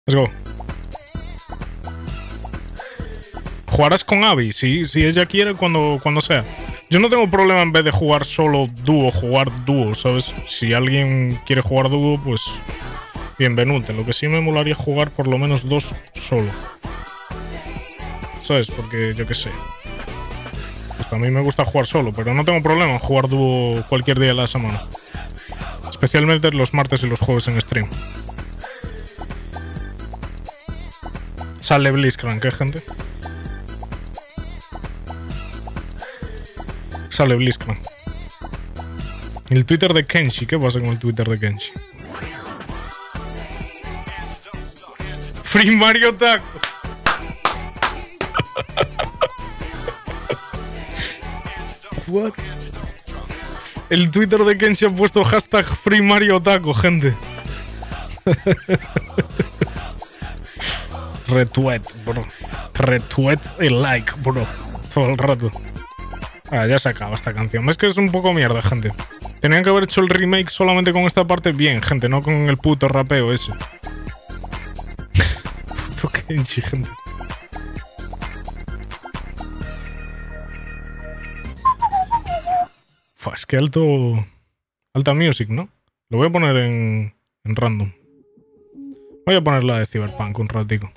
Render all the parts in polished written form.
Let's go. ¿Jugarás con Abby? Sí, si ella quiere, cuando sea. Yo no tengo problema en vez de jugar solo dúo, jugar dúo, ¿sabes? Si alguien quiere jugar dúo, pues bienvenuto. Lo que sí me molaría jugar por lo menos 2 solo. ¿Sabes? Porque yo qué sé. Pues a mí me gusta jugar solo, pero no tengo problema en jugar dúo cualquier día de la semana. Especialmente los martes y los jueves en stream. Sale Blitzcrank, ¿eh, gente? Sale Blitzcrank. El Twitter de Kenshi. ¿Qué pasa con el Twitter de Kenshi? Free Mario Taco. What? El Twitter de Kenshi ha puesto hashtag Free Mario Taco, gente. Retweet, bro. Retweet y like, bro. Todo el rato. Ah, ya se acaba esta canción. Es que es un poco mierda, gente. Tenían que haber hecho el remake solamente con esta parte bien, gente, no con el puto rapeo ese. Puto Kenshi, gente. Fua, es que alta music, ¿no? Lo voy a poner en random. Voy a poner la de Cyberpunk un ratico.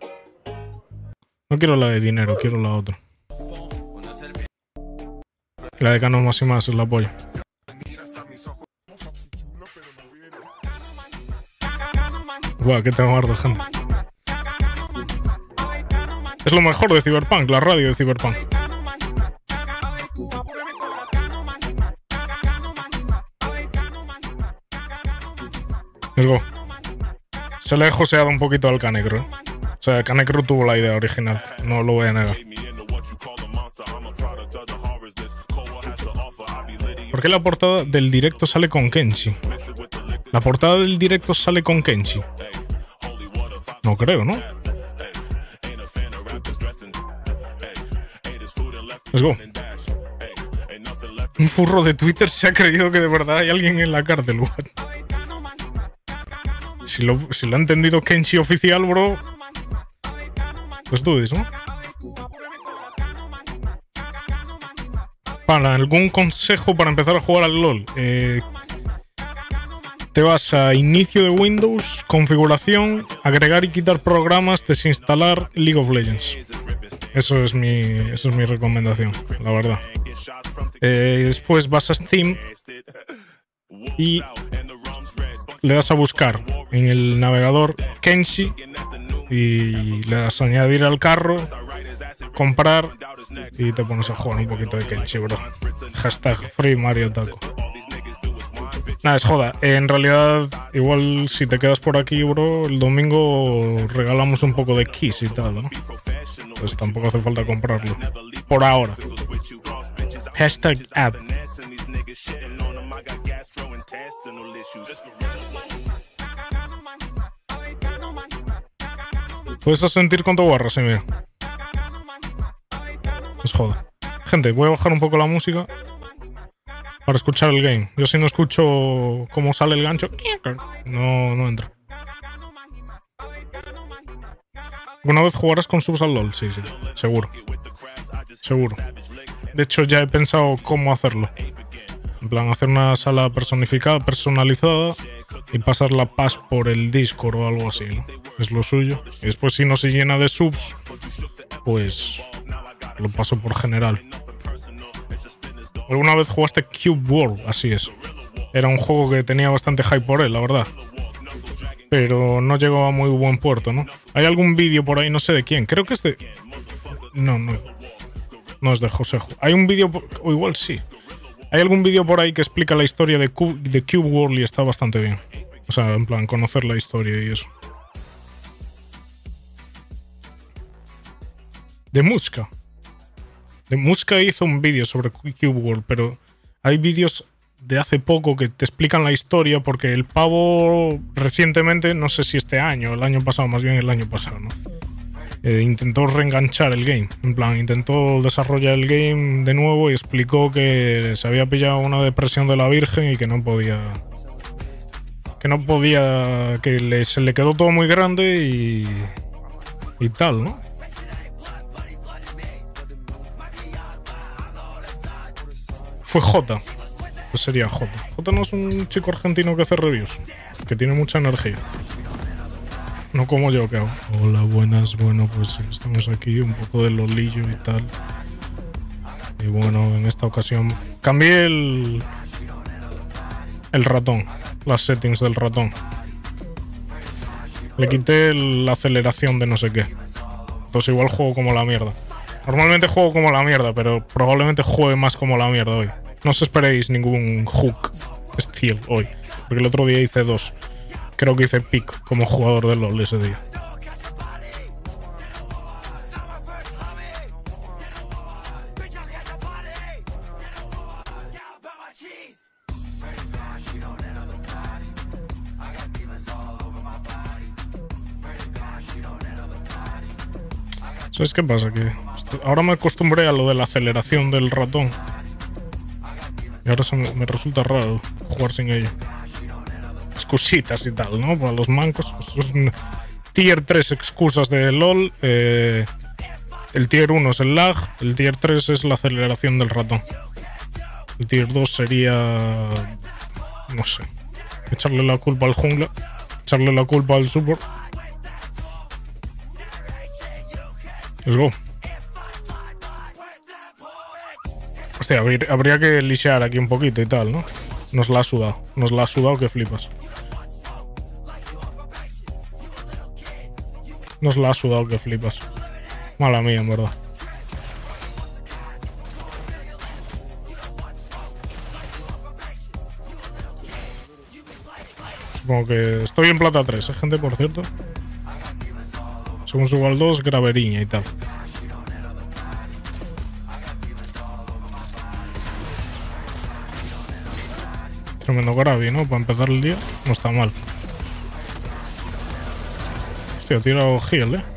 No quiero la de dinero, quiero la otra. La de Canon más y más es la polla. Guau, qué temazo, gente. Es lo mejor de Cyberpunk, la radio de Cyberpunk. Let's go. Se le he joseado un poquito al Canecro, ¿eh? O sea, Canecro tuvo la idea original, no lo voy a negar. ¿Por qué la portada del directo sale con Kenshi? La portada del directo sale con Kenshi. No creo, ¿no? Let's go. Un furro de Twitter se ha creído que de verdad hay alguien en la cárcel. What? Si lo ha entendido Kenshi oficial, bro. Pues tú dices, ¿no? Para algún consejo para empezar a jugar al LoL. Te vas a inicio de Windows, configuración, agregar y quitar programas, desinstalar League of Legends. Eso es mi recomendación, la verdad. Después vas a Steam y le das a buscar en el navegador Kenshi y le das a añadir al carro, comprar y te pones a jugar un poquito de Kenshi, bro. Hashtag Free Mario Taco. Nada, es joda. En realidad, igual si te quedas por aquí, bro, el domingo regalamos un poco de Kiss y tal, ¿no? Pues tampoco hace falta comprarlo. Por ahora. Hashtag ad. Puedes sentir cuánto barra, sí, mira. Es joda. Gente, voy a bajar un poco la música para escuchar el game. Yo si no escucho cómo sale el gancho, no entra. ¿Alguna vez jugarás con subs al LoL? Sí, seguro. Seguro. De hecho, ya he pensado cómo hacerlo. En plan, hacer una sala personalizada y pasar la paz por el Discord o algo así, ¿no? Es lo suyo. Y después, si no se llena de subs, pues lo paso por general. ¿Alguna vez jugaste Cube World? Así es. Era un juego que tenía bastante hype por él, la verdad. Pero no llegó a muy buen puerto, ¿no? Hay algún vídeo por ahí, no sé de quién. Creo que es de... No es de Josejo. Hay un vídeo... O igual sí. Hay algún vídeo por ahí que explica la historia de Cube World y está bastante bien. O sea, en plan, conocer la historia y eso. De Muska. De Muska hizo un vídeo sobre Cube World, pero hay vídeos de hace poco que te explican la historia porque el pavo recientemente, no sé si este año, el año pasado, más bien el año pasado, ¿no? Intentó reenganchar el game. En plan, intentó desarrollar el game de nuevo y explicó que se había pillado una depresión de la Virgen y que no podía Que no podía... Que se le quedó todo muy grande y tal, ¿no? Fue Jota. Pues sería Jota. Jota no es un chico argentino que hace reviews. Que tiene mucha energía. No como yo, que hago. Hola, buenas. Bueno, pues estamos aquí, un poco de lolillo y tal. Y bueno, en esta ocasión cambié el ratón. Las settings del ratón. Le quité la aceleración de no sé qué. Entonces igual juego como la mierda. Normalmente juego como la mierda, pero probablemente juegue más como la mierda hoy. No os esperéis ningún hook steal hoy. Porque el otro día hice 2. Creo que hice pick como jugador de LoL ese día. ¿Sabes qué pasa? Que ahora me acostumbré a lo de la aceleración del ratón. Y ahora me resulta raro jugar sin ello. Excusitas y tal, ¿no? Para los mancos. Eso es un tier 3 excusas de LoL. El tier 1 es el lag. El tier 3 es la aceleración del ratón. El tier 2 sería... No sé. Echarle la culpa al jungla. Echarle la culpa al support. Let's go. Hostia, habría que lixear aquí un poquito y tal, ¿no? Nos la ha sudado. Nos la ha sudado que flipas. Nos la ha sudado que flipas. Mala mía, en verdad. Supongo que... Estoy en plata 3, ¿eh, gente? Por cierto. Según subo al 2, graveriña y tal. Tremendo gravi, ¿no? Para empezar el día. No está mal. Hostia, he tirado heal, ¿eh?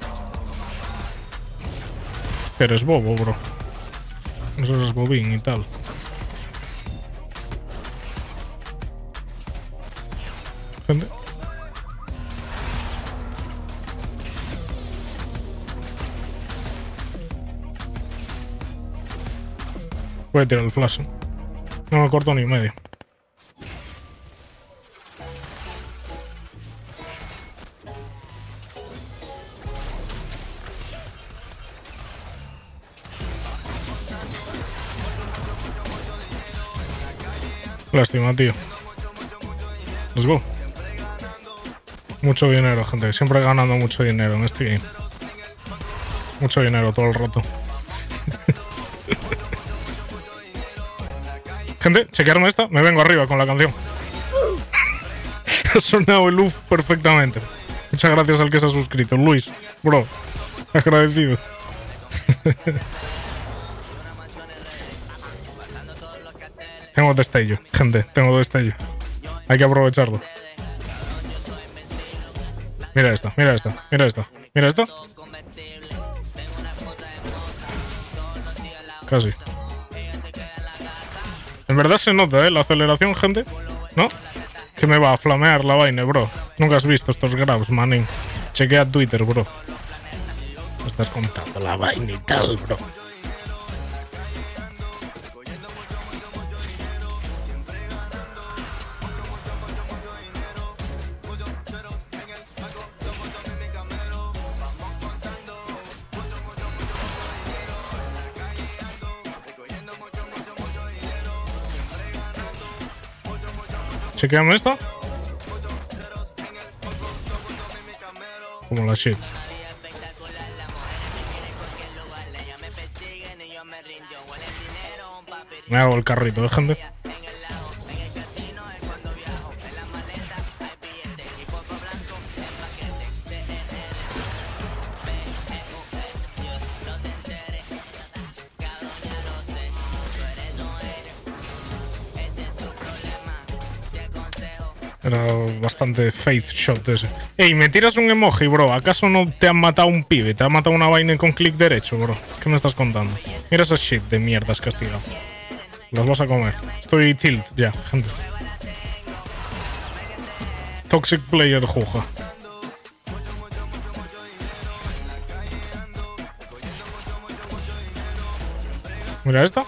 Eres bobo, bro. No seas bobín y tal. Gente. Voy a tirar el flash. No me corto ni medio. Lástima, tío. Let's go. Mucho dinero, gente. Siempre ganando mucho dinero en este game. Mucho dinero todo el rato. Gente, chequearme esta. Me vengo arriba con la canción. Ha sonado el UF perfectamente. Muchas gracias al que se ha suscrito. Luis, bro. Agradecido. Tengo destello, gente. Tengo destello. Hay que aprovecharlo. Mira esta, mira esta, mira esta. Mira esta. Casi. En verdad se nota, la aceleración, gente. ¿No? Que me va a flamear la vaina, bro. Nunca has visto estos grabs, manín. Chequea Twitter, bro. Me estás contando la vaina y tal, bro. Chequeame esta. Como la shit. Me hago el carrito, ¿eh, gente? Era bastante faith shot ese. Ey, me tiras un emoji, bro. ¿Acaso no te han matado un pibe? ¿Te ha matado una vaina con clic derecho, bro? ¿Qué me estás contando? Mira esa shit de mierdas castigado. Las vas a comer. Estoy tilt ya, gente. Toxic Player Juja. Mira esta.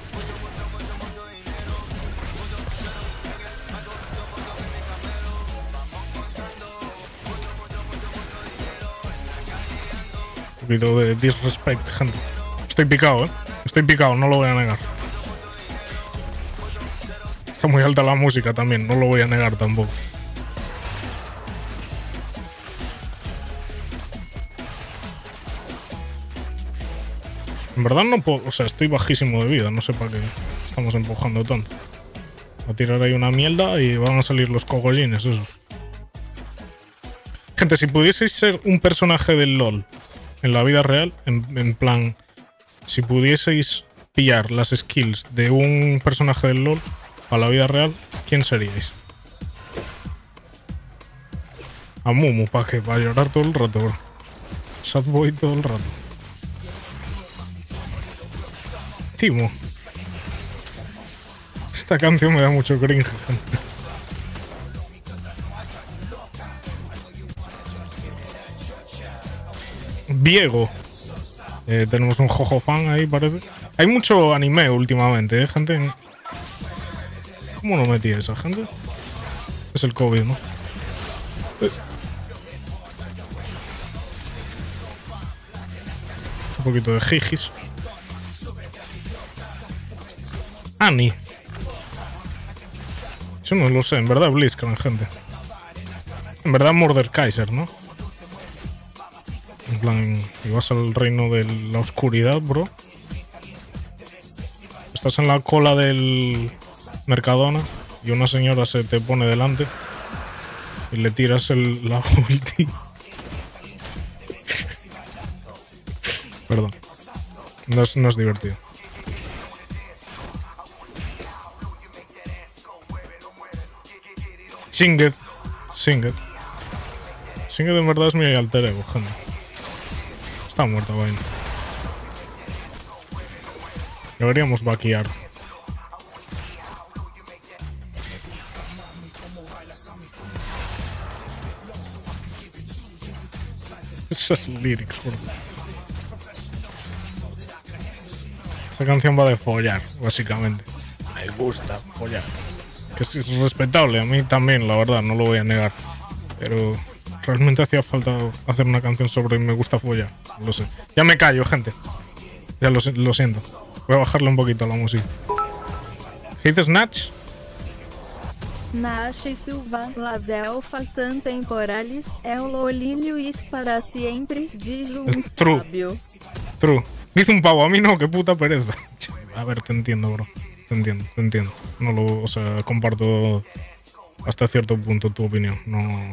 Un poquito de disrespect, gente. Estoy picado, Estoy picado, no lo voy a negar. Está muy alta la música también, no lo voy a negar tampoco. En verdad no puedo, o sea, estoy bajísimo de vida, no sé para qué estamos empujando tanto. Voy a tirar ahí una mierda y van a salir los cogollines, eso. Gente, si pudieseis ser un personaje del LoL en la vida real, en plan, si pudieseis pillar las skills de un personaje del LoL a la vida real, ¿quién seríais? A Mumu, ¿para qué? Para llorar todo el rato, bro. Sad boy todo el rato. Timo. Esta canción me da mucho cringe. Viego. Tenemos un Jojo fan ahí, parece. Hay mucho anime últimamente, gente. ¿Cómo no metí a esa gente? Es el COVID, ¿no? Un poquito de jijis. Annie. Yo no lo sé, en verdad Blitzcrank, gente. En verdad Mordekaiser, ¿no? En plan, y vas al reino de la oscuridad, bro. Estás en la cola del Mercadona y una señora se te pone delante y le tiras la ulti. Perdón. No es divertido. Singed. Singed en verdad es mi alter ego, gente. Está muerta, vaina. Deberíamos vaquear. Esas lyrics, bro. Esta canción va de follar, básicamente. Me gusta follar. Que es respetable, a mí también, la verdad, no lo voy a negar. Pero realmente hacía falta hacer una canción sobre me gusta follar. Lo sé. Ya me callo, gente. Ya lo siento. Voy a bajarle un poquito a la música. ¿Qué dices, Natch? Nash Silva, las elfas são temporales, el lolinho es para siempre, diz un sabio. True. Dice un pavo, a mí no, qué puta pereza. A ver, te entiendo, bro. Te entiendo. No lo, o sea, comparto hasta cierto punto tu opinión. No.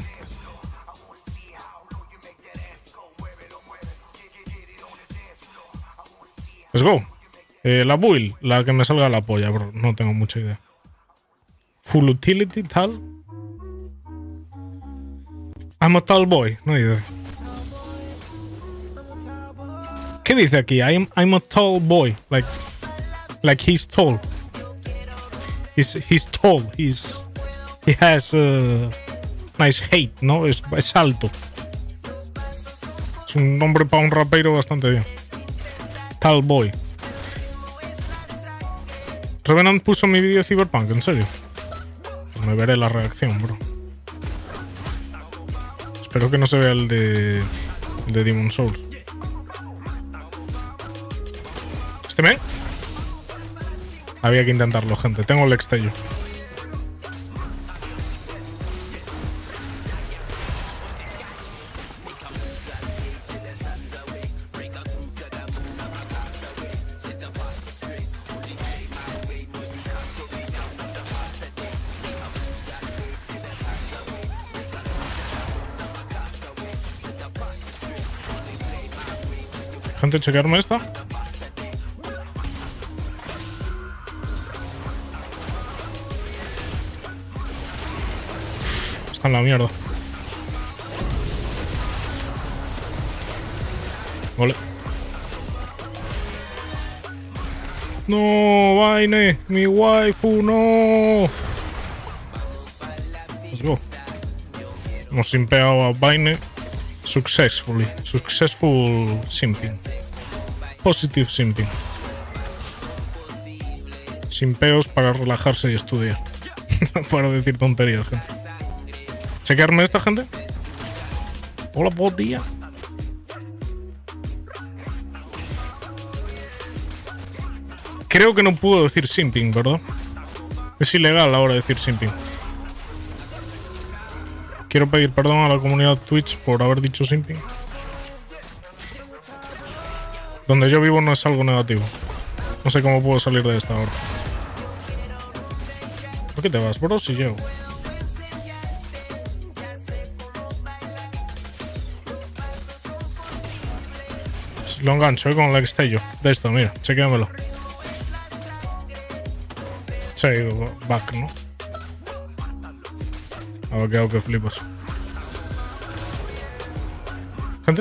Let's go. La build, la que me salga la polla, bro. No tengo mucha idea. Full utility, tal. I'm a tall boy. No dice. ¿Qué dice aquí? I'm a tall boy. Like he's tall. He's tall. He has nice height, ¿no? Es alto. Es un nombre para un rapero bastante bien. Tall boy. Revenant puso mi vídeo de Cyberpunk, ¿en serio? Pues me veré la reacción, bro. Espero que no se vea el de Demon Souls. ¿Este men? Había que intentarlo, gente. Tengo el extello. Gente, chequearme esta. Está en la mierda. Vale. No, Vaine, mi waifu, no. Let's go. Hemos simpeado a Vaine successfully. Successful simping. Positive simping. Simpeos para relajarse y estudiar. Para decir tonterías, gente. ¿Chequearme esta, gente? Hola, buen día. Creo que no puedo decir simping, ¿verdad? Es ilegal ahora decir simping. Quiero pedir perdón a la comunidad Twitch por haber dicho simping. Donde yo vivo no es algo negativo. No sé cómo puedo salir de esta ahora. ¿Por qué te vas, bro? Si llego. Lo engancho, con el extello de esto, mira, chequéamelo. Se ha ido back, ¿no? Ha quedado que flipas. Gente.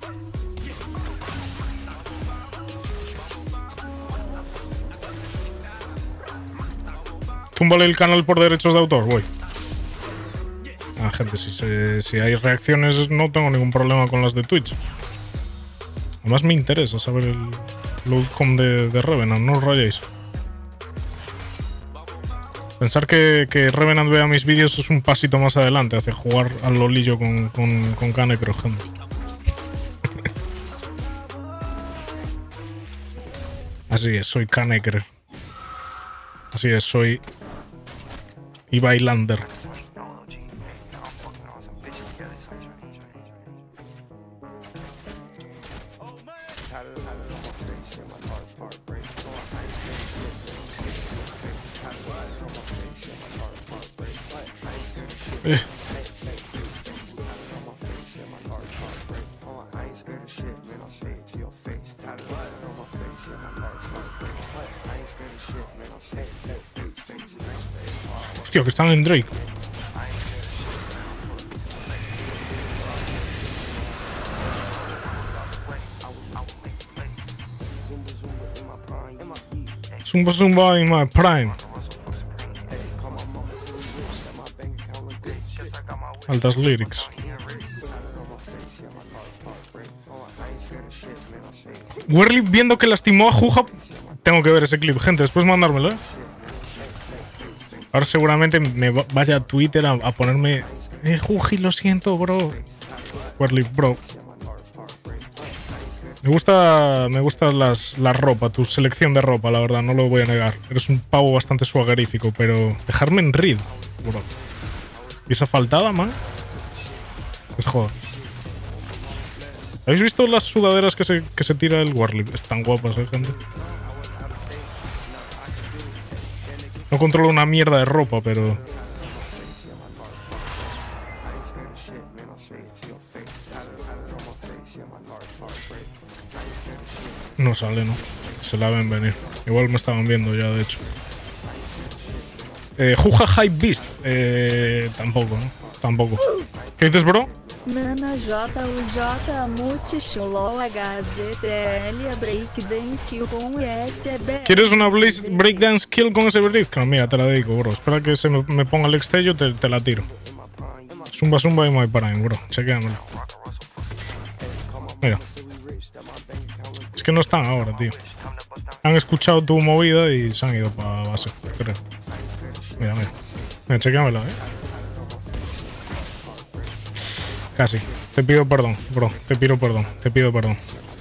Túmbale el canal por derechos de autor, voy. Ah, gente, si hay reacciones no tengo ningún problema con las de Twitch. Además me interesa saber el outcome de Revenant, no os rayéis. Pensar que Revenant vea mis vídeos es un pasito más adelante hacia jugar al lolillo con Kanekro, gente. Así es, soy Kanekro. Así es, soy Ibailander. Hostia, que están en Drake. Zumba Zumba in my prime. Altas lyrics. Werly viendo que lastimó a Juja. Tengo que ver ese clip, gente, después mandármelo, Ahora seguramente me vaya a Twitter a ponerme... Juji, lo siento, bro. Werly, bro. Me gusta la ropa, tu selección de ropa, la verdad, no lo voy a negar. Eres un pavo bastante suagerífico, pero dejarme en Reed, bro. ¿Y esa faltada, man? Pues joder. ¿Habéis visto las sudaderas que se tira el Warlip? Están guapas, gente. No controlo una mierda de ropa, pero... No sale, ¿no? Se la ven venir. Igual me estaban viendo ya, de hecho. Juja Hype Beast. Tampoco, ¿no? Tampoco. ¿Qué dices, bro? Nana JUJ Multishow HZTL Breakdance Kill con USB. ¿Quieres una Breakdance Kill con USB? No, mira, te la dedico, bro. Espera que se me ponga el extello, te la tiro. Zumba Zumba y My Prime, bro. Chequéamelo. Mira. Es que no están ahora, tío. Han escuchado tu movida y se han ido para base, creo. Mira, mira. Mira, chequéamelo, Casi. Te pido perdón, bro. Te pido perdón. Te pido perdón.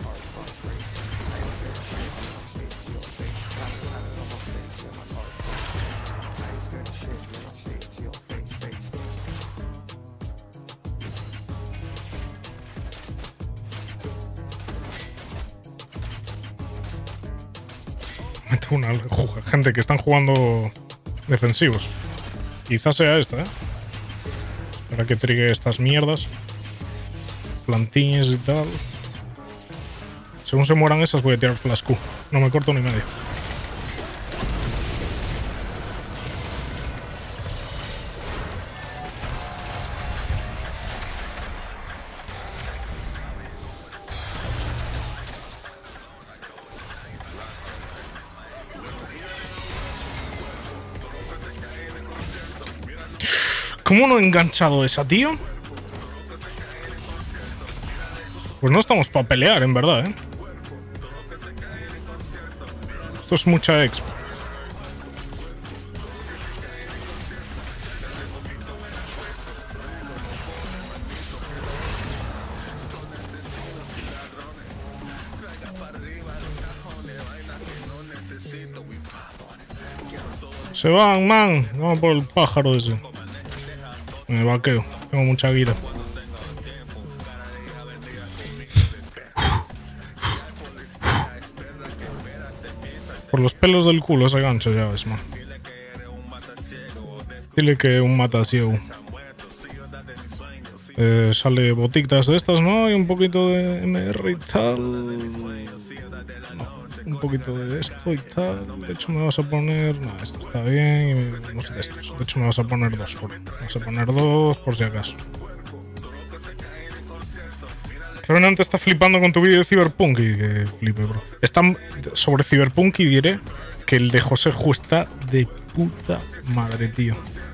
Mete una gente que están jugando defensivos. Quizás sea esta, Para que trigue estas mierdas. Plantines y tal. Según se mueran esas voy a tirar flash Q. No me corto ni medio. ¿Cómo no he enganchado esa, tío? Pues no estamos para pelear, en verdad, ¿eh? Esto es mucha expo. Se van, man. Vamos por el pájaro ese. Me vaqueo. Tengo mucha guira. Por los pelos del culo ese gancho, ya ves, man. Dile que un matasiego. Sale botitas de estas, ¿no? Y un poquito de MR y tal. Un poquito de esto y tal. De hecho me vas a poner... No, esto está bien. Y no sé de estos. De hecho me vas a poner dos. Vas a poner dos por si acaso. Revenant está flipando con tu vídeo de Cyberpunk. Y que flipe, bro. Sobre Cyberpunk y diré que el de José Ju está de puta madre, tío.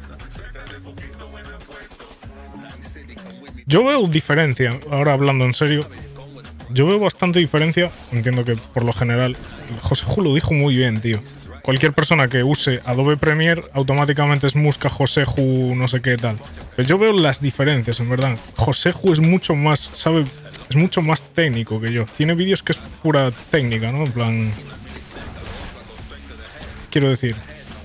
Yo veo diferencia, ahora hablando en serio. Yo veo bastante diferencia. Entiendo que por lo general José Ju lo dijo muy bien, tío. Cualquier persona que use Adobe Premiere automáticamente es Musca José Ju no sé qué tal. Pero yo veo las diferencias, en verdad. José Ju es mucho más, sabe, es mucho más técnico que yo. Tiene vídeos que es pura técnica, ¿no? En plan... Quiero decir...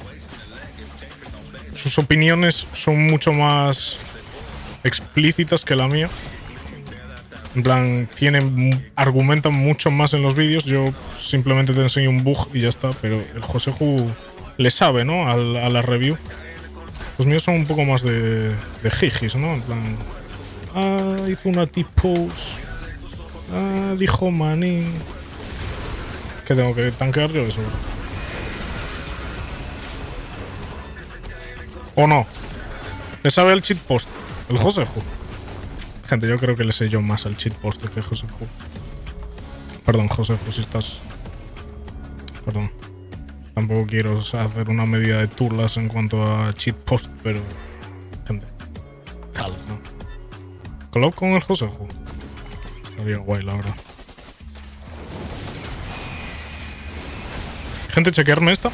Sus opiniones son mucho más explícitas que la mía. En plan, argumentan mucho más en los vídeos. Yo simplemente te enseño un bug y ya está. Pero el José Ju le sabe, ¿no? A la review. Los míos son un poco más de jijis, ¿no? En plan... Ah, hizo una T-pose. Ah, dijo manín. ¿Qué tengo que tanquear yo eso? ¿O no? ¿Le sabe el cheat post? El José Ju. Gente, yo creo que le sé yo más al cheat post que José Ju. Perdón, José Ju, si estás... Perdón. Tampoco quiero hacer una medida de turlas en cuanto a cheat post, pero... Gente. Tal, ¿no? Collab con el José Ju. Estaría guay, la verdad. Gente, chequearme esta.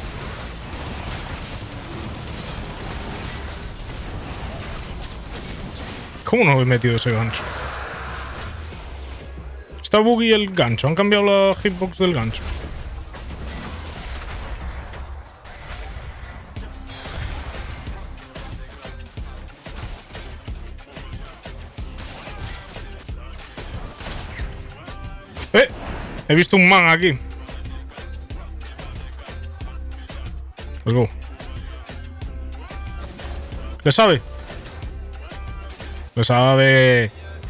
¿Cómo no he metido ese gancho? Está buggy el gancho. Han cambiado la hitbox del gancho. He visto un man aquí. Let's go. ¿Le sabe? Le sabe.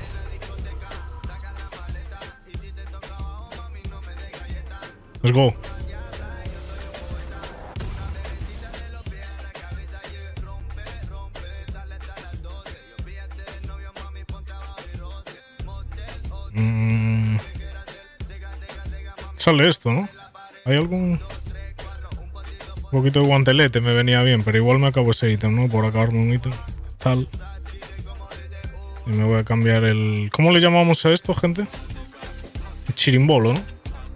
Let's go. Sale esto, ¿no? Hay algún... Un poquito de guantelete me venía bien, pero igual me acabo ese ítem, ¿no? Por acabarme un ítem. Tal. Y me voy a cambiar el... ¿Cómo le llamamos a esto, gente? El chirimbolo, ¿no?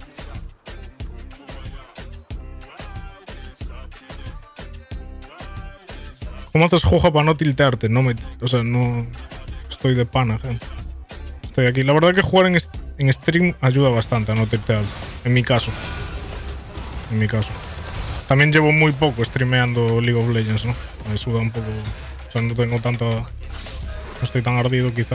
¿Cómo haces juja para no tiltearte? No me... O sea, no... Estoy de pana, gente. Estoy aquí. La verdad que jugar en stream ayuda bastante a no tiltear. En mi caso. En mi caso. También llevo muy poco streameando League of Legends, ¿no? Me suda un poco... O sea, no tengo tanta... No estoy tan ardido, quizá.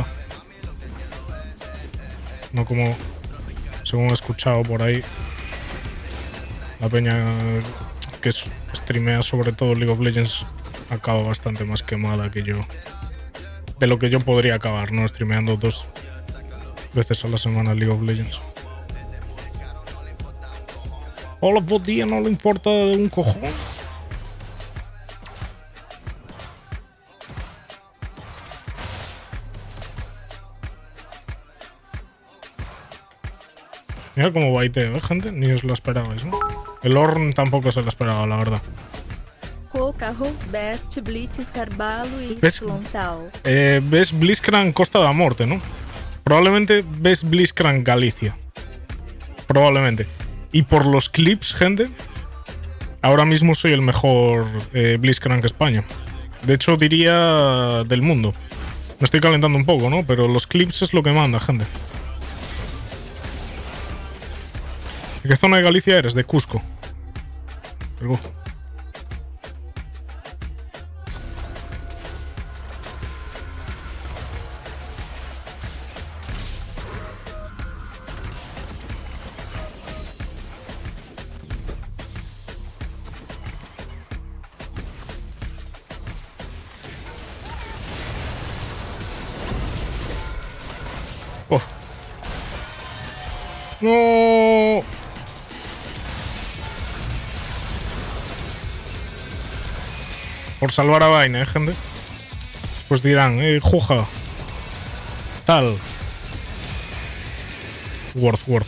No como... Según he escuchado por ahí... La peña que streamea sobre todo League of Legends acaba bastante más quemada que yo. De lo que yo podría acabar, ¿no? Streameando 2 veces a la semana League of Legends. Hola, Vodía, no le importa un cojón. Mira cómo baiteo, gente. Ni os lo esperabais, ¿no? El Orn tampoco se lo esperaba, la verdad. Cocarro, Best, Blitz, Carvalho y ¿Ves? Frontal. Ves Blitzcrank Costa da Morte, ¿no? Probablemente ves BlizzCrank Galicia. Probablemente. Y por los clips, gente, ahora mismo soy el mejor BlizzCrank España. De hecho, diría del mundo. Me estoy calentando un poco, ¿no? Pero los clips es lo que manda, gente. ¿De qué zona de Galicia eres? De Cusco. Algo. Oh. No. Por salvar a vaina, gente. Después dirán, juja. Tal. Worth.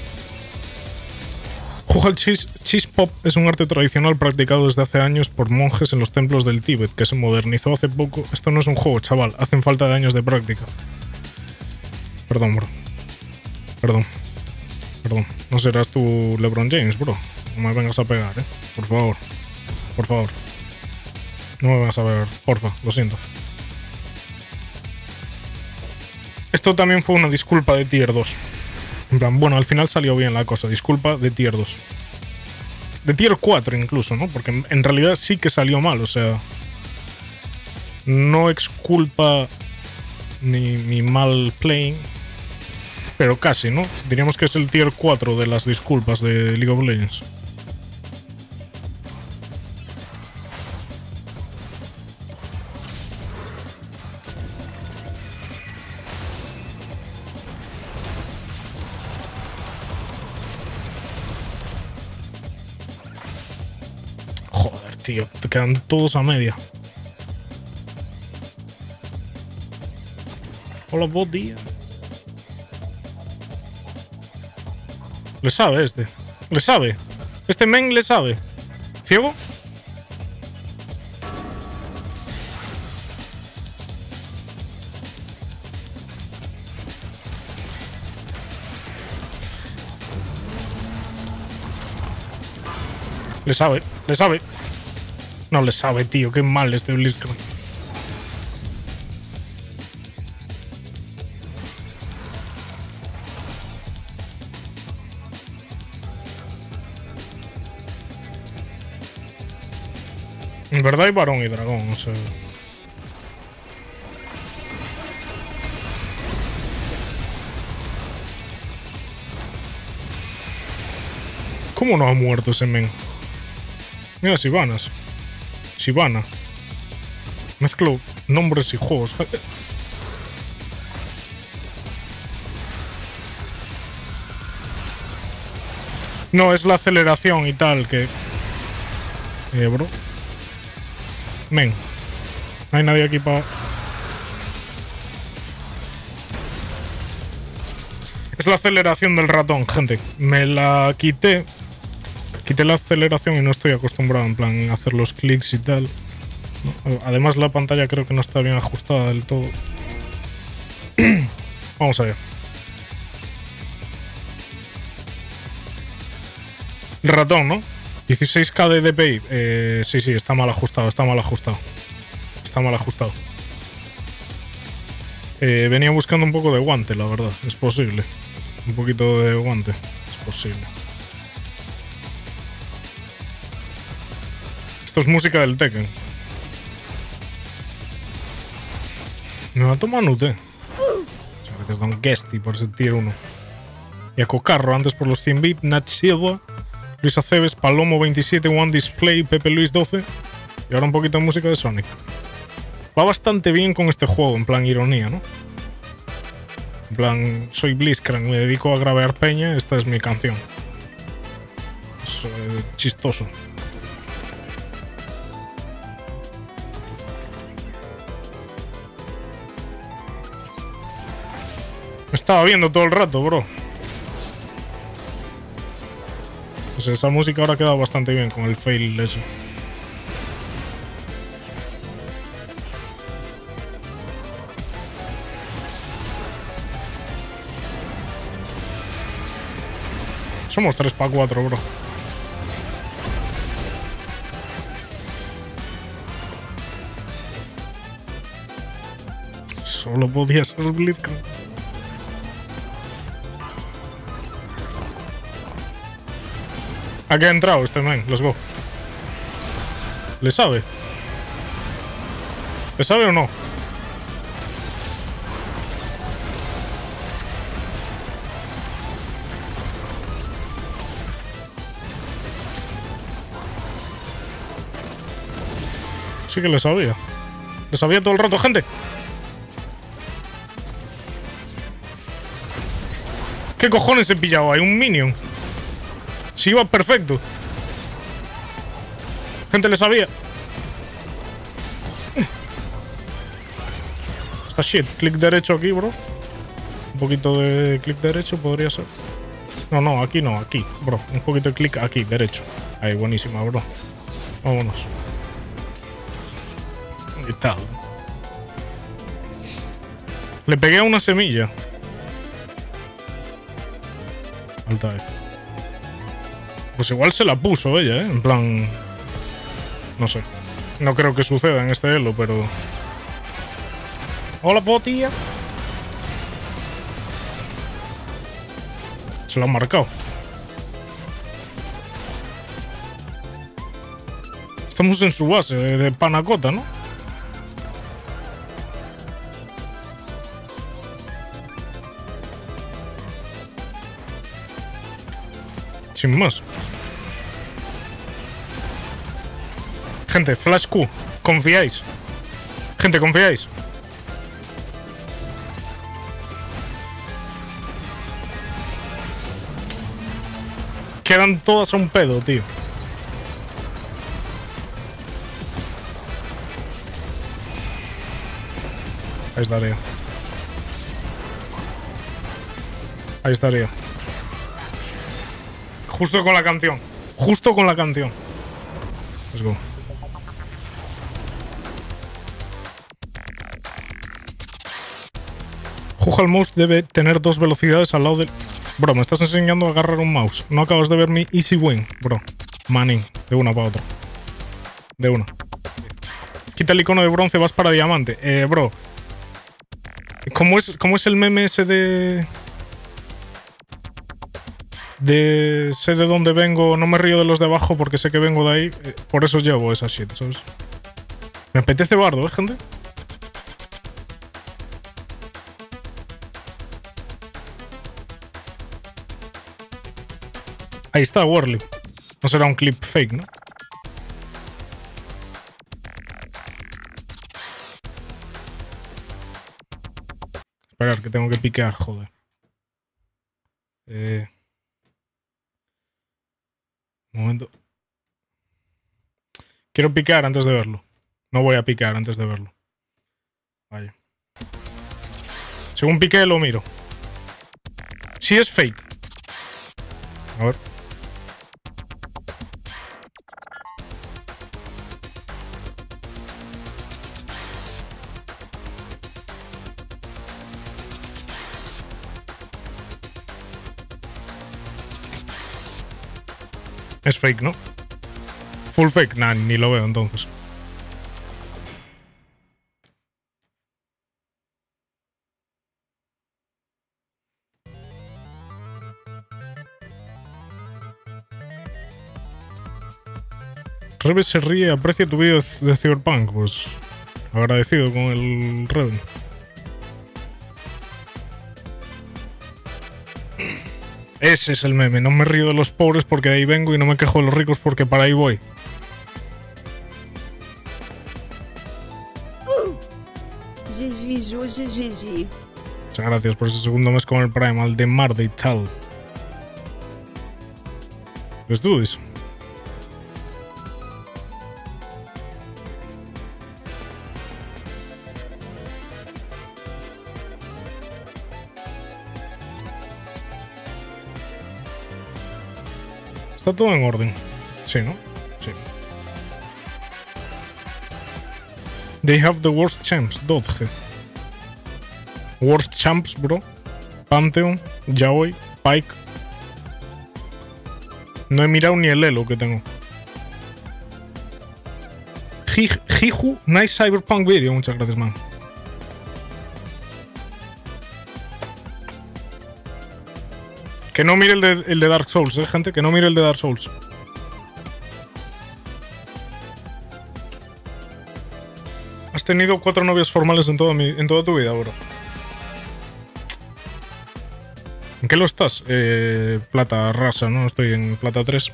Juja el cheese pop es un arte tradicional practicado desde hace años por monjes en los templos del Tíbet, que se modernizó hace poco. Esto no es un juego, chaval. Hacen falta de años de práctica. Perdón, bro. Perdón. No serás tú LeBron James, bro. No me vengas a pegar, Por favor. Por favor. No me vengas a ver, porfa. Lo siento. Esto también fue una disculpa de Tier 2. En plan, bueno, al final salió bien la cosa. Disculpa de Tier 2. De Tier 4 incluso, ¿no? Porque en realidad sí que salió mal, o sea... No exculpa ni mal playing... Pero casi, ¿no? Diríamos que es el Tier 4 de las disculpas de League of Legends. Joder, tío. Te quedan todos a media. Hola, buen día. Le sabe este. Le sabe. Este men le sabe. ¿Ciego? Le sabe. Le sabe. No le sabe, tío. Qué mal este BlizzCrank. En verdad hay varón y dragón, o sea... ¿Cómo no ha muerto ese men? Mira, Sivana's. Sivana. Mezclo nombres y juegos. No, es la aceleración y tal que... bro. Men. No hay nadie aquí para... Es la aceleración del ratón, gente. Me la quité. Quité la aceleración y no estoy acostumbrado en plan a hacer los clics y tal. Además la pantalla creo que no está bien ajustada del todo. Vamos allá. El ratón, ¿no? 16K de DPI. Sí, está mal ajustado, está mal ajustado. Está mal ajustado. Venía buscando un poco de guante, la verdad. Es posible. Un poquito de guante. Es posible. Esto es música del Tekken. Me va a tomar Nute. Muchas gracias, Don Guesty, por ese tier 1. Y a Cocarro, antes por los 100 bits. Nat Silva, Luis Aceves, Palomo 27, One Display, Pepe Luis 12. Y ahora un poquito de música de Sonic. Va bastante bien con este juego, en plan ironía, ¿no? En plan, soy BlizzCrank, me dedico a grabar peña, esta es mi canción. Es chistoso. Me estaba viendo todo el rato, bro. Pues esa música ahora ha quedado bastante bien con el fail ese. Somos 3 para 4, bro. Solo podía ser Blitzcrank. ¿A qué ha entrado este man? Let's go. ¿Le sabe? ¿Le sabe o no? Sí que le sabía. Le sabía todo el rato, gente. ¿Qué cojones he pillado? Hay un minion. Sí, iba perfecto. Gente, le sabía. Está shit. Clic derecho aquí, bro. Un poquito de clic derecho podría ser. No, aquí no, aquí, bro. Un poquito de clic aquí, derecho. Ahí, buenísima, bro. Vámonos. ¿Qué tal? Le pegué a una semilla. Alta F. Pues igual se la puso ella, ¿eh? En plan... No sé. No creo que suceda en este elo, pero... Hola, potilla. Se lo han marcado. Estamos en su base de panacota, ¿no? Sin más. Gente, Flash Q. ¿Confiáis? Gente, ¿confiáis? Quedan todas a un pedo, tío. Ahí estaría. Ahí estaría. Justo con la canción. Justo con la canción. Let's go. Juega el mouse debe tener 2 velocidades al lado del... Bro, me estás enseñando a agarrar un mouse. No acabas de ver mi easy win, bro. Manning. De una para otra. De una. Quita el icono de bronce, vas para diamante. Bro. ¿Cómo es el meme ese de... sé de dónde vengo, no me río de los de abajo porque sé que vengo de ahí. Por eso llevo esa shit, ¿sabes? Me apetece bardo, gente. Ahí está, Warley. No será un clip fake, ¿no? Esperar, que tengo que piquear, joder. Un momento. Quiero picar antes de verlo. No voy a picar antes de verlo. Vaya. Según pique lo miro. Si es fake. A ver. Es fake, ¿no? Full fake. Nah, ni lo veo entonces. Rebe se ríe, aprecia tu vídeo de Cyberpunk. Pues agradecido con el Rebe. Ese es el meme. No me río de los pobres porque de ahí vengo y no me quejo de los ricos porque para ahí voy. Muchas gracias por ese segundo mes con el Prime, al de Marde y tal. Let's do this. Está todo en orden. Sí, ¿no? Sí. They have the worst champs, Dodge. Worst champs, bro. Pantheon, Yaoi, Pike. No he mirado ni el elo que tengo. Jiju, nice Cyberpunk video. Muchas gracias, man. Que no mire el de Dark Souls, gente. Que no mire el de Dark Souls. Has tenido 4 novias formales en toda tu vida, bro. ¿En qué lo estás? Plata rasa, ¿no? Estoy en plata 3.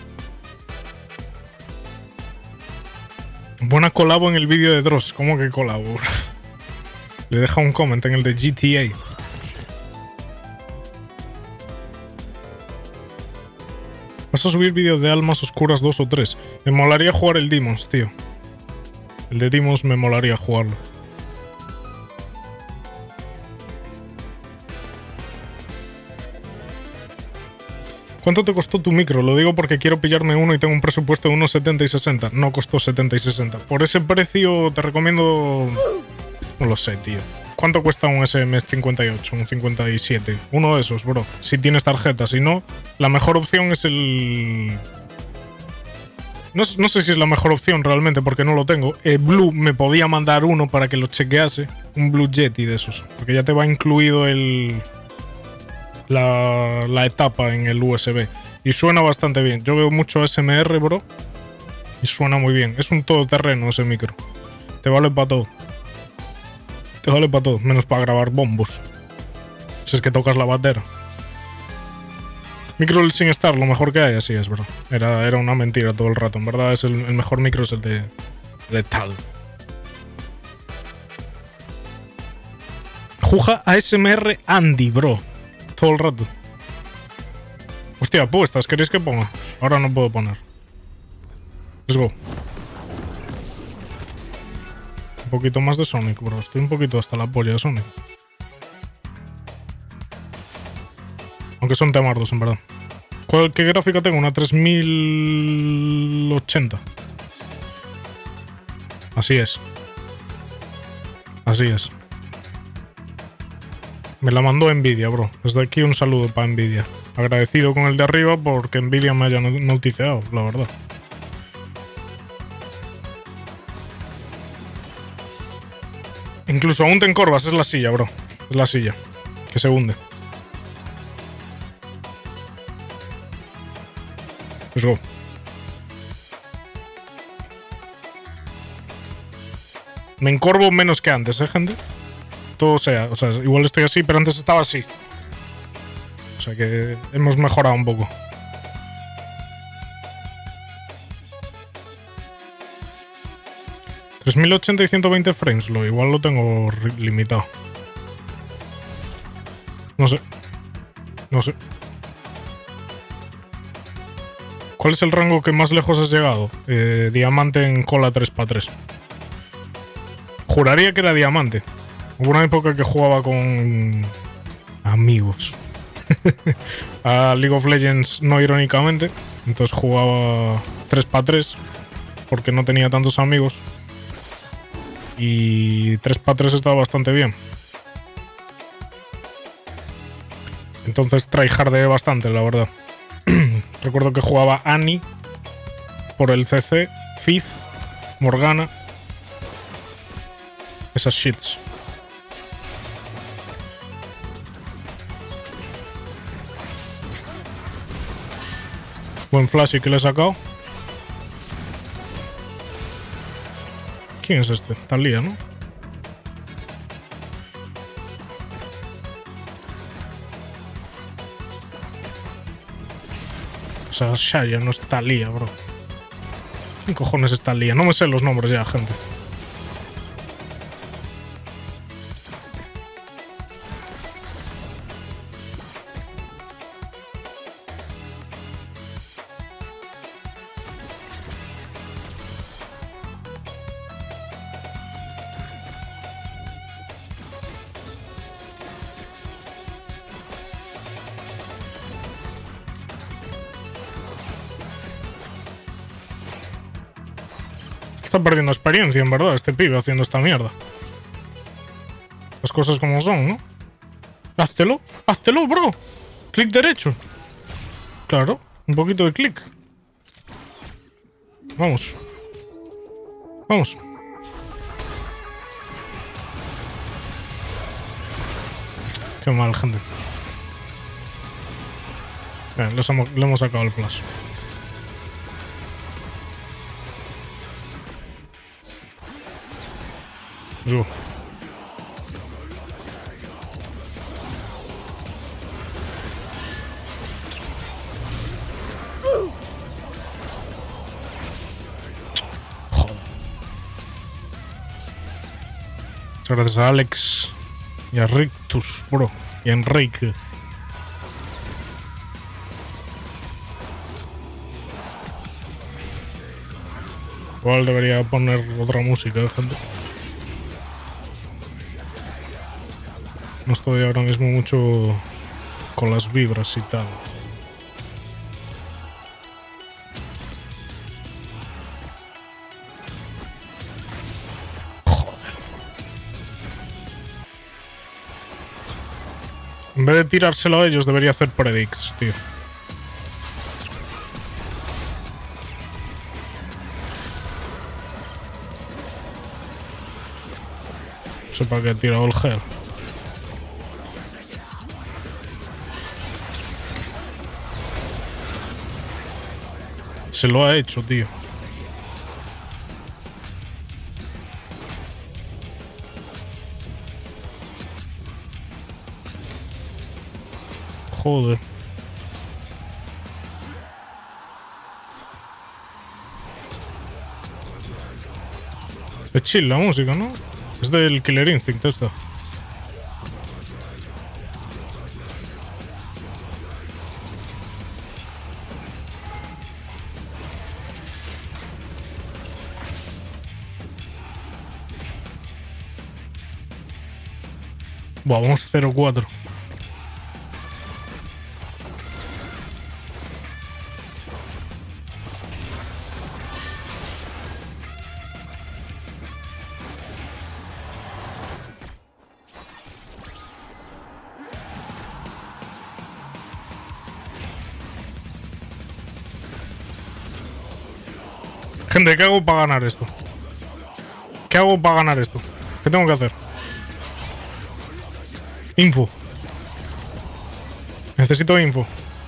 Buena colabo en el vídeo de Dross. ¿Cómo que colabo? Le deja un comment en el de GTA. ¿Vas a subir vídeos de Almas Oscuras 2 o 3? Me molaría jugar el Demons, tío. El de Demons me molaría jugarlo. ¿Cuánto te costó tu micro? Lo digo porque quiero pillarme uno y tengo un presupuesto de unos 70 y 60. No costó 70 y 60. Por ese precio te recomiendo... No lo sé, tío. ¿Cuánto cuesta un SM58? Un 57. Uno de esos, bro. Si tienes tarjeta. Si no, la mejor opción es el... No sé si es la mejor opción realmente porque no lo tengo. Blue me podía mandar uno para que lo chequease. Un Blue Yeti de esos. Porque ya te va incluido la etapa en el USB. Y suena bastante bien. Yo veo mucho SMR, bro. Y suena muy bien. Es un todoterreno ese micro. Te vale para todo. Te vale para todo. Menos para grabar bombos. Si es que tocas la batera. Micro del SingStar, lo mejor que hay. Así es, bro. Era una mentira todo el rato. En verdad es el mejor micro es el de tal. Juja ASMR Andy, bro. Todo el rato. Hostia, apuestas, ¿queréis que ponga? Ahora no puedo poner. Let's go. Un poquito más de Sonic, bro. Estoy un poquito hasta la polla de Sonic. Aunque son temardos, en verdad. ¿Qué gráfica tengo? Una 3080. Así es. Así es. Me la mandó Nvidia, bro. Desde aquí un saludo para Nvidia. Agradecido con el de arriba porque Nvidia me haya notificado, la verdad. Incluso aún te encorvas, es la silla, bro. Es la silla. Que se hunde. Let's go. Me encorvo menos que antes, gente. Todo sea, o sea, igual estoy así, pero antes estaba así. O sea que hemos mejorado un poco. $3080 y 120 frames, igual lo tengo limitado. No sé. No sé. ¿Cuál es el rango que más lejos has llegado? Diamante en cola 3x3. Juraría que era diamante. Hubo una época que jugaba con amigos a League of Legends, no irónicamente. Entonces jugaba 3x3 porque no tenía tantos amigos. Y 3x3 estaba bastante bien. Entonces tryhardeé bastante, la verdad. Recuerdo que jugaba Annie por el CC, Fizz, Morgana. Esas shits. Buen flash que le he sacado. ¿Quién es este? Talía, ¿no? O sea, Shaya no es Talía, bro. ¿Quién cojones es Talía? No me sé los nombres ya, gente. Está perdiendo experiencia, en verdad, este pibe haciendo esta mierda. Las cosas como son, ¿no? Háztelo, bro. Clic derecho. Claro, Un poquito de click. Vamos. Vamos. Qué mal, gente. Le hemos sacado el flash. Yo. Joder. Muchas gracias a Alex y a Rictus, bro. Y a Enrique. Igual debería poner otra música, gente. No estoy ahora mismo mucho con las vibras y tal. Joder. En vez de tirárselo a ellos, debería hacer predicts, tío. No sé para qué he tirado el gel. Se lo ha hecho, tío. Joder. Es chill la música, ¿no? Es del Killer Instinct esto. Buah, vamos 0-4. Gente, ¿qué hago para ganar esto? ¿Qué hago para ganar esto? ¿Qué tengo que hacer? Info. Necesito info.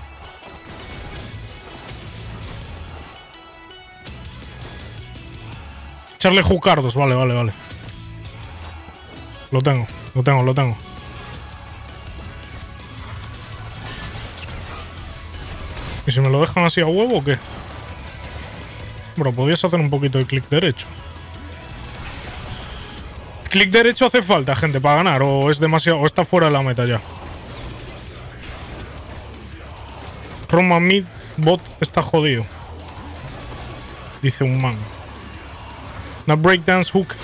Echarle jucardos. Vale, vale, vale. Lo tengo. ¿Y si me lo dejan así a huevo o qué? Bro, podrías hacer un poquito de clic derecho. ¿Clic derecho hace falta, gente, para ganar? ¿O es demasiado? ¿O está fuera de la meta ya? Roma mid bot está jodido. Dice un man. Una breakdance hook.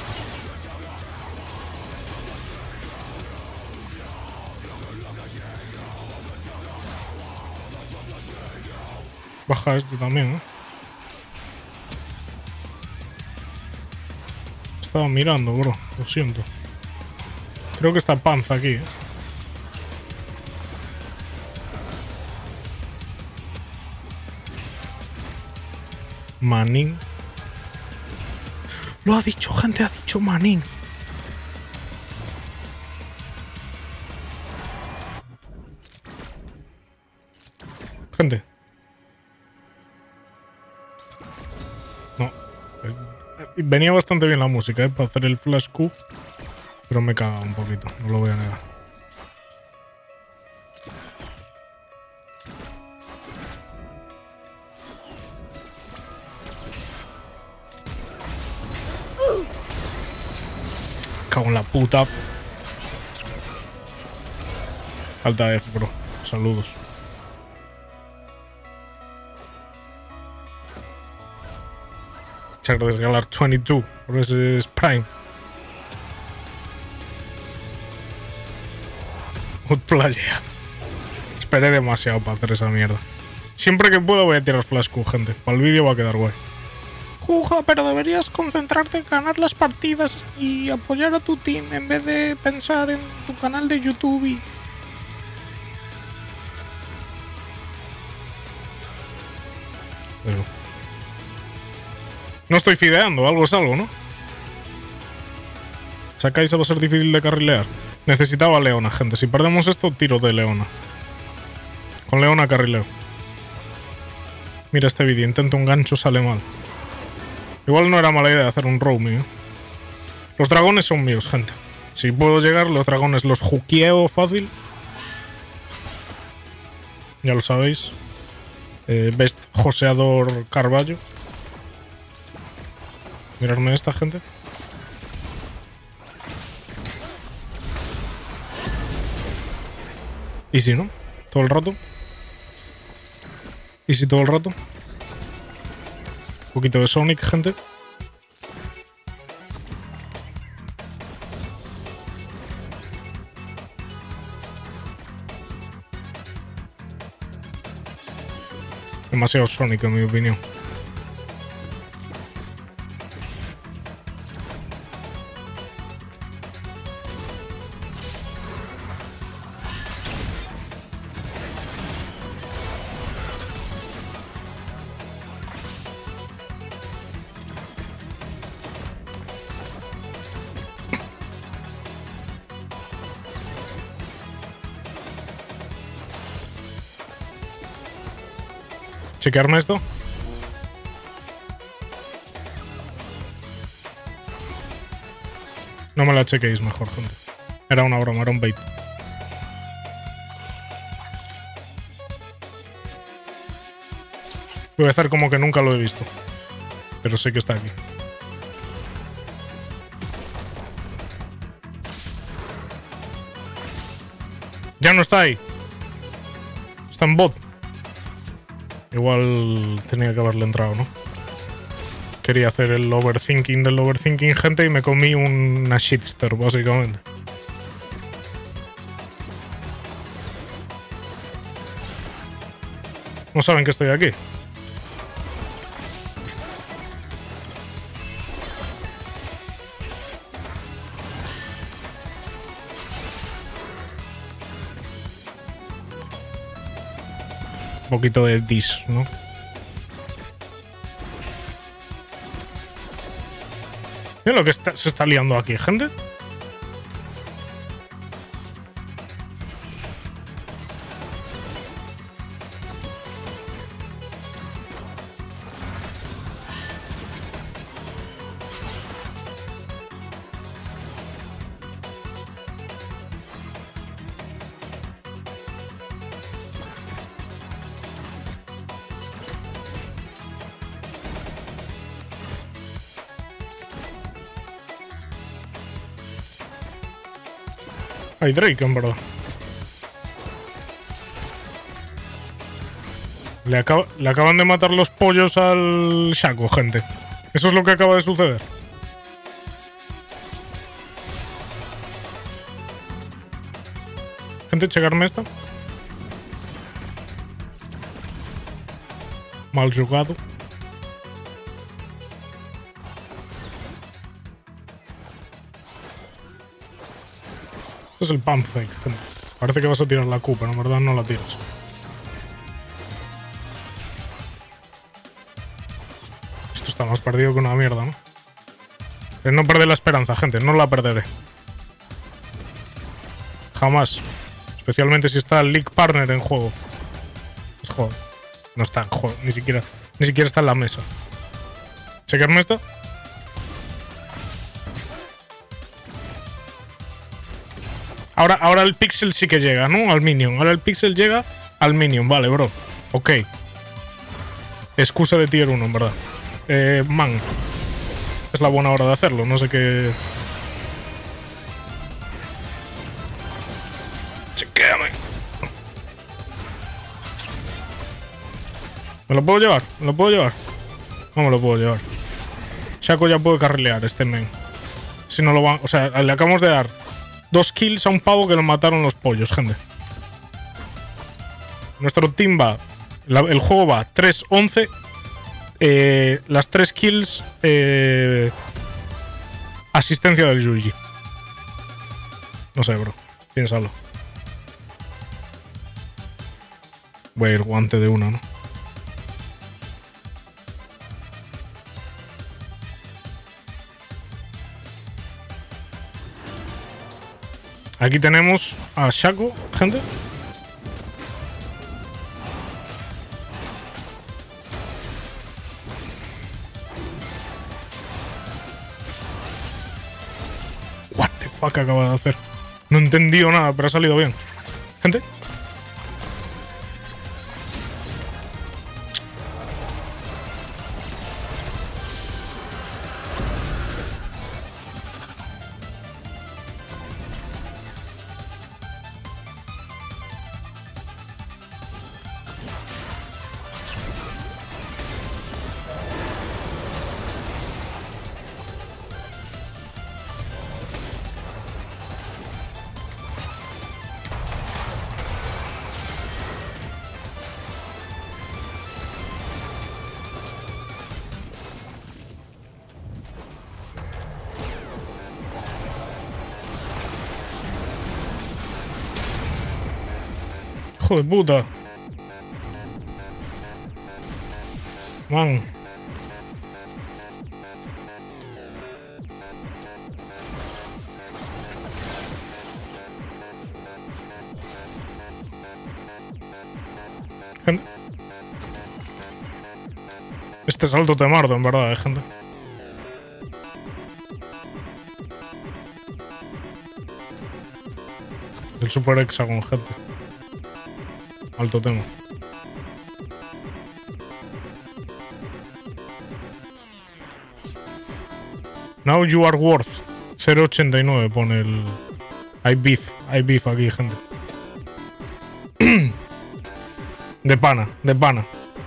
Baja este también, ¿eh? Estaba mirando, bro. Lo siento. Creo que está panza aquí, ¿eh? Manin. Lo ha dicho, gente. Ha dicho Manin. Gente. No. Venía bastante bien la música, para hacer el flash Q. Pero me caga un poquito, no lo voy a negar. Cago en la puta. Alta F, bro. Saludos. Muchas gracias, Galar22, por ese Prime. Playa. Esperé demasiado para hacer esa mierda. Siempre que puedo voy a tirar flash Q, gente. Para el vídeo va a quedar guay. Juja, pero deberías concentrarte en ganar las partidas y apoyar a tu team en vez de pensar en tu canal de YouTube y... Pero... no estoy fideando, algo es algo, ¿no? Sacáis va a ser difícil de carrilear. Necesitaba a Leona, gente. Si perdemos esto, tiro de Leona. Con Leona carrileo. Mira este vídeo, intento un gancho, sale mal. Igual no era mala idea hacer un roaming, ¿eh? Los dragones son míos, gente. Si puedo llegar, los dragones los juqueo fácil. Ya lo sabéis. Best joseador Carballo. Mirarme esta, gente. ¿Y si no? ¿Todo el rato? ¿Y si todo el rato? Un poquito de Sonic, gente. Demasiado Sonic, en mi opinión. ¿Chequearme esto? No me la chequeéis mejor, gente. Era una broma, era un bait. Voy a hacer como que nunca lo he visto. Pero sé que está aquí. Ya no está ahí. Está en bot. Igual tenía que haberle entrado, ¿no? Quería hacer el overthinking del overthinking, gente, y me comí una shitster, básicamente. No saben que estoy aquí. Un poquito de dis, ¿no? Mira lo que se está liando aquí, gente. Hay Drake, en verdad. Le acaban de matar los pollos al Shaco, gente. Eso es lo que acaba de suceder. Gente, checarme esta. Mal jugado. Este es el pump fake, gente. Parece que vas a tirar la Q, pero en verdad no la tiras. Esto está más perdido que una mierda, ¿no? No perder la esperanza, gente. No la perderé. Jamás. Especialmente si está el League Partner en juego. Pues joder. No está en juego. Ni siquiera está en la mesa. ¿Chequearme esto? Ahora el pixel sí que llega, ¿no? Al minion. Ahora el pixel llega al minion. Vale, bro. Ok. Excusa de tier 1, en verdad. Man. Es la buena hora de hacerlo. No sé qué... Chequéame. ¿Me lo puedo llevar? ¿Me lo puedo llevar? No me lo puedo llevar. Shaco ya puede carrilear este men. Si no lo van... O sea, le acabamos de dar 2 kills a un pavo que lo mataron los pollos, gente. Nuestro team va... el juego va 3-11. Las 3 kills... asistencia del Yuji. No sé, bro. Piénsalo. Voy a ir guante de una, ¿no? Aquí tenemos a Shaco, gente. What the fuck acaba de hacer. No he entendido nada, pero ha salido bien. Gente. Hijo de puta. Man. Gente. Este salto te mardo, en verdad, gente. El super hexagon, gente. Alto tema. Now you are worth 0.89 pone el... Hay beef aquí, gente. De pana, de pana.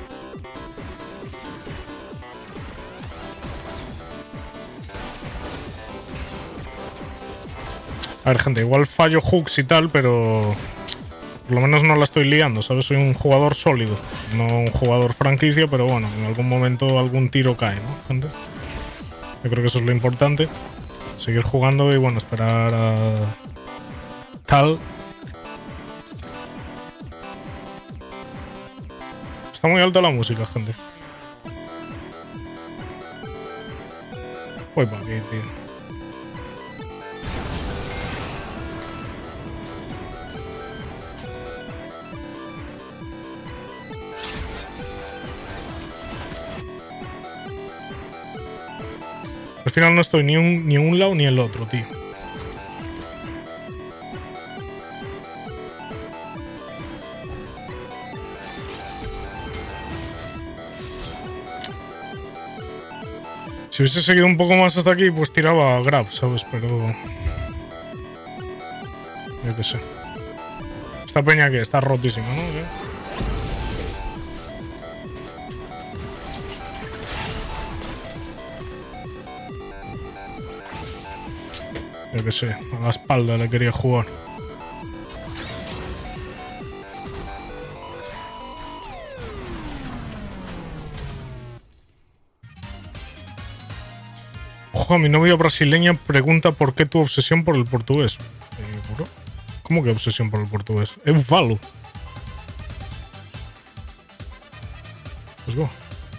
A ver, gente, igual fallo hooks y tal, pero... Por lo menos no la estoy liando, ¿sabes? Soy un jugador sólido, no un jugador franquicia, pero bueno, en algún momento algún tiro cae, ¿no, gente? Yo creo que eso es lo importante. Seguir jugando y, bueno, esperar a... tal. Está muy alta la música, gente. Voy para aquí, tío. Al final no estoy ni un lado ni el otro, tío. Si hubiese seguido un poco más hasta aquí, pues tiraba grab, ¿sabes? Pero... yo qué sé. Esta peña que está rotísima, ¿no? ¿Qué? Yo qué sé, a la espalda le quería jugar. Ojo, mi novia brasileña pregunta por qué tu obsesión por el portugués. ¿Bro? ¿Cómo que obsesión por el portugués? Eu falo. Pues go.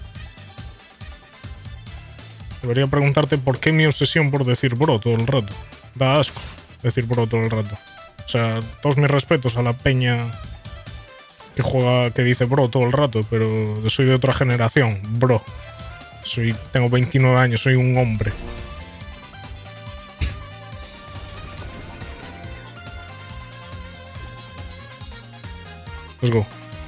Debería preguntarte por qué mi obsesión por decir bro todo el rato. Da asco decir bro todo el rato. O sea, todos mis respetos a la peña que juega, que dice bro todo el rato, pero yo soy de otra generación, bro. Tengo 29 años, soy un hombre. Let's go.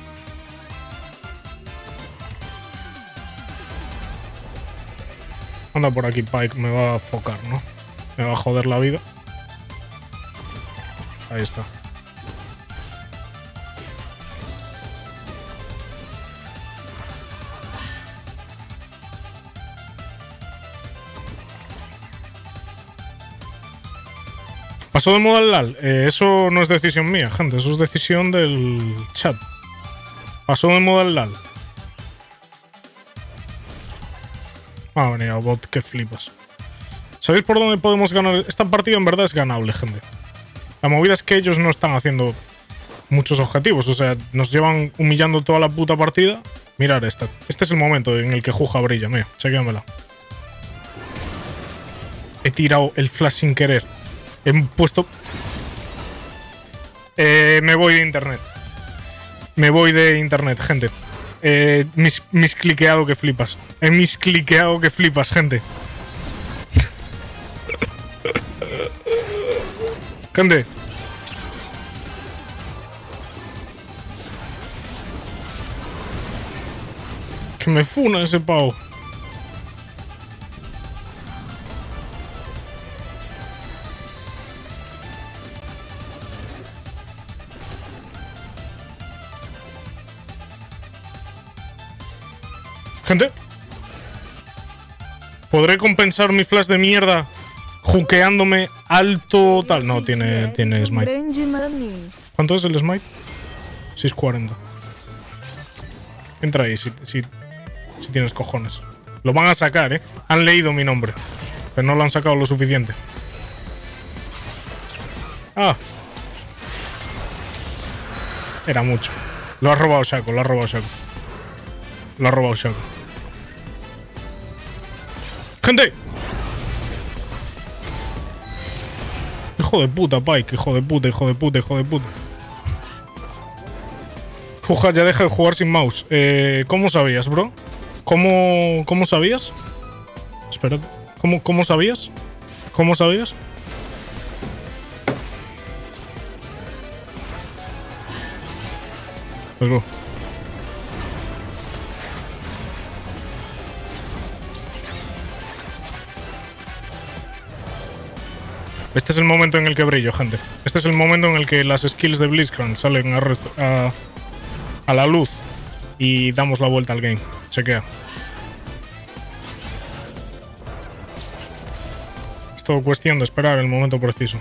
Anda por aquí, Pike, me va a focar, ¿no? Me va a joder la vida. Ahí está. Pasó de moda el LAL. Eso no es decisión mía, gente. Eso es decisión del chat. Pasó de moda el LAL. Va a venir a bot, que flipas. ¿Sabéis por dónde podemos ganar? Esta partida en verdad es ganable, gente. La movida es que ellos no están haciendo muchos objetivos. O sea, nos llevan humillando toda la puta partida. Mirad esta. Este es el momento en el que Juja brilla. Mira, chequéamela. He tirado el flash sin querer. He puesto... Me voy de internet. Me voy de internet, gente. Miscliqueado que flipas. He miscliqueado que flipas, gente. Gente. Que me funa ese pavo. Gente, ¿podré compensar mi flash de mierda juqueándome alto tal? No, tiene smite. ¿Cuánto es el smite? 640. Entra ahí si tienes cojones. Lo van a sacar, ¿eh? Han leído mi nombre, pero no lo han sacado lo suficiente. Ah. Era mucho. Lo ha robado Shaco, lo ha robado Shaco. Lo ha robado Shaco. ¡Gente! Hijo de puta, Pike. Hijo de puta, hijo de puta, hijo de puta. Juja, ya deja de jugar sin mouse. ¿Cómo sabías, bro? ¿Cómo sabías? Espérate. ¿Cómo sabías? ¿Cómo sabías? Let's go. Este es el momento en el que brillo, gente. Este es el momento en el que las skills de Blitzcrank salen a la luz y damos la vuelta al game. Chequea. Es todo cuestión de esperar el momento preciso.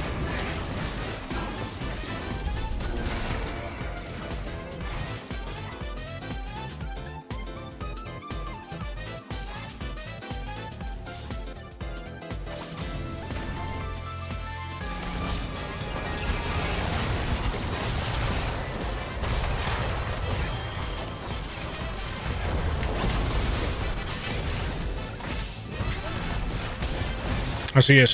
Así es.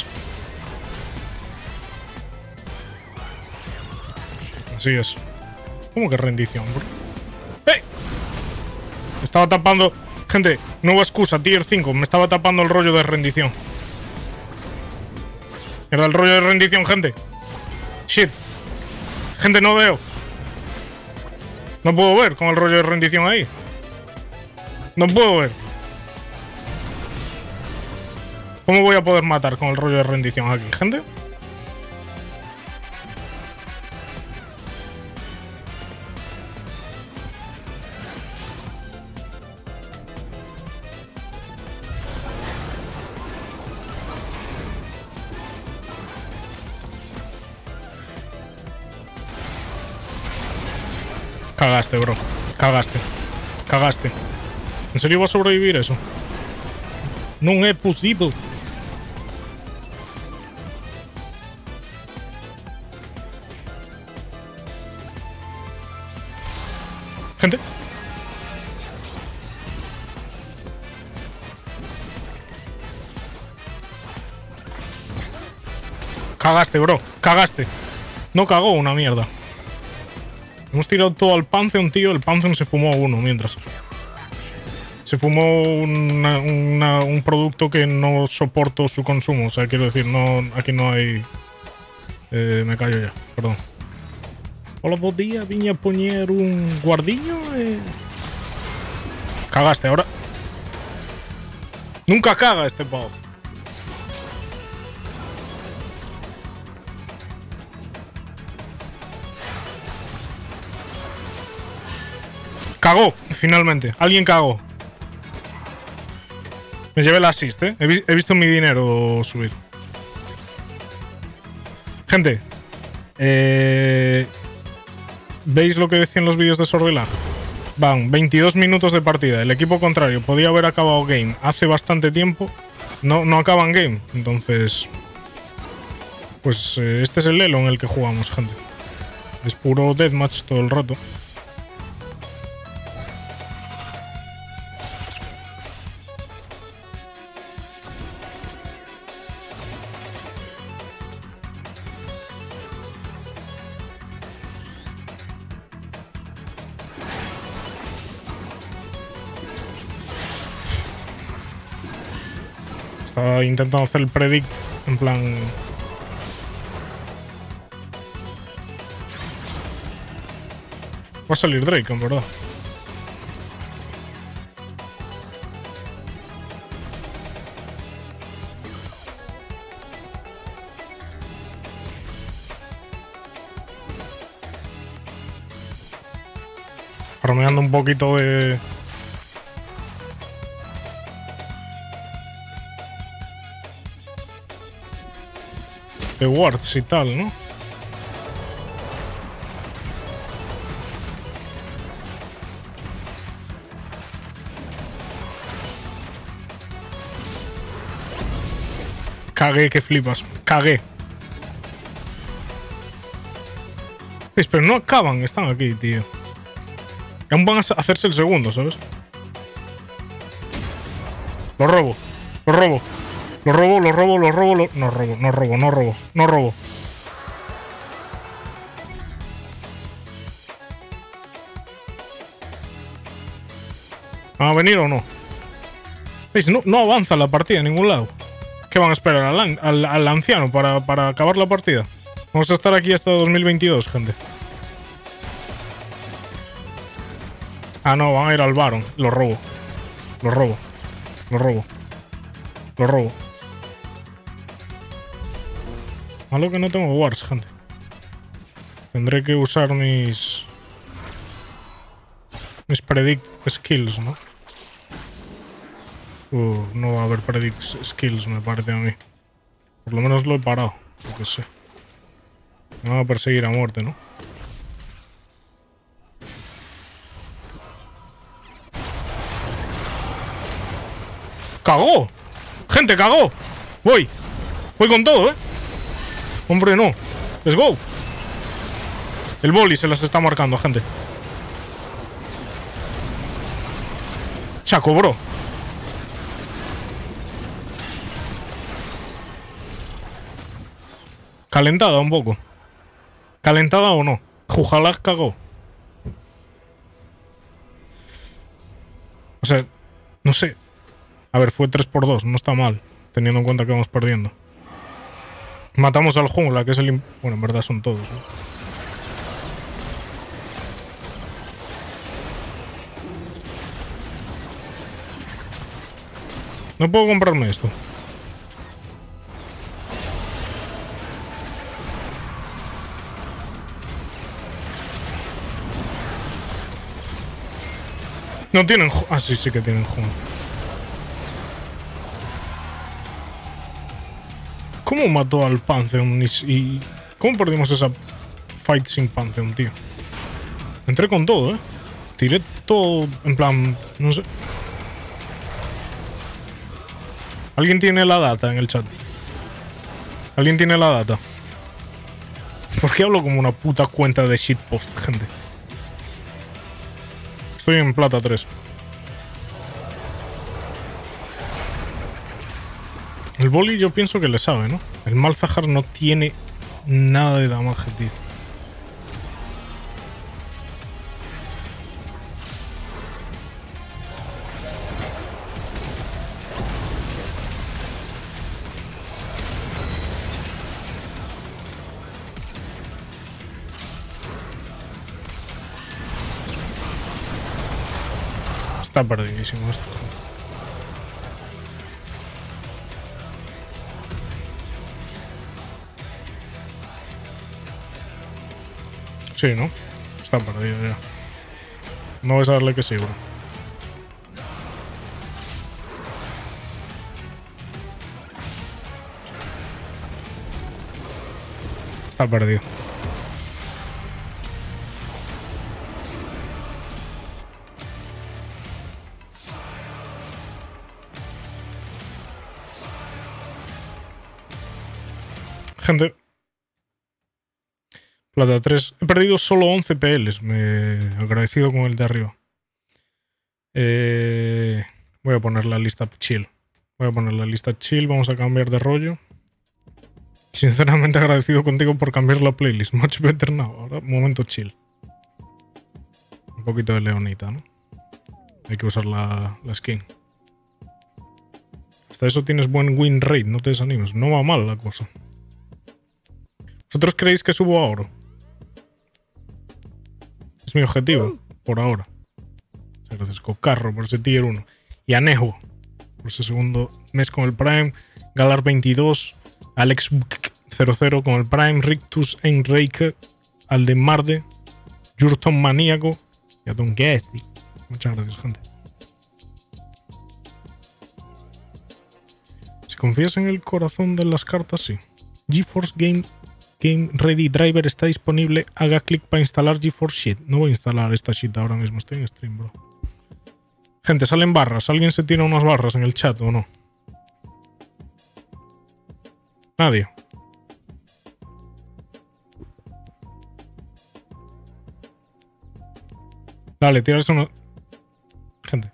Así es. ¿Cómo que rendición, bro? ¡Eh! Me estaba tapando... Gente, nueva excusa, tier 5. Me estaba tapando el rollo de rendición. Era el rollo de rendición, gente. Shit. Gente, no veo. No puedo ver con el rollo de rendición ahí. No puedo ver. ¿Cómo voy a poder matar con el rollo de rendición aquí, gente? Cagaste, bro. Cagaste. Cagaste. ¿En serio va a sobrevivir eso? No es posible. Gente. Cagaste, bro. Cagaste. No cagó una mierda. Hemos tirado todo al Pantheon, tío. El Pantheon se fumó uno mientras. Se fumó un producto que no soporto su consumo. O sea, quiero decir, no, aquí no hay... me callo ya, perdón. Hola, buen día. Vine a poner un guardiño. Cagaste ahora. Nunca caga este pavo. Cagó, finalmente. Alguien cagó. Me llevé el assist, ¿eh? He visto mi dinero subir. Gente. ¿Veis lo que decían los vídeos de Sorrilag? Van 22 minutos de partida. El equipo contrario podía haber acabado game hace bastante tiempo. No acaban game. Entonces... Pues este es el elo en el que jugamos, gente. Es puro deathmatch todo el rato. Estaba intentando hacer el predict, en plan... Va a salir Drake, en verdad. Farmeando un poquito de wards y tal, ¿no? Cagué, que flipas. Cagué. Pero no acaban, están aquí, tío. Aún van a hacerse el segundo, ¿sabes? Lo robo. Lo robo. Lo robo, lo robo, lo robo, lo... No robo, no robo, no robo, no robo. ¿Van a venir o no? ¿Veis? No avanza la partida en ningún lado. ¿Qué van a esperar? ¿Al anciano para acabar la partida? Vamos a estar aquí hasta 2022, gente. Ah, no, van a ir al Baron. Lo robo. Lo robo. Lo robo. Lo robo. Malo que no tengo wards, gente. Tendré que usar mis predict skills, ¿no? No va a haber predict skills, me parece a mí. Por lo menos lo he parado. Yo qué sé. Me van a perseguir a muerte, ¿no? ¡Cagó! ¡Gente, cagó! Voy con todo, ¿eh? Hombre, no. Let's go. El boli se las está marcando, gente. Chaco, bro. Calentada un poco. ¿Calentada o no? Ojalá cagó. O sea, no sé. A ver, fue 3-2, no está mal, teniendo en cuenta que vamos perdiendo. Matamos al jungla, que es el... Bueno, en verdad son todos, ¿no? No puedo comprarme esto. No tienen... Ah, sí, sí que tienen jungla. ¿Cómo mató al Pantheon y cómo perdimos esa fight sin Pantheon, tío? Entré con todo, ¿eh? Tiré todo, en plan, no sé. ¿Alguien tiene la data en el chat? ¿Alguien tiene la data? ¿Por qué hablo como una puta cuenta de shitpost, gente? Estoy en plata 3. El boli yo pienso que le sabe, ¿no? El Malzahar no tiene nada de damage, tío. Está perdidísimo esto. Sí, ¿no? Está perdido ya. No vas a darle que sí, bro. Está perdido. Gente. Plata 3. He perdido solo 11 PLs. Me agradecido con el de arriba. Voy a poner la lista chill. Voy a poner la lista chill. Vamos a cambiar de rollo. Sinceramente agradecido contigo por cambiar la playlist. Much better now. Ahora, momento chill. Un poquito de leonita, ¿no? Hay que usar la skin. Hasta eso tienes buen win rate, no te desanimes. No va mal la cosa. ¿Vosotros creéis que subo a oro? Es mi objetivo, por ahora. Muchas gracias, Cocarro, por ese tier 1. Y a Nejo, por ese segundo mes con el Prime. Galar 22, Alex 00 con el Prime. Rictus Enrique, Aldemarde, Jurton Maníaco y a Don Gessi. Muchas gracias, gente. Si confías en el corazón de las cartas, sí. GeForce Game Ready Driver está disponible. Haga clic para instalar GeForce Shit. No voy a instalar esta shit ahora mismo. Estoy en stream, bro. Gente, salen barras. ¿Alguien se tira unas barras en el chat o no? Nadie. Dale, tirarse una... Gente.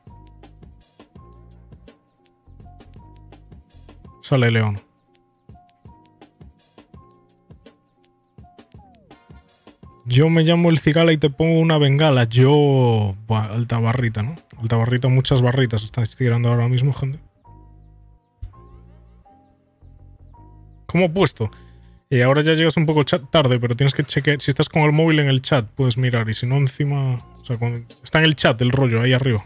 Sale León. Yo me llamo el Cigala y te pongo una bengala. Yo... Buah, alta barrita, ¿no? Alta barrita, muchas barritas estáis tirando ahora mismo, gente. ¿Cómo he puesto? Ahora ya llegas un poco tarde, pero tienes que chequear. Si estás con el móvil en el chat, puedes mirar. Y si no, encima... O sea, está en el chat el rollo, ahí arriba.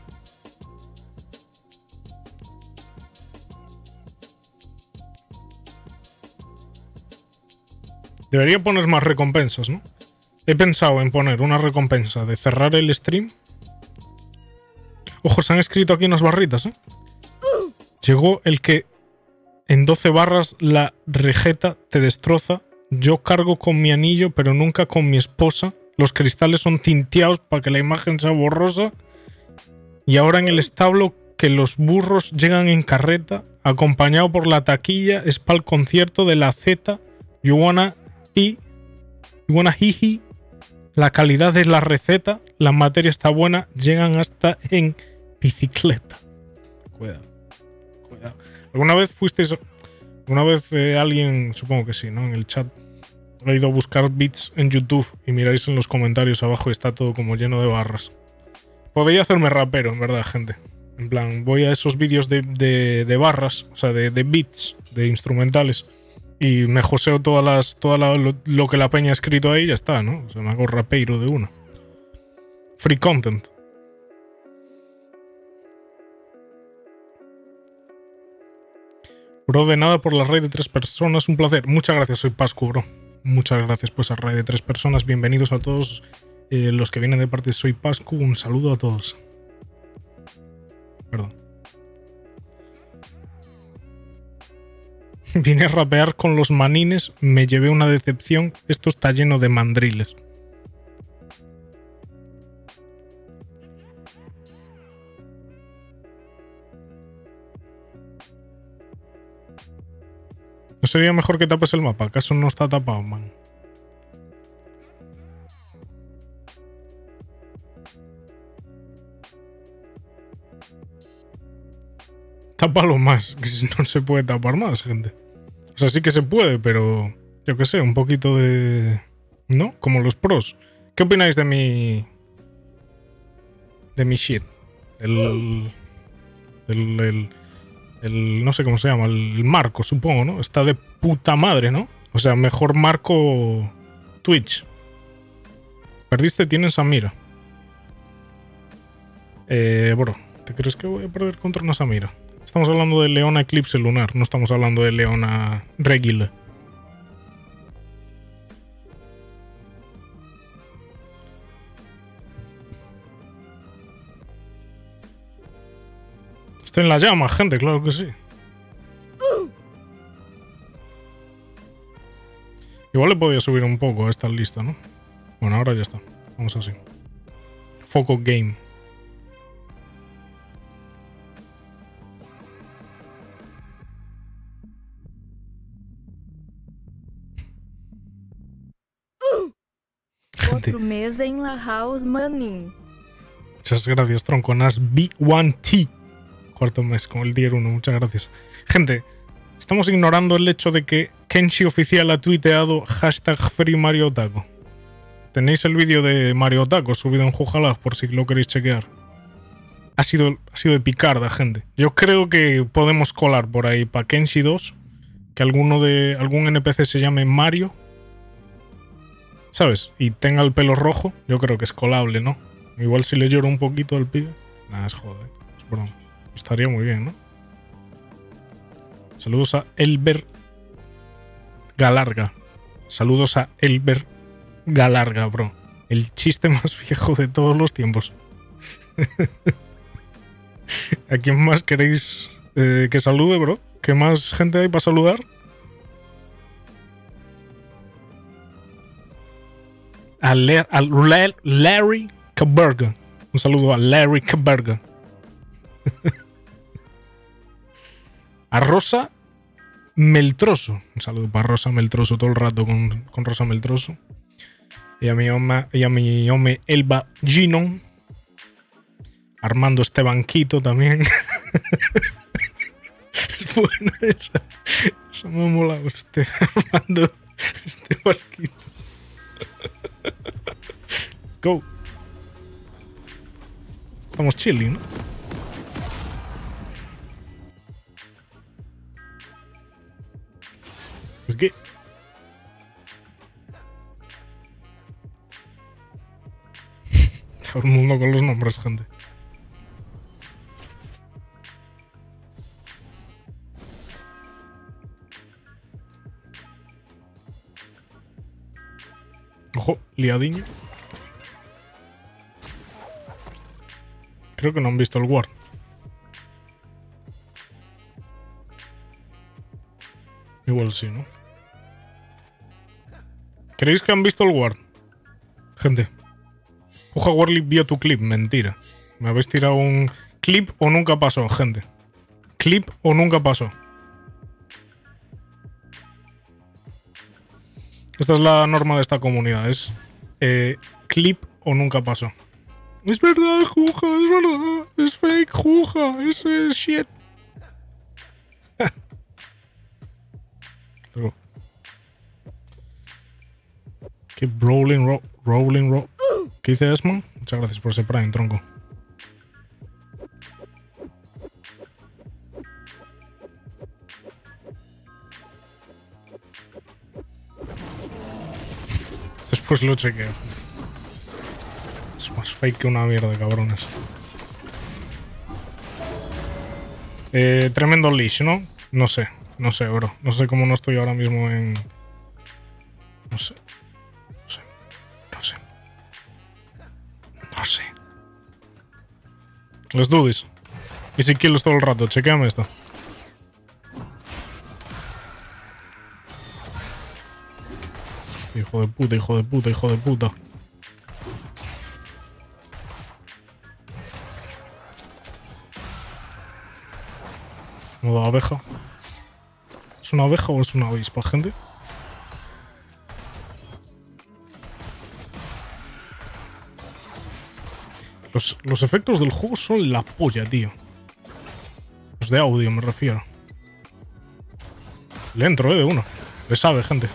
Debería poner más recompensas, ¿no? He pensado en poner una recompensa de cerrar el stream. Ojo, se han escrito aquí unas barritas, ¿eh? Llegó el que en 12 barras la rejeta te destroza. Yo cargo con mi anillo, pero nunca con mi esposa. Los cristales son tinteados para que la imagen sea borrosa. Y ahora en el establo que los burros llegan en carreta, acompañado por la taquilla, es para el concierto de la Z. You wanna jiji. La calidad es la receta, la materia está buena, llegan hasta en bicicleta. Cuidado, cuidado. ¿Alguna vez fuisteis... Alguna vez alguien, supongo que sí, ¿no? En el chat ha ido a buscar beats en YouTube y miráis en los comentarios abajo y está todo como lleno de barras. Podría hacerme rapero, en verdad, gente. En plan, voy a esos vídeos de barras, o sea, de beats, de instrumentales. Y me joseo lo que la peña ha escrito ahí y ya está, ¿no? O sea, me hago rapeiro de uno. Free content. Bro, de nada por la raid de 3 personas. Un placer. Muchas gracias, soy Pascu, bro. Muchas gracias por esa raid de 3 personas. Bienvenidos a todos los que vienen de parte de Soy Pascu. Un saludo a todos. Perdón. Vine a rapear con los manines, me llevé una decepción. Esto está lleno de mandriles. ¿No sería mejor que tapes el mapa? ¿Acaso no está tapado, man? Tápalo más, que si no se puede tapar más, gente. O sea, sí que se puede, pero yo qué sé, un poquito de... ¿No? Como los pros. ¿Qué opináis de mi... shit? El no sé cómo se llama, el marco, supongo, ¿no? Está de puta madre, ¿no? O sea, mejor marco Twitch. Perdiste, tienes Samira. Bro, ¿te crees que voy a perder contra una Samira? Estamos hablando de Leona Eclipse Lunar, no estamos hablando de Leona Regular. Estoy en la llama, gente, claro que sí. Igual le podía subir un poco a esta lista, ¿no? Bueno, ahora ya está. Vamos así. Foco Game. Otro mes en la house, manín. Muchas gracias, Tronconas B1T. Cuarto mes con el tier 1, muchas gracias. Gente, estamos ignorando el hecho de que Kenshi Oficial ha tuiteado #FreeMarioTaco. Tenéis el vídeo de Mario Taco subido en Jujalá por si lo queréis chequear. ha sido de picarda, gente. Yo creo que podemos colar por ahí para Kenshi 2 que algún NPC se llame Mario, ¿sabes? Y tenga el pelo rojo. Yo creo que es colable, ¿no? Igual si le lloro un poquito al pibe. Nada, es joder. Es broma. Estaría muy bien, ¿no? Saludos a Elber Galarga. Saludos a Elber Galarga, bro. El chiste más viejo de todos los tiempos. ¿A quién más queréis que salude, bro? ¿Qué más gente hay para saludar? A Larry Kaberga. Un saludo a Larry Kaberga. A Rosa Meltroso. Un saludo para Rosa Meltroso todo el rato con Rosa Meltroso. Y a mi hombre Elba Ginon. Armando Estebanquito también. Es buena esa. Eso me ha molado. Armando Estebanquito. Let's go. Estamos chilling, ¿no? Let's get. Todo el mundo con los nombres, gente. Ojo, liadiño. Creo que no han visto el Ward. Igual sí, ¿no? ¿Creéis que han visto el Ward? Gente. Ojo, Warly vio tu clip. Mentira. Me habéis tirado un clip o nunca pasó, gente. Clip o nunca pasó. Esta es la norma de esta comunidad. Es clip o nunca pasó. Es verdad, Juja, es verdad. Es fake, Juja. Es shit. ¿Qué rolling roll? ¿Qué dice Esmond? Muchas gracias por ese prime, tronco. Después lo chequeo. Es más fake que una mierda, cabrones. Tremendo leash, ¿no? No sé, bro. No sé cómo no estoy ahora mismo en... No sé. Let's do this. Y si kills todo el rato, chequeame esto. Hijo de puta. Modo abeja. ¿Es una abeja o es una avispa, gente? Los efectos del juego son la polla, tío. Los de audio, me refiero. Le entro, de uno. Le sabe, gente.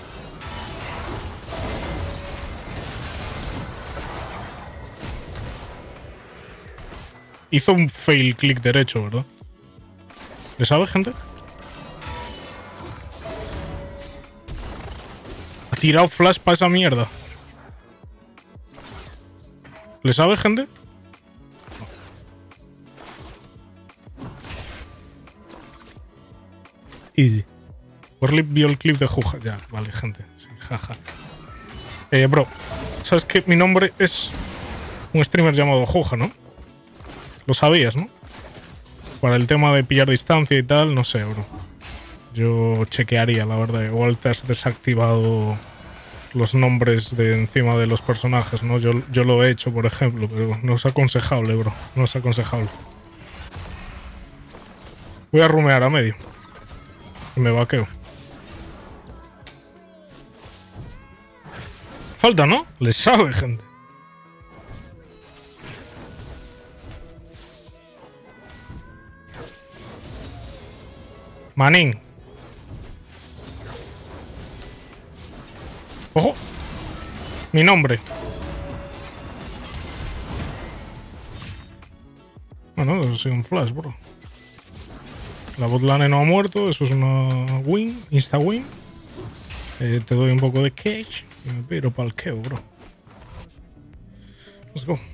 Hizo un fail click derecho, ¿verdad? ¿Le sabe, gente? Ha tirado flash para esa mierda. ¿Le sabe, gente? Easy. Warlip vio el clip de Juja. Ya, vale, gente. Sí, jaja. Bro, ¿sabes que mi nombre es un streamer llamado Juja, no? Lo sabías, ¿no? Para el tema de pillar distancia y tal, no sé, bro. Yo chequearía, la verdad. Igual te has desactivado los nombres de encima de los personajes, ¿no? Yo lo he hecho, por ejemplo, pero no es aconsejable, bro. No es aconsejable. Voy a rumear a medio. Y me vaqueo. Falta, ¿no? Le sabe, gente. Manín. ¡Ojo! Mi nombre. Bueno, eso ha sido un flash, bro. La botlane no ha muerto, eso es una win, insta win. Te doy un poco de cash y me piro para el keo, bro. Let's go.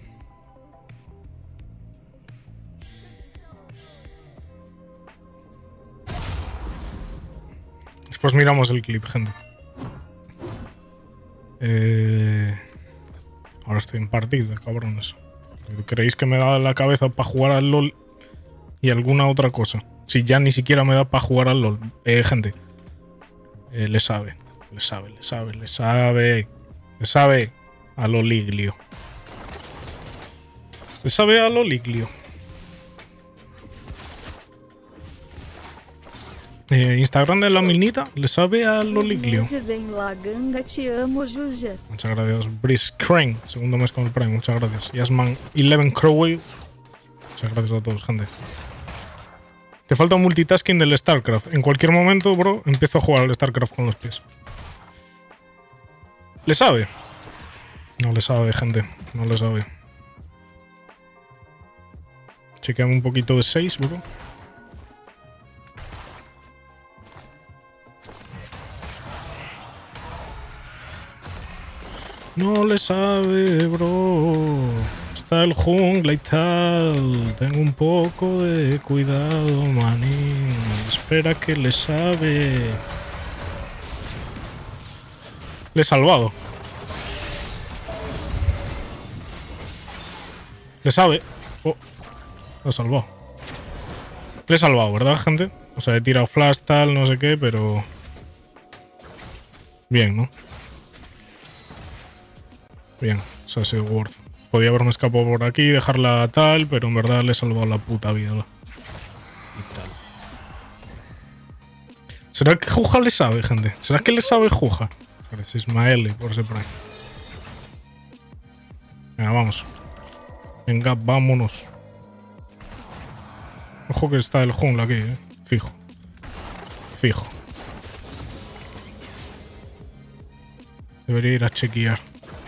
Después miramos el clip, gente. Ahora estoy en partida, cabrones. ¿Creéis que me da la cabeza para jugar al LOL y alguna otra cosa? Si ya ni siquiera me da para jugar al LOL. Gente. Le sabe a lo liglio. Le sabe a lo liglio. Instagram de la Milnita le sabe a lo liglio. Muchas gracias. Brice Crane, segundo mes con el Prime, muchas gracias. Yasman 11 Crowway. Muchas gracias a todos, gente. Te falta un multitasking del StarCraft. En cualquier momento, bro, empiezo a jugar al StarCraft con los pies. ¿Le sabe? No le sabe, gente. No le sabe. Chequeame un poquito de 6, bro. No le sabe, bro. Está el jungla y tal. Tengo un poco de cuidado, manín. Espera que le sabe. Le he salvado. Le sabe. Oh, lo he salvado. Le he salvado, ¿verdad, gente? O sea, he tirado flash, tal, no sé qué, pero... Bien, ¿no? Bien, eso ha sido worth. Podía haberme escapado por aquí, dejarla tal, pero en verdad le he salvado la puta vida. Y tal. ¿Será que Juja le sabe, gente? ¿Será que le sabe Juja? Parece Ismael por ese prime. Venga, vamos. Venga, vámonos. Ojo que está el jungla aquí, Fijo. Fijo. Debería ir a chequear.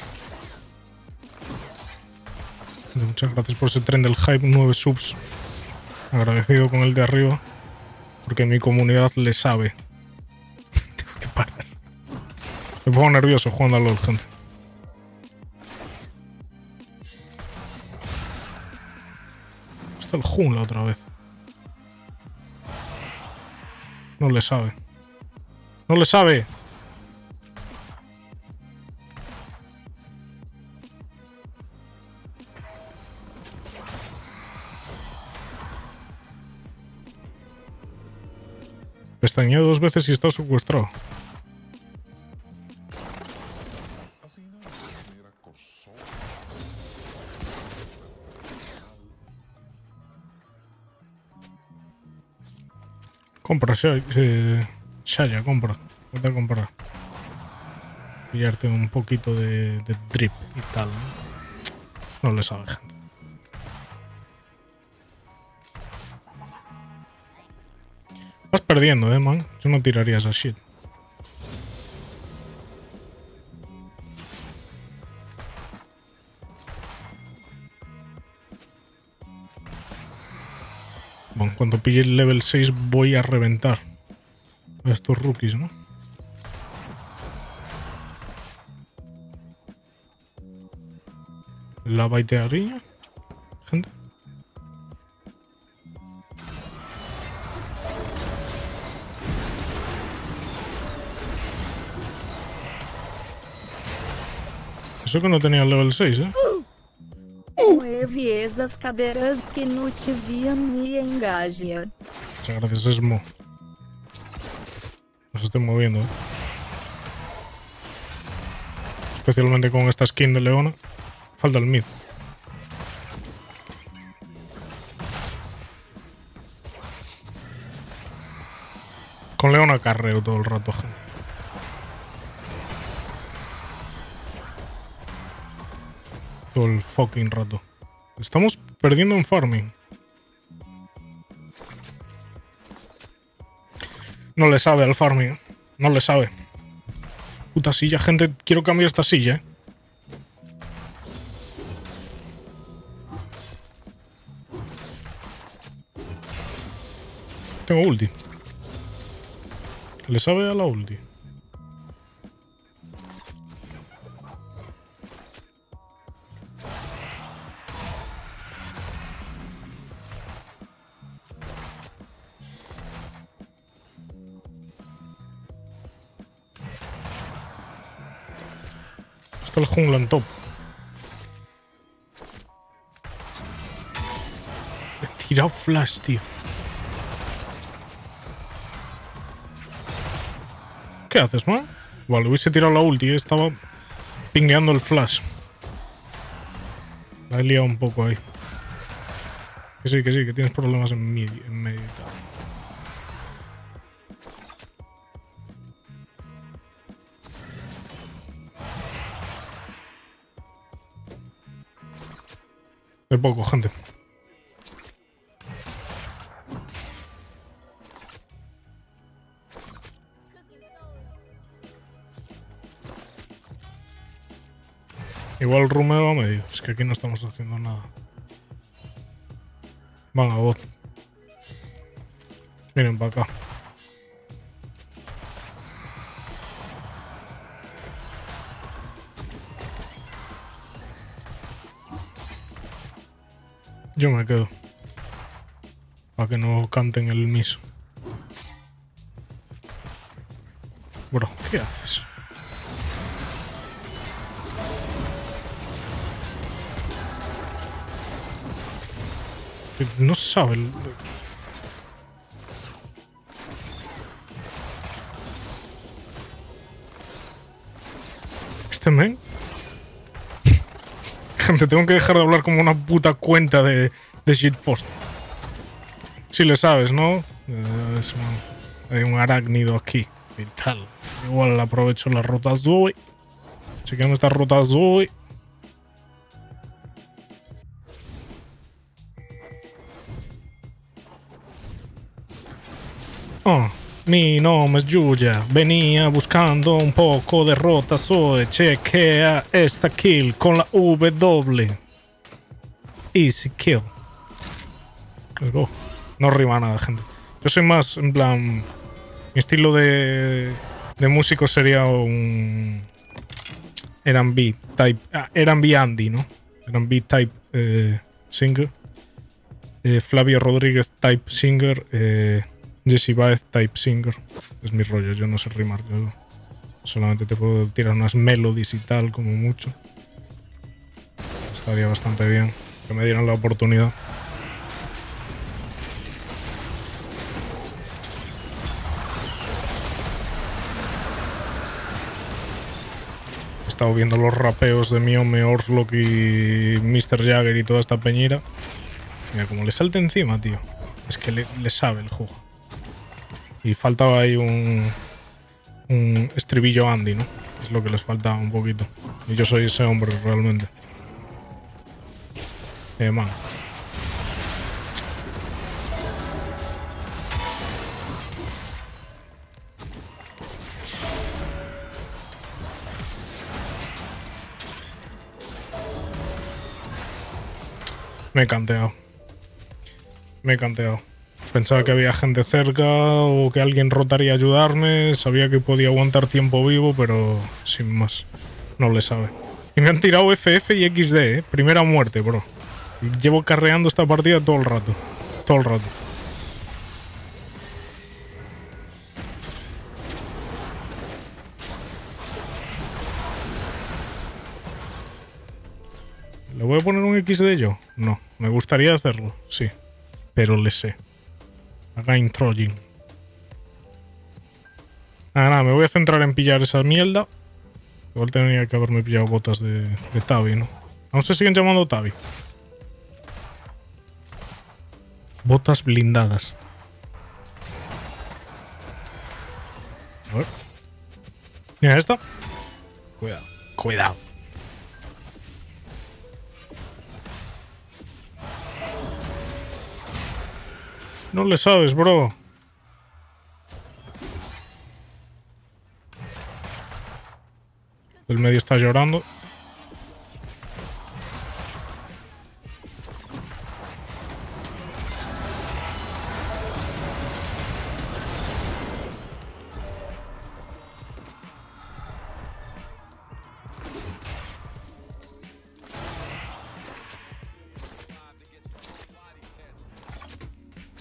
Muchas gracias por ese tren del hype, 9 subs. Agradecido con el de arriba. Porque mi comunidad le sabe. Tengo que parar. Me pongo nervioso jugando a LOL, gente. Está el jungla otra vez. No le sabe. No le sabe. Pestañeo 2 veces y está secuestrado. Compra, Shaya, compra. Vete a comprar. Pillarte un poquito de drip y tal. No le sabe, gente. Vas perdiendo, man. Yo no tiraría esa shit. Bueno, cuando pille el level 6 voy a reventar a estos rookies, ¿no? La baitearía, gente. Eso que no tenía el level 6, Mueve esas cadeiras que no te viam me engaja. Muchas gracias, Esmo. Nos estoy moviendo, Especialmente con esta skin de Leona. Falta el mid. Con Leona carreo todo el rato, gente. Todo el fucking rato. Estamos perdiendo en farming. No le sabe al farming. No le sabe. Puta silla, gente. Quiero cambiar esta silla, Tengo ulti. ¿Le sabe a la ulti? Está el jungla en top. He tirado flash, tío. ¿Qué haces, man? Vale, hubiese tirado la ulti. Estaba pingueando el flash. La he liado un poco ahí. Que sí, que tienes problemas en medio y tal. De poco, gente. Igual rumeo a medio. Es que aquí no estamos haciendo nada. Van a bot. Miren para acá. Yo me quedo. Para que no canten el miso. Bro, ¿qué haces? No sabe el... Este men... Gente, tengo que dejar de hablar como una puta cuenta de shitpost. Si le sabes, ¿no? Hay un arácnido aquí y tal. Igual aprovecho las rotas de hoy. Chequeando estas rotas de hoy. Oh, mi nombre es Yuya. Venía buscando un poco de rotas hoy. Chequea esta kill con la W. Easy kill. Let's go. No rima nada, gente. Yo soy más, en plan... Mi estilo de músico sería un... R&B type... R&B Andy, ¿no? R&B type singer. Flavio Rodríguez type singer. Jesse Baez type singer. Es mi rollo, yo no sé rimar. Yo solamente te puedo tirar unas melodies y tal, como mucho. Estaría bastante bien que me dieran la oportunidad. He estado viendo los rapeos de Miome, Orslock y Mr. Jagger y toda esta peñera. Mira, como le salta encima, tío. Es que le sabe el juego. Y faltaba ahí un estribillo Andy, ¿no? Es lo que les faltaba un poquito. Y yo soy ese hombre realmente. Man. Me he canteado. Me he canteado. Pensaba que había gente cerca o que alguien rotaría a ayudarme. Sabía que podía aguantar tiempo vivo, pero sin más. No le sabe. Y me han tirado FF y XD, ¿eh? Primera muerte, bro. Y llevo carreando esta partida todo el rato. Todo el rato. ¿Le voy a poner un XD yo? No. Me gustaría hacerlo, sí. Pero le sé. Again Trojan. Nada, me voy a centrar en pillar esa mierda. Igual tenía que haberme pillado botas de Tabi, ¿no? Aún se siguen llamando Tabi. Botas blindadas. A ver. Mira esta. Cuidado. Cuidado. No le sabes, bro. El medio está llorando.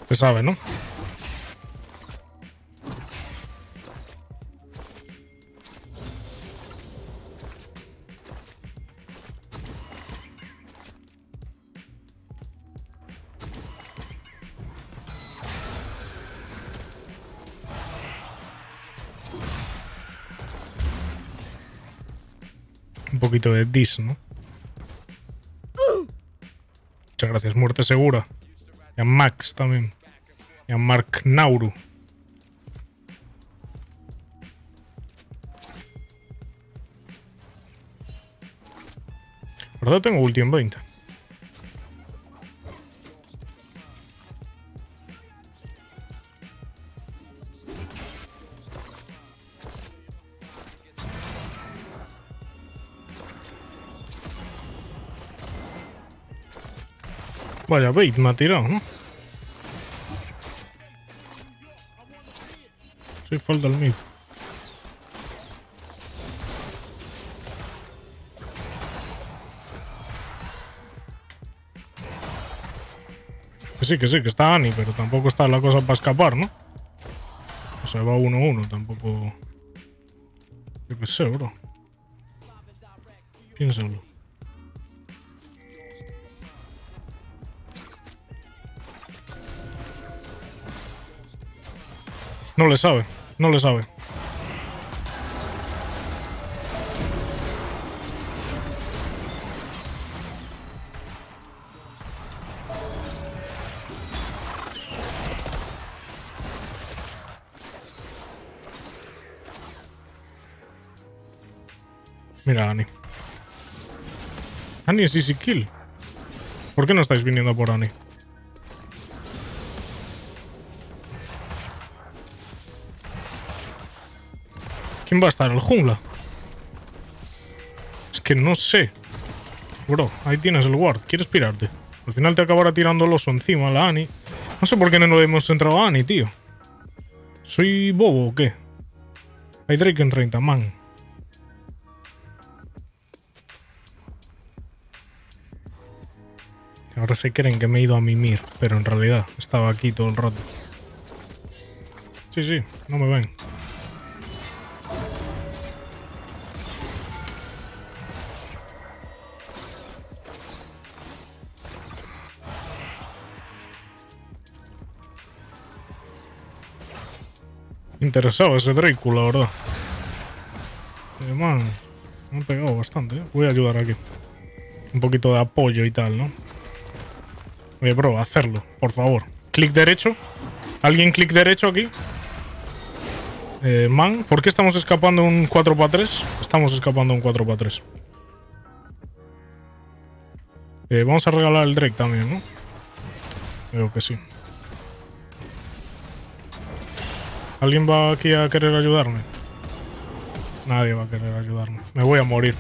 Se sabe, ¿no? Un poquito de dis, ¿no? Muchas gracias. Muerte segura. Y a Max también. Y a Mark Nauru. ¿Verdad? Tengo ulti en 20. Vaya bait me ha tirado, ¿no? Sí, falta el mid. Que sí, que está Annie, pero tampoco está la cosa para escapar, ¿no? O sea, va 1-1, tampoco... Yo qué sé, bro. Piénsalo. No le sabe, no le sabe. Mira, Annie. Annie es easy kill. ¿Por qué no estáis viniendo por Annie? ¿Quién va a estar? ¿El jungla? Es que no sé. Bro, ahí tienes el ward. ¿Quieres pirarte? Al final te acabará tirando el oso encima, la Annie. No sé por qué no le hemos entrado a Annie, tío. ¿Soy bobo o qué? Hay Drake en 30, man. Ahora se creen que me he ido a mimir, pero en realidad estaba aquí todo el rato. Sí, no me ven. Interesado ese Draco, la verdad. Man, me han pegado bastante, ¿eh? Voy a ayudar aquí. Un poquito de apoyo y tal, ¿no? Oye, bro, hacerlo, por favor. Clic derecho. ¿Alguien clic derecho aquí? Man, ¿por qué estamos escapando un 4x3? Estamos escapando un 4x3. Vamos a regalar el Drake también, ¿no? Creo que sí. ¿Alguien va aquí a querer ayudarme? Nadie va a querer ayudarme. Me voy a morir.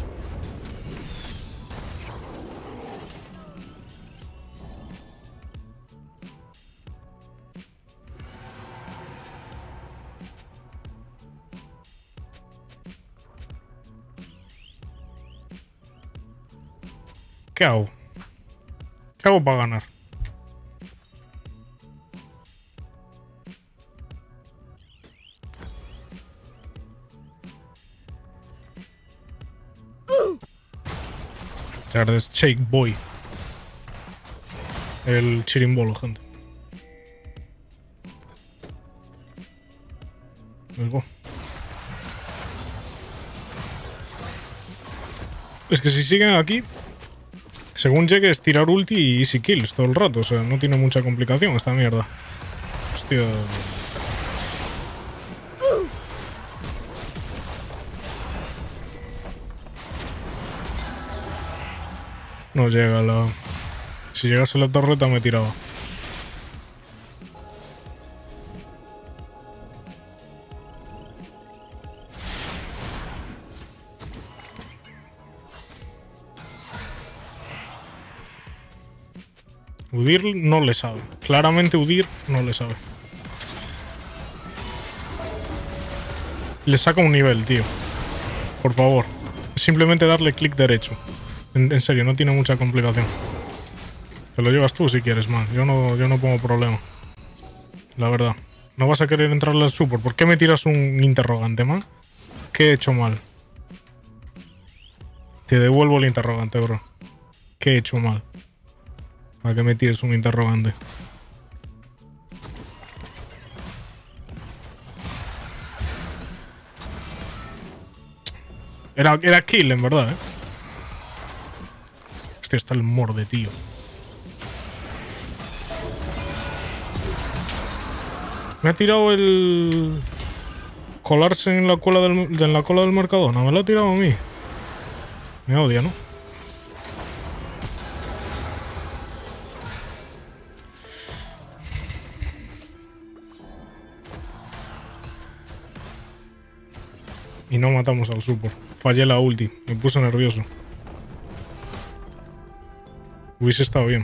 ¿Qué hago? ¿Qué hago para ganar? Es Shake Boy. El chirimbolo, gente. Luego. Es que si siguen aquí, según llegue es tirar ulti y easy kills todo el rato. O sea, no tiene mucha complicación esta mierda. Hostia. No llega la... Si llegase la torreta me tiraba. Udir no le sabe. Claramente Udir no le sabe. Le saca un nivel, tío. Por favor. Simplemente darle clic derecho. En serio, no tiene mucha complicación. Te lo llevas tú si quieres, man. Yo no pongo problema. La verdad. No vas a querer entrarle al support. ¿Por qué me tiras un interrogante, man? ¿Qué he hecho mal? Te devuelvo el interrogante, bro. ¿Qué he hecho mal? Para que me tires un interrogante. Era kill, en verdad, Hostia, está el morde, tío. Me ha tirado el... colarse en la cola del Mercadona. Me lo ha tirado a mí. Me odia, ¿no? Y no matamos al support. Fallé la ulti. Me puse nervioso. Hubiese estado bien.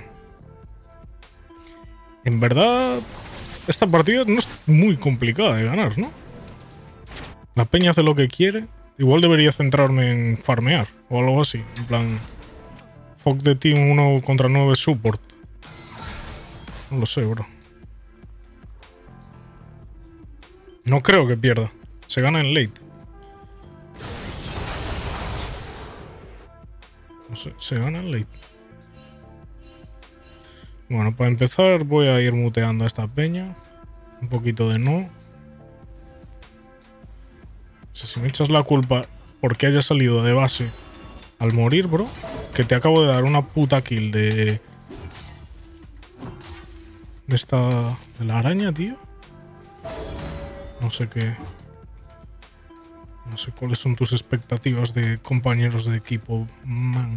En verdad, esta partida no es muy complicada de ganar, ¿no? La peña hace lo que quiere. Igual debería centrarme en farmear o algo así. En plan, fuck the team 1 contra 9 support. No lo sé, bro. No creo que pierda. Se gana en late. No sé, se gana en late. Bueno, para empezar voy a ir muteando a esta peña. Un poquito de no. O sea, si me echas la culpa porque haya salido de base al morir, bro, que te acabo de dar una puta kill de esta... de la araña, tío. No sé qué... No sé cuáles son tus expectativas de compañeros de equipo, man.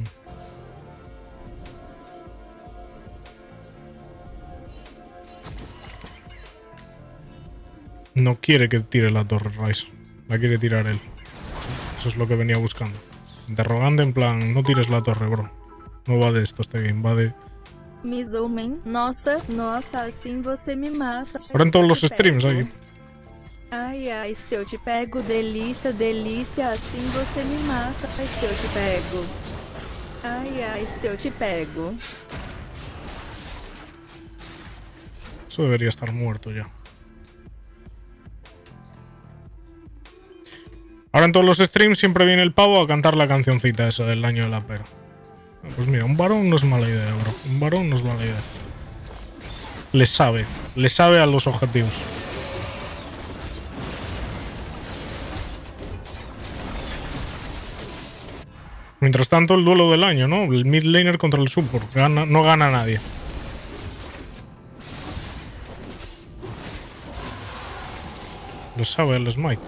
No quiere que tire la torre Ryze. La quiere tirar él. Eso es lo que venía buscando. Interrogante en plan, no tires la torre, bro. No va de esto este game, va de... Mizumen, nossa, assim você me mata. Ahora en todos los streams ahí. Ai, ai, se eu te pego, delícia, delícia, assim você me mata. Ai, se eu te pego. Ai, ai, se eu te pego. Eso debería estar muerto ya. Ahora en todos los streams siempre viene el pavo a cantar la cancioncita esa del año de la pera. Pues mira, un varón no es mala idea, bro. Un varón no es mala idea. Le sabe a los objetivos. Mientras tanto, el duelo del año, ¿no? El mid laner contra el support. No gana nadie. Le sabe el smite.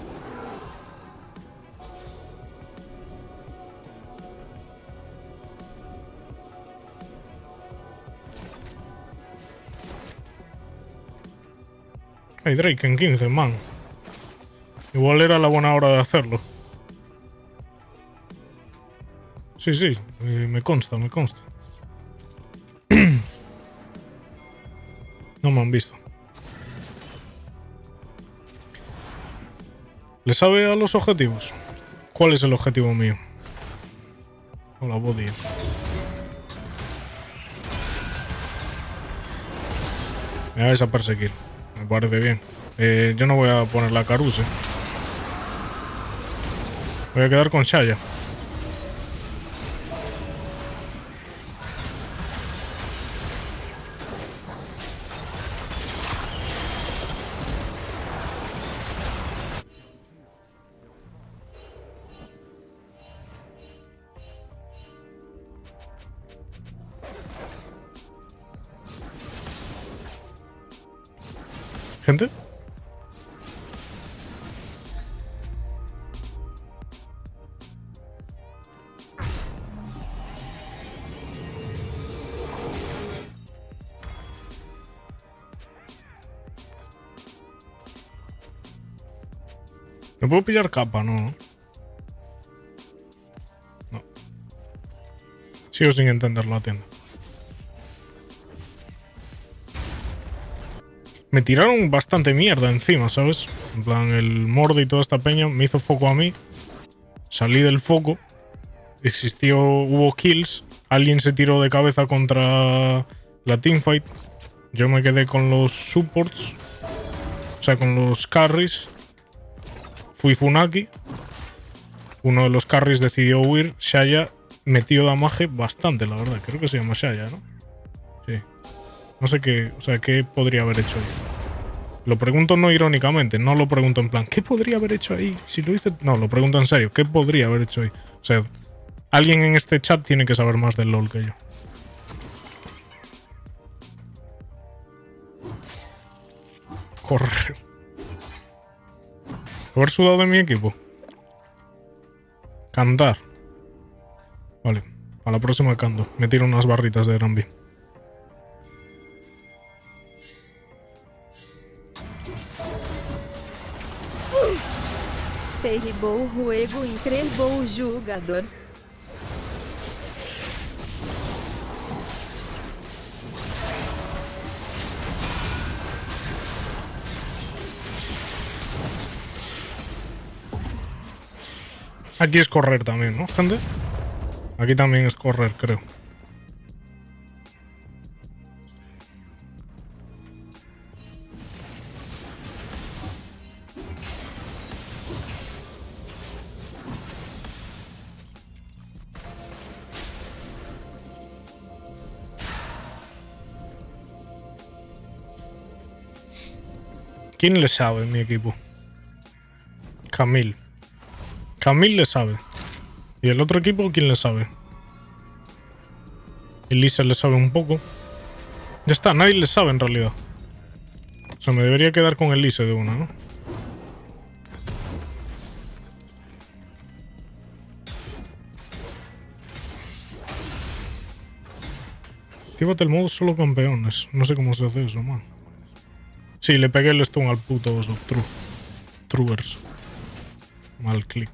Hay Drake en 15, man. Igual era la buena hora de hacerlo. Sí, sí, me consta, me consta. No me han visto. ¿Le sabe a los objetivos? ¿Cuál es el objetivo mío? Hola, body. Me vais a perseguir. Me parece bien. Yo no voy a poner la Karuse. Voy a quedar con Shaya. ¿Gente? ¿Me puedo pillar capa? No. No. Sigo sin entender la tienda. Me tiraron bastante mierda encima, ¿sabes? En plan, el Morde y toda esta peña me hizo foco a mí. Salí del foco. Hubo kills. Alguien se tiró de cabeza contra la teamfight. Yo me quedé con los supports. sea, con los carries. Fui Funaki. Uno de los carries decidió huir. Xayah metió damage bastante, la verdad. Creo que se llama Xayah, ¿no? Sí. No sé qué... O sea, ¿qué podría haber hecho ahí? Lo pregunto no irónicamente. No lo pregunto en plan, ¿qué podría haber hecho ahí? Si lo hice... No, lo pregunto en serio. ¿Qué podría haber hecho ahí? O sea, alguien en este chat tiene que saber más del LoL que yo. Correr. Haber sudado de mi equipo. Cantar. Vale, a la próxima canto. Me tiro unas barritas de Granby. Derribou o juego, entregou o jogador. Aquí es correr también, ¿no, gente? Aquí también es correr, creo. ¿Quién le sabe en mi equipo? Camille. Camille le sabe. ¿Y el otro equipo quién le sabe? Elisa le sabe un poco. Ya está, nadie le sabe en realidad. O sea, me debería quedar con Elise de una, ¿no? Actívate el modo solo campeones. No sé cómo se hace eso, man. Sí, le pegué el stun al puto oso. Truers. Mal click.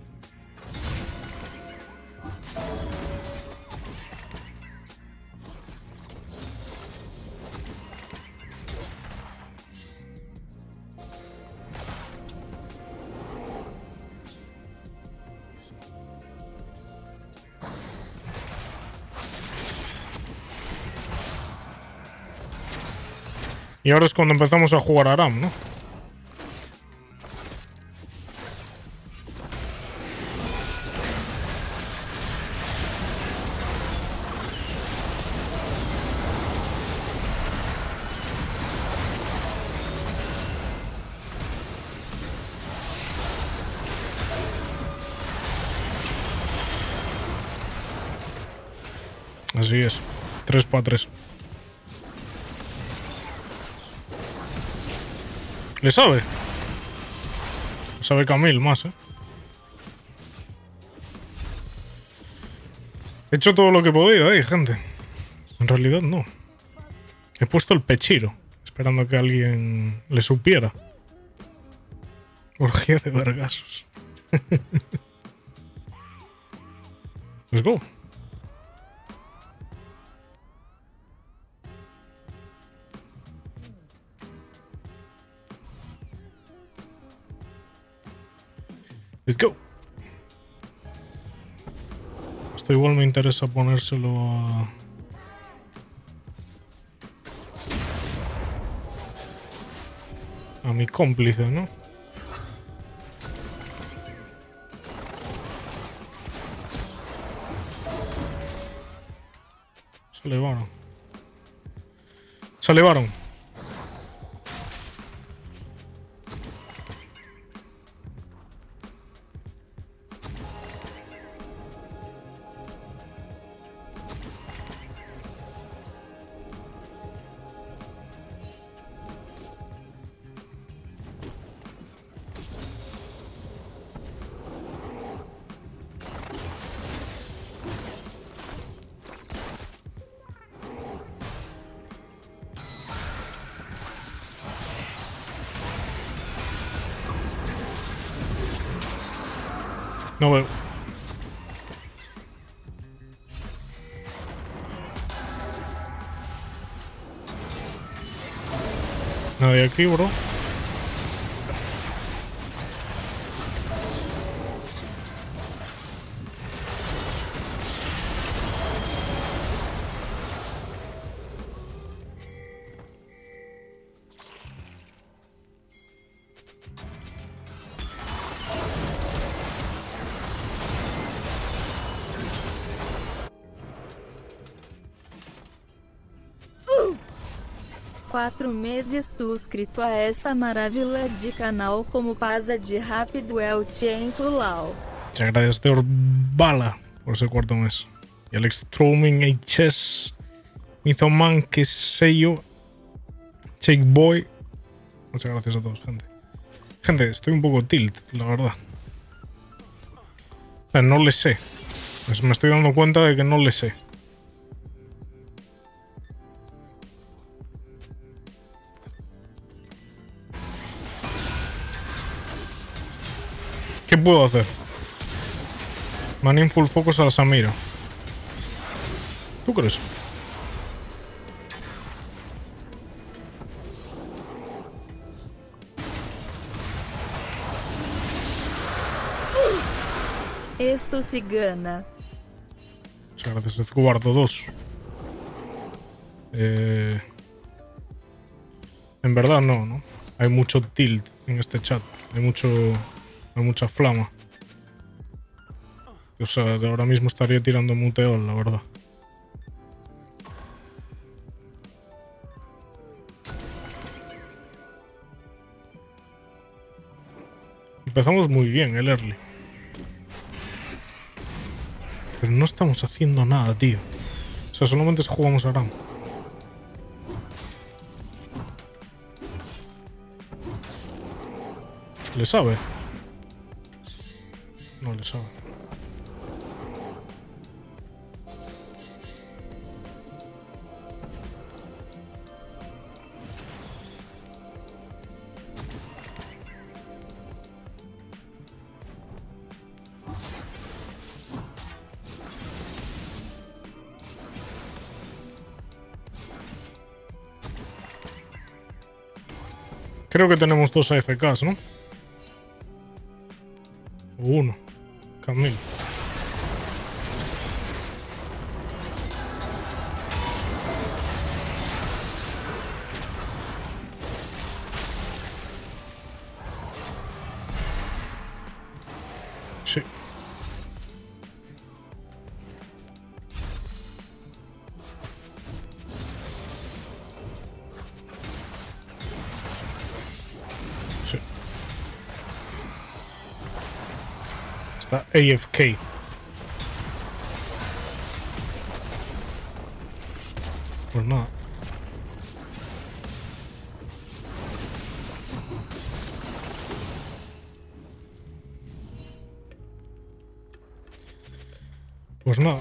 Y ahora es cuando empezamos a jugar a Aram, ¿no? Así es. 3 para 3. ¿Le sabe? Le sabe Camille más, ¿eh? He hecho todo lo que he podido ahí, gente. En realidad no. He puesto el pechiro, esperando a que alguien le supiera. Orgía de vergasos. Let's go. Let's go. Esto igual me interesa ponérselo a mi cómplice, ¿no? Se elevaron. Se elevaron. No veo. Nadie aquí, bro. 4 meses suscrito a esta maravilha de canal. Como pasa de rápido el tiempo, Lau. Muchas gracias, Teor Bala, por ese 4º mes. Y Alex Stroming, HS, Mizoman, que sé yo, Shake Boy. Muchas gracias a todos, gente. Gente, estoy un poco tilt, la verdad. O sea, no le sé. Pues me estoy dando cuenta de que no le sé. ¿Qué puedo hacer? Manin full focus a la Samira. ¿Tú crees? Esto se gana. Muchas gracias, Escobardo 2. En verdad no. Hay mucho tilt en este chat. Hay mucha flama. O sea, de ahora mismo estaría tirando muteol, la verdad. Empezamos muy bien el early. Pero no estamos haciendo nada, tío. O sea, solamente jugamos a Aram. ¿Le sabe? No le sabe. Creo que tenemos 2 AFKs, ¿no? O 1. Camille. Sí. Sí. Está AFK. Pues nada. Pues nada.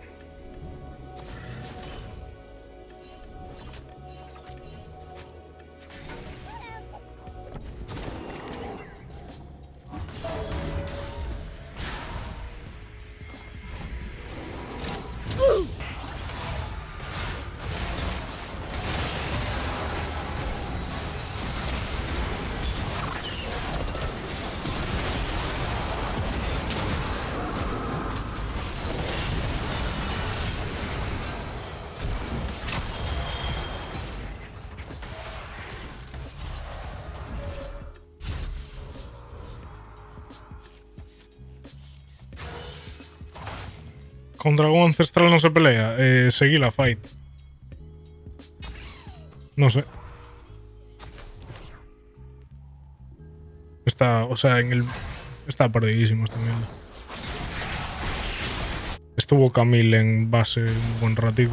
Con dragón ancestral no se pelea. Seguí la fight. No sé. Está, o sea, está perdidísimo esta mierda. Estuvo Camille en base un buen ratico.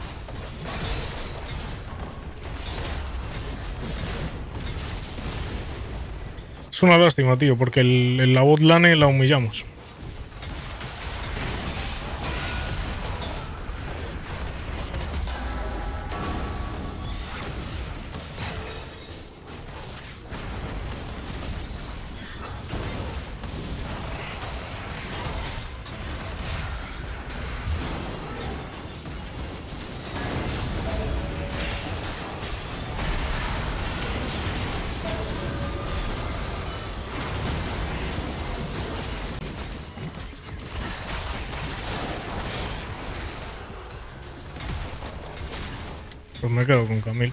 Es una lástima, tío, porque la bot lane la humillamos. Pues me quedo con Camille.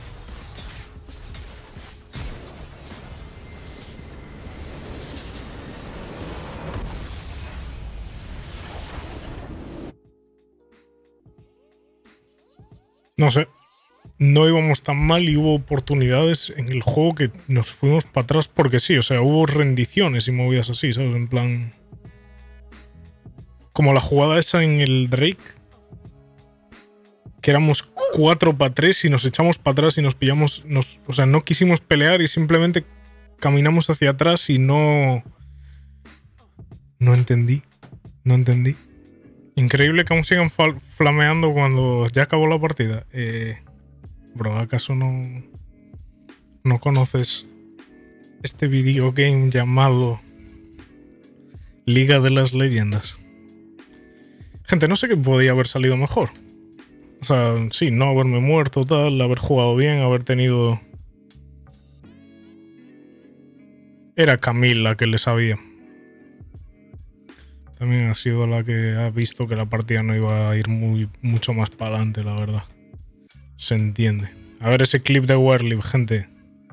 No sé. no íbamos tan mal y hubo oportunidades en el juego que nos fuimos para atrás porque sí, o sea, hubo rendiciones y movidas así, ¿sabes? En plan... Como la jugada esa en el Drake, que éramos 4 para 3 y nos echamos para atrás y nos pillamos... o sea, no quisimos pelear y simplemente caminamos hacia atrás y no... No entendí. No entendí. Increíble que aún sigan flameando cuando ya acabó la partida. Bro, ¿acaso no conoces este videogame llamado Liga de las Leyendas? Gente, no sé qué podía haber salido mejor. O sea, sí, no haberme muerto, tal, haber jugado bien, haber tenido... Era Camille la que le sabía. También ha sido la que ha visto que la partida no iba a ir mucho más para adelante, la verdad. Se entiende. A ver ese clip de Werlib, gente.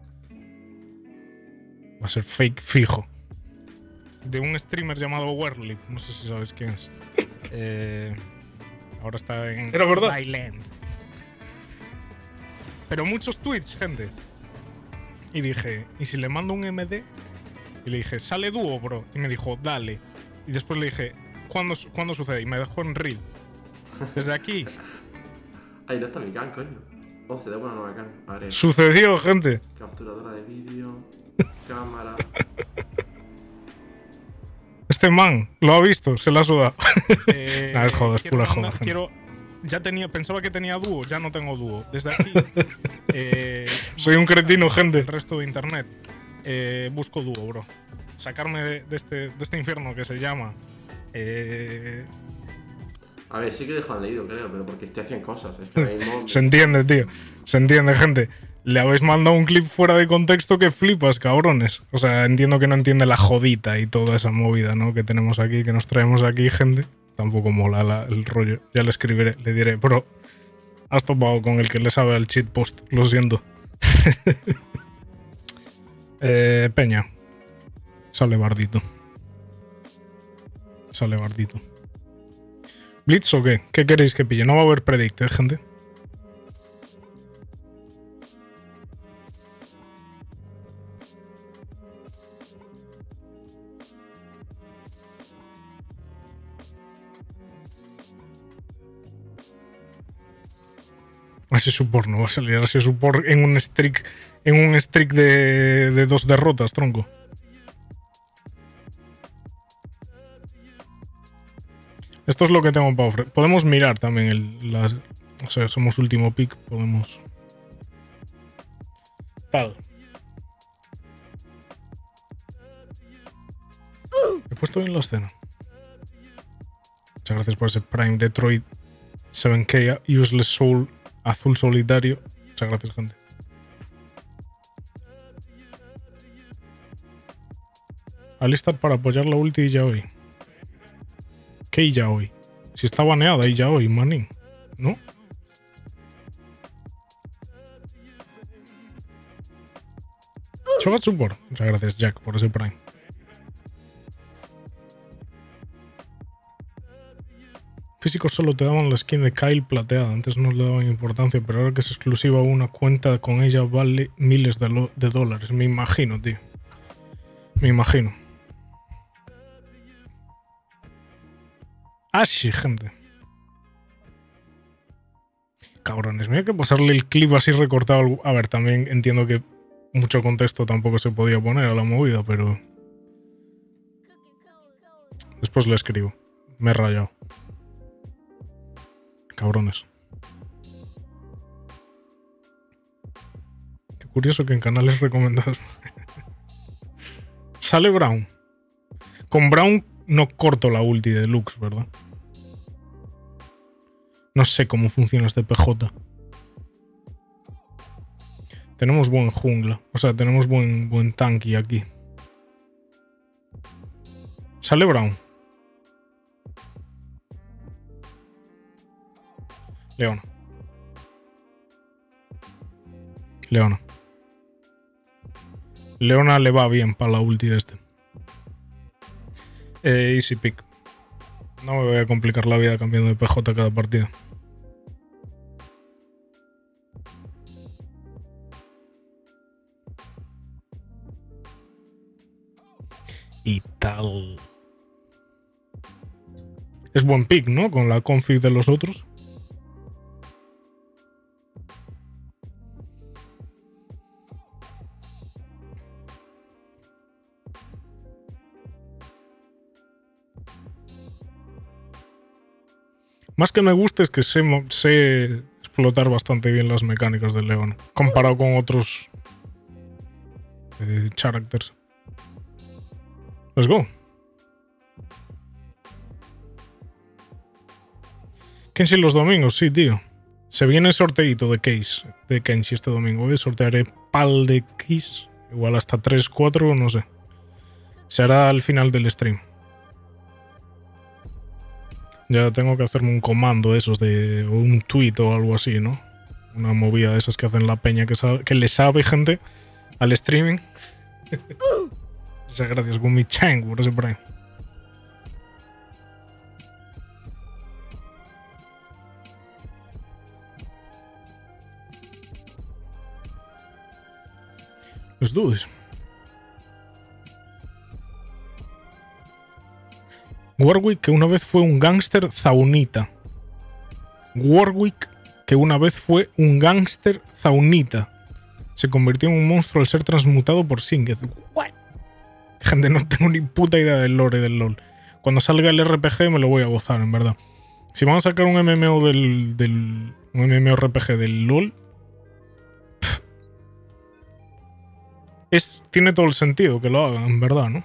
Va a ser fake fijo. De un streamer llamado Werlib. No sé si sabes quién es. Ahora está en Thailand. Pero muchos tweets, gente. Y dije, ¿y si le mando un MD? Y le dije, sale dúo, bro. Y me dijo, dale. Y después le dije, ¿cuándo sucede? Y me dejó en reel. Desde aquí. Ahí no está mi can, coño. Oh, se da una nueva can. A ver. Sucedió, gente. Capturadora de vídeo. Cámara. Este man lo ha visto, se la ha sudado. Nah, es joda, es pura joda. Pensaba que tenía dúo, ya no tengo dúo. Desde aquí. Soy un cretino, gente. El resto de internet. Busco dúo, bro. Sacarme de este infierno que se llama. A ver, sí que dejo han leído, creo, pero porque estoy haciendo cosas. Es que ahora mismo... Se entiende, tío. Se entiende, gente. Le habéis mandado un clip fuera de contexto que flipas, cabrones. O sea, entiendo que no entiende la jodita y toda esa movida, ¿no? Que tenemos aquí, que nos traemos aquí, gente. Tampoco mola el rollo. Ya le escribiré, le diré, bro, has topado con el que le sabe al cheat post. Lo siento. Peña. Sale bardito. Sale bardito. ¿Blitz o qué? ¿Qué queréis que pille? No va a haber predict, gente. Ese support no va a salir. Ese support en un streak de 2 derrotas, tronco. Esto es lo que tengo para ofrecer. Podemos mirar también o sea, somos último pick. Podemos... Tal. He puesto bien la escena. Muchas gracias por ese Prime Detroit 7K Useless Soul Azul Solitario. Muchas gracias, gente. Alistar para apoyar la ulti y ya hoy. ¿Qué ya hoy? Si está baneada y ya hoy, manín. ¿No? Chogat Support. Muchas gracias, Jack, por ese Prime. Físicos solo te daban la skin de Kyle plateada. Antes no le daban importancia, pero ahora que es exclusiva una cuenta con ella vale miles de dólares. Me imagino, tío. Me imagino. Ah, sí, gente. Cabrones, me hay que pasarle el clip así recortado. A ver, también entiendo que mucho contexto tampoco se podía poner a la movida, pero... Después le escribo. Me he rayado. Cabrones. Qué curioso que en canales recomendados... Sale Brown. Con Brown no corto la ulti de Lux, ¿verdad? No sé cómo funciona este PJ. Tenemos buen jungla. O sea, tenemos buen tanky aquí. Sale Brown. Leona. Leona. Leona le va bien para la ulti de este. Easy pick. No me voy a complicar la vida cambiando de PJ cada partida. y tal. Es buen pick, ¿no? Con la config de los otros. Más que me guste es que sé explotar bastante bien las mecánicas del León comparado con otros characters. Let's go. Kenshi los domingos, sí, tío. Se viene el sorteito de Case de Kenshi este domingo. Hoy sortearé pal de keys. Igual hasta 3, 4, no sé. Será al final del stream. Ya tengo que hacerme un comando de esos de un tweet o algo así, ¿no? Una movida de esas que hacen la peña que le sabe gente al streaming. Muchas gracias, Gumi-chan, por ese premio. Let's do this. Warwick, que una vez fue un gángster zaunita. Warwick, que una vez fue un gángster zaunita. Se convirtió en un monstruo al ser transmutado por Singed. ¿What? Gente, no tengo ni puta idea del lore del LoL. Cuando salga el RPG me lo voy a gozar, en verdad. Si van a sacar un MMO un MMORPG del LoL, tiene todo el sentido que lo hagan, en verdad, ¿no?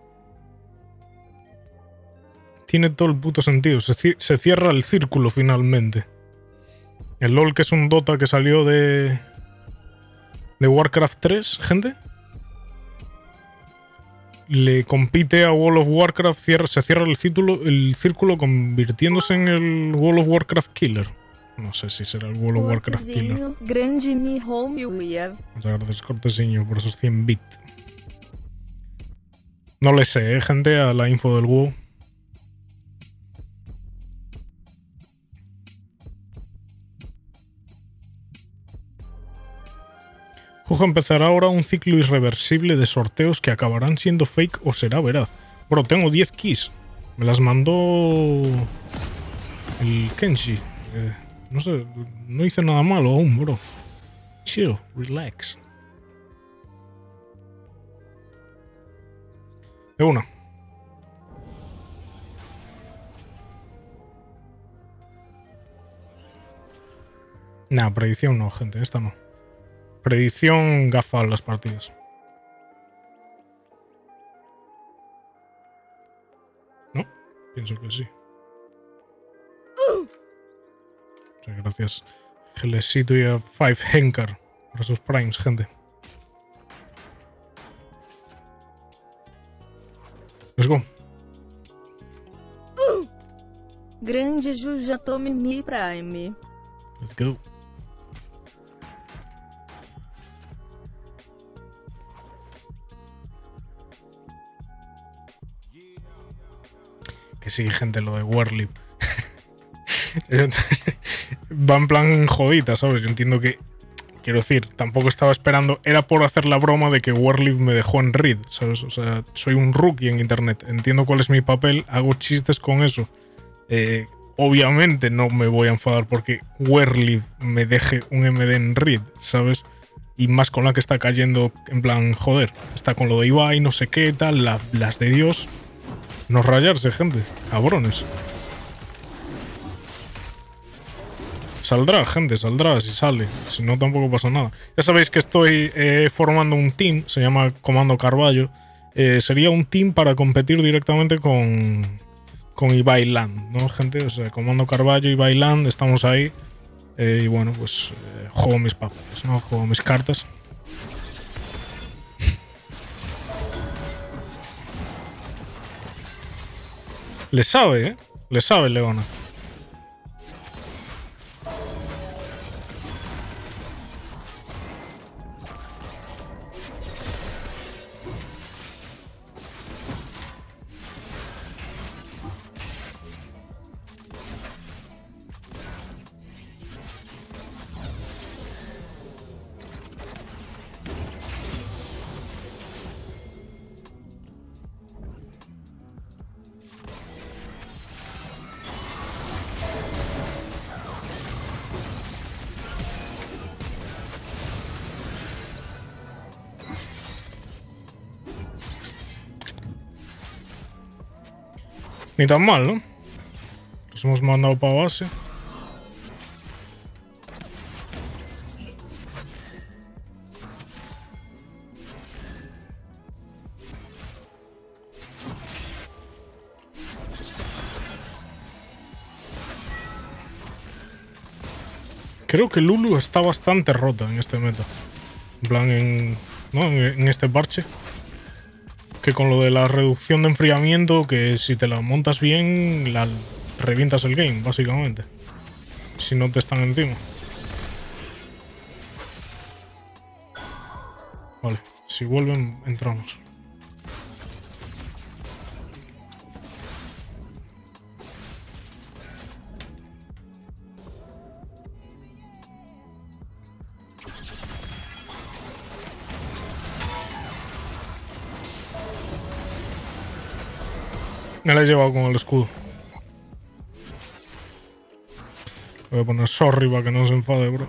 Tiene todo el puto sentido. Se cierra el círculo finalmente. El LoL, que es un Dota que salió de Warcraft 3, gente. Le compite a World of Warcraft, se cierra el círculo convirtiéndose en el World of Warcraft Killer. No sé si será el World of Warcraft Killer. Muchas gracias, Cortesiño, por esos 100 bits. No le sé, gente, a la info del WoW. Juego empezará ahora un ciclo irreversible de sorteos que acabarán siendo fake o será veraz. Bro, tengo 10 keys. Me las mandó el Kenshi. No sé, no hice nada malo aún, bro. Chill, relax. De una. Nah, predicción no, gente, esta no. Predicción gafa las partidas. ¿No? Pienso que sí. Muchas gracias, Gelesito y a 5 Henkar por esos primes, gente. Let's go. Grande Ju, já tome Mi Prime. Let's go. Que sí, gente, lo de Warlip. Va en plan jodita, ¿sabes? Yo entiendo que... Quiero decir, tampoco estaba esperando... Era por hacer la broma de que Warlip me dejó en read, ¿sabes? O sea, soy un rookie en internet. Entiendo cuál es mi papel, hago chistes con eso. Obviamente no me voy a enfadar porque Warlip me deje un MD en read, ¿sabes? Y más con la que está cayendo, en plan, joder. Está con lo de Ibai, no sé qué, tal, las de Dios... No rayarse, gente. Cabrones. Saldrá, gente, saldrá si sale. Si no, tampoco pasa nada. Ya sabéis que estoy formando un team. Se llama Comando Carballo. Sería un team para competir directamente con Ibai Land, ¿no, gente? O sea, Comando Carballo, Ibai Land, estamos ahí. Y bueno, pues juego mis papeles, ¿no? Juego mis cartas. Le sabe, ¿eh? Le sabe, Leona. Ni tan mal, ¿no? Los hemos mandado para base. Creo que Lulu está bastante rota en este meta. En plan, ¿no? En este parche. Que con lo de la reducción de enfriamiento, que si te la montas bien, la revientas el game, básicamente. Si no te están encima. Vale, si vuelven, entramos. Me la he llevado con el escudo. Voy a poner sorry para que no se enfade, bro.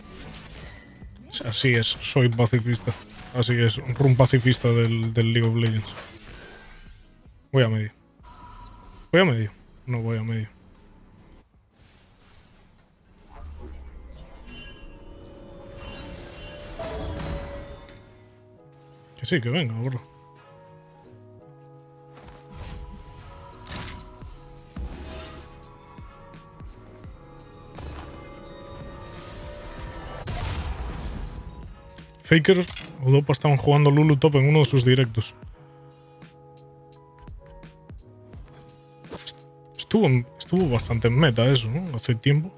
Así es, soy pacifista. Así es, un pacifista del League of Legends. Voy a medio. ¿Voy a medio? No voy a medio. Que sí, que venga, bro. Faker o Dopa estaban jugando Lulu top en uno de sus directos. Estuvo bastante en meta eso, ¿no? Hace tiempo.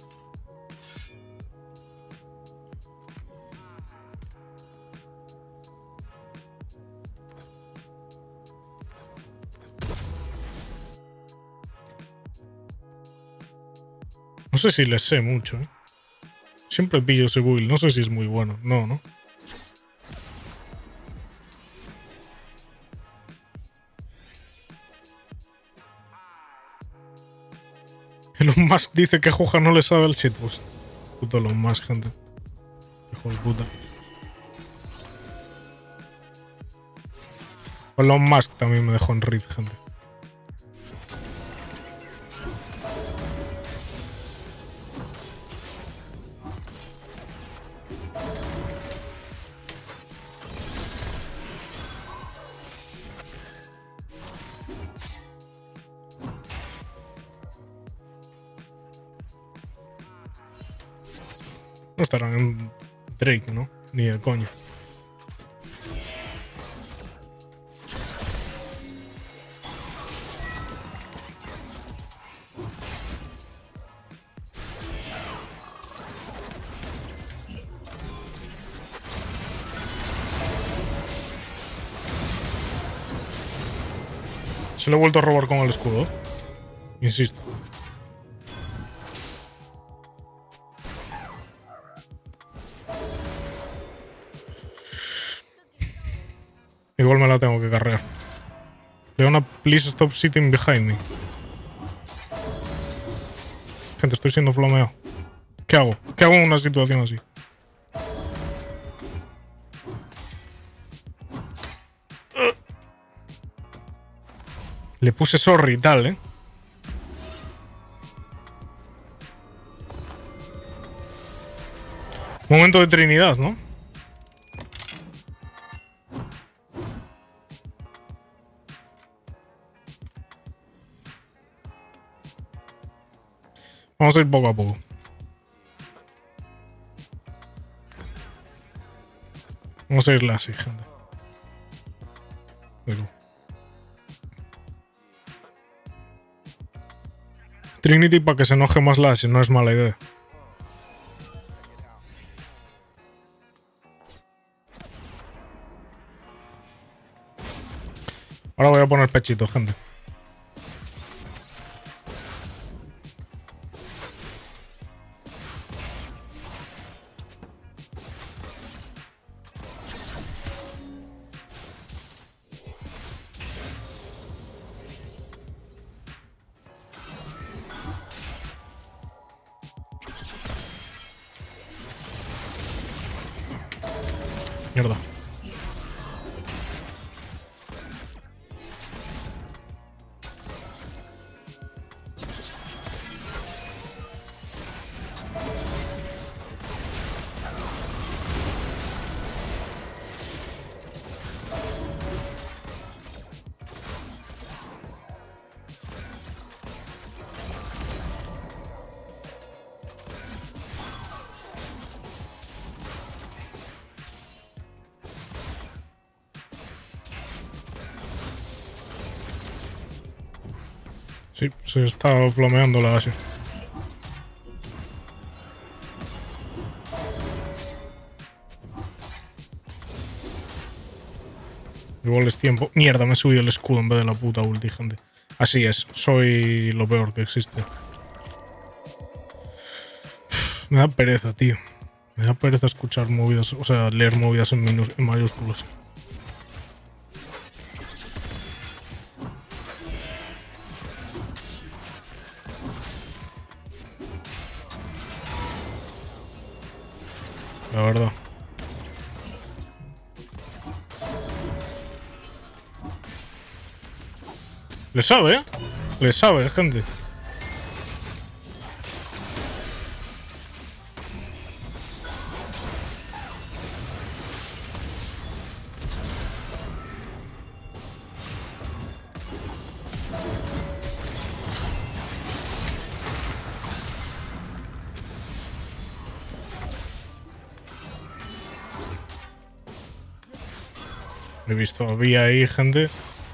No sé si le sé mucho, ¿eh? Siempre pillo ese build. No sé si es muy bueno. No, ¿no? Elon Musk dice que Joja no le sabe el shitpost. Puto Elon Musk, gente. Hijo de puta. Elon Musk también me dejó en Reed, gente. No estarán en Drake, ¿no? Ni de coña. Se lo he vuelto a robar con el escudo. Insisto. Igual me la tengo que carrear. Leona, please stop sitting behind me. Gente, estoy siendo flameado. ¿Qué hago? ¿Qué hago en una situación así? Le puse sorry y tal, ¿eh? Momento de Trinidad, ¿no? Vamos a ir poco a poco. Vamos a irle así, gente. Pero... Trinity para que se enoje más Lassie, no es mala idea. Ahora voy a poner pechito, gente. Mierda. Sí, se está flameando la Asia. Igual es tiempo. Mierda, me he subido el escudo en vez de la puta ulti, gente. Así es, soy lo peor que existe. Me da pereza, tío. Me da pereza escuchar movidas, o sea, leer movidas en mayúsculas. La verdad. Le sabe, ¿eh? Le sabe, gente. He visto, había ahí gente.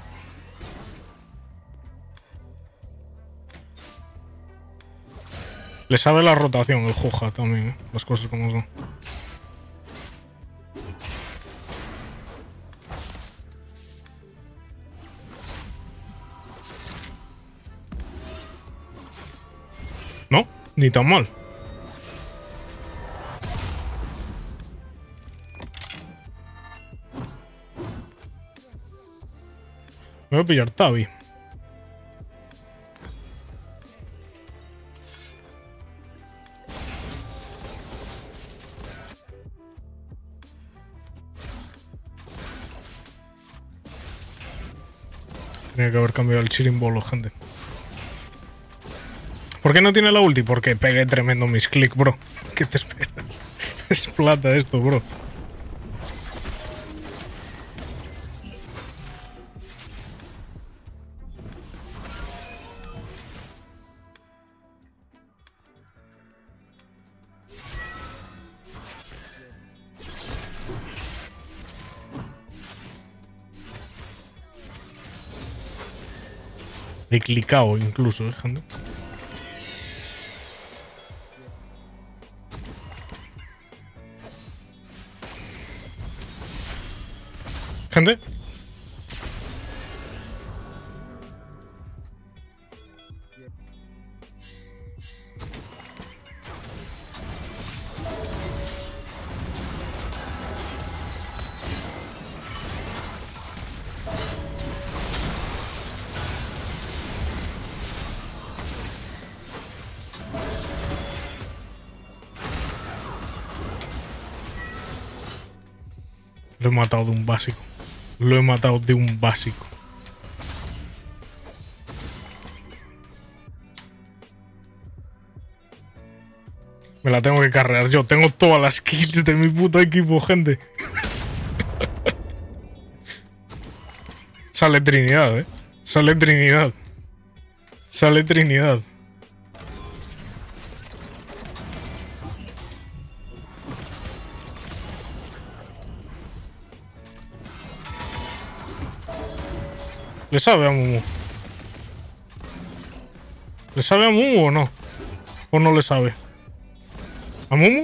Le sabe la rotación el Juja también, ¿eh? Las cosas como son. No, ni tan mal. Me voy a pillar Tabi. Tenía que haber cambiado el chirimbolo, gente. ¿Por qué no tiene la ulti? Porque pegué tremendo mis click, bro. ¿Qué te esperas? Es plata esto, bro. He clicado incluso, gente. Gente. Lo he matado de un básico. Lo he matado de un básico. Me la tengo que carrear yo. Tengo todas las kills de mi puto equipo, gente. Sale Trinidad, Sale Trinidad. Sale Trinidad. ¿Le sabe a Mumu? ¿Le sabe a Mumu o no? ¿O no le sabe? ¿A Mumu?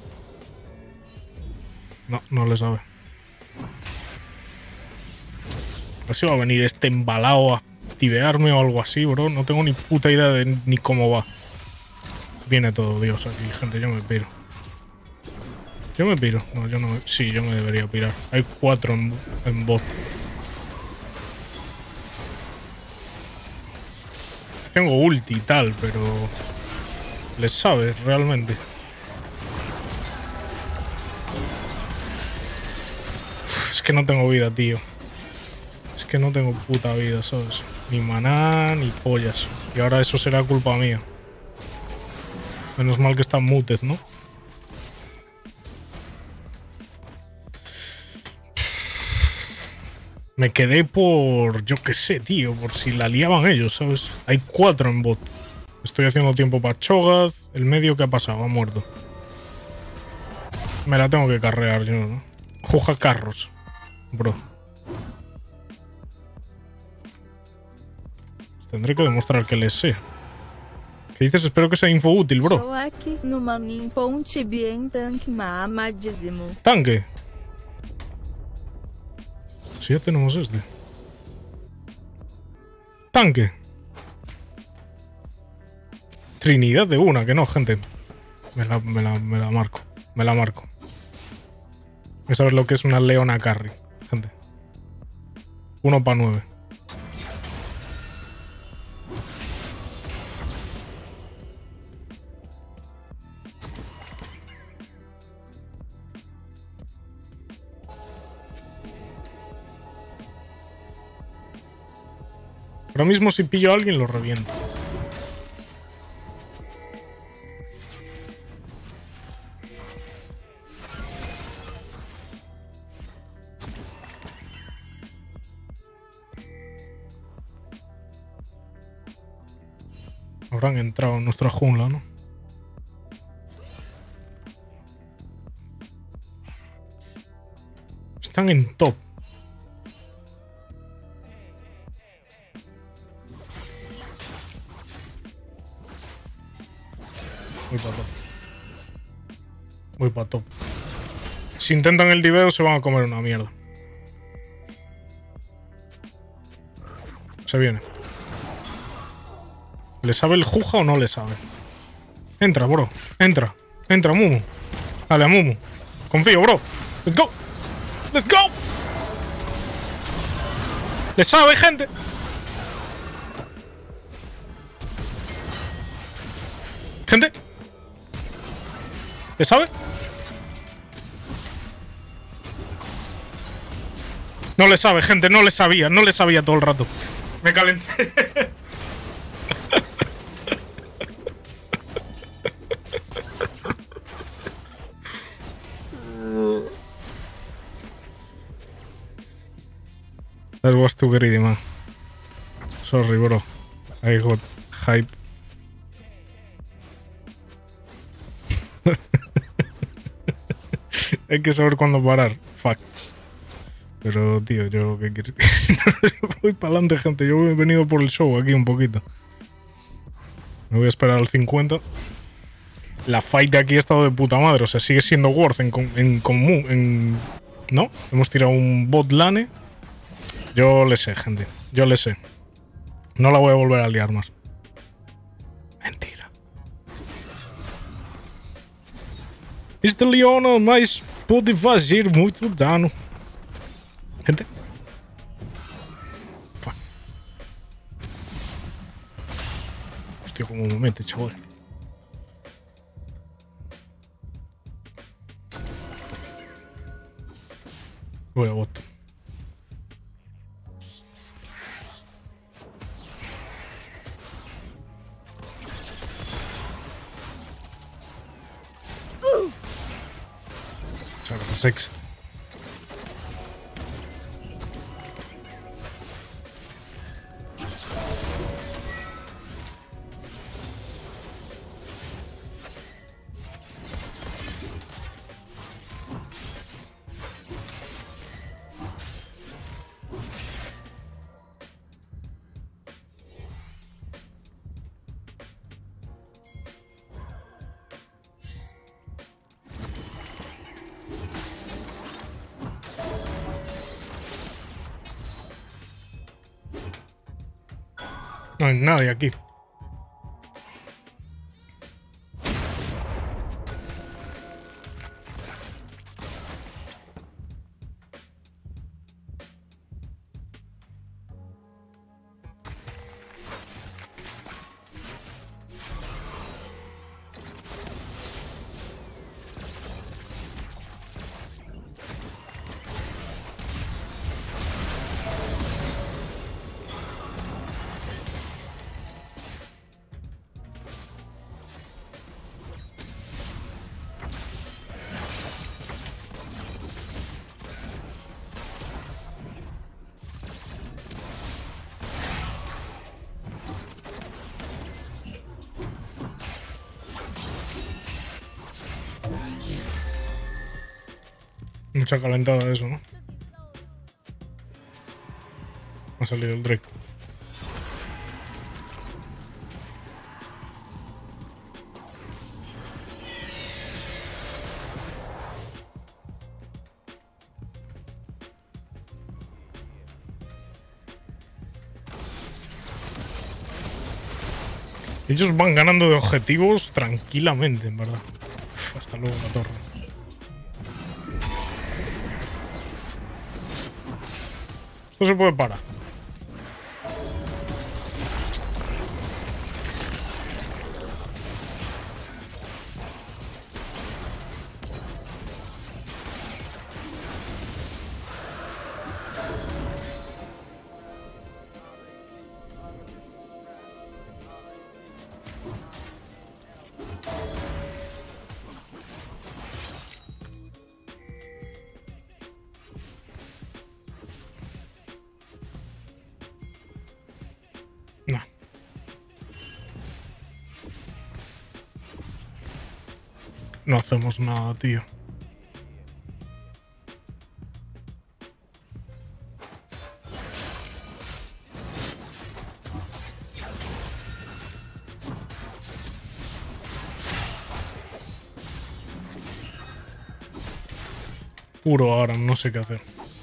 No, no le sabe. A ver si va a venir este embalado a tibearme o algo así, bro. No tengo ni puta idea de ni cómo va. Viene todo Dios aquí, gente. Yo me piro. Yo me piro. No, yo no me... Sí, yo me debería pirar. Hay 4 en bot. Tengo ulti y tal, pero... les sabe, realmente. Uf, es que no tengo vida, tío. Es que no tengo puta vida, ¿sabes? Ni maná, ni pollas. Y ahora eso será culpa mía. Menos mal que está muted, ¿no? Me quedé por... yo qué sé, tío. Por si la liaban ellos, ¿sabes? Hay 4 en bot. Estoy haciendo tiempo para Cho'Gath. El medio que ha pasado, ha muerto. Me la tengo que carrear yo, ¿no? Juja carros, bro. Tendré que demostrar que les sé. ¿Qué dices? Espero que sea info útil, bro. Estou aqui no Manin Ponte Bien Tanque mamadísimo. Tanque. Si ya tenemos este. Tanque. Trinidad de una, que no, gente. Me la marco. Me la marco. Voy a saber lo que es una Leona Carry, gente. 1 para 9. Ahora mismo si pillo a alguien lo reviento. Habrán entrado en nuestra jungla, ¿no? Están en top. Voy para top. Voy para top. Si intentan el diveo se van a comer una mierda. Se viene. ¿Le sabe el Juja o no le sabe? Entra, bro. Entra. Entra, Mumu. Dale a Mumu. Confío, bro. Let's go. Let's go. ¿Le sabe, gente? Gente. ¿Le sabe? No le sabe, gente. No le sabía. No le sabía todo el rato. Me calenté. That was too greedy, man. Sorry, bro. I got hype. Hay que saber cuándo parar. Facts. Pero, tío, yo qué quiero. Voy para adelante, gente. Yo he venido por el show aquí un poquito. Me voy a esperar al 50. La fight de aquí ha estado de puta madre. O sea, sigue siendo worth en común. ¿No? Hemos tirado un bot lane. Yo le sé, gente. Yo le sé. No la voy a volver a liar más. Mentira. Esta Leona, mas pode fazer muito dano. Gente. Fuck. Hostia, como me mete, chaval. Voy a bot. Sixth. No hay nadie aquí. Mucha calentada de eso, ¿no? Me ha salido el Drake. Ellos van ganando de objetivos tranquilamente, en verdad. Uf, hasta luego la torre. Esto se puede parar. No hacemos nada, tío. Puro ahora, no sé qué hacer.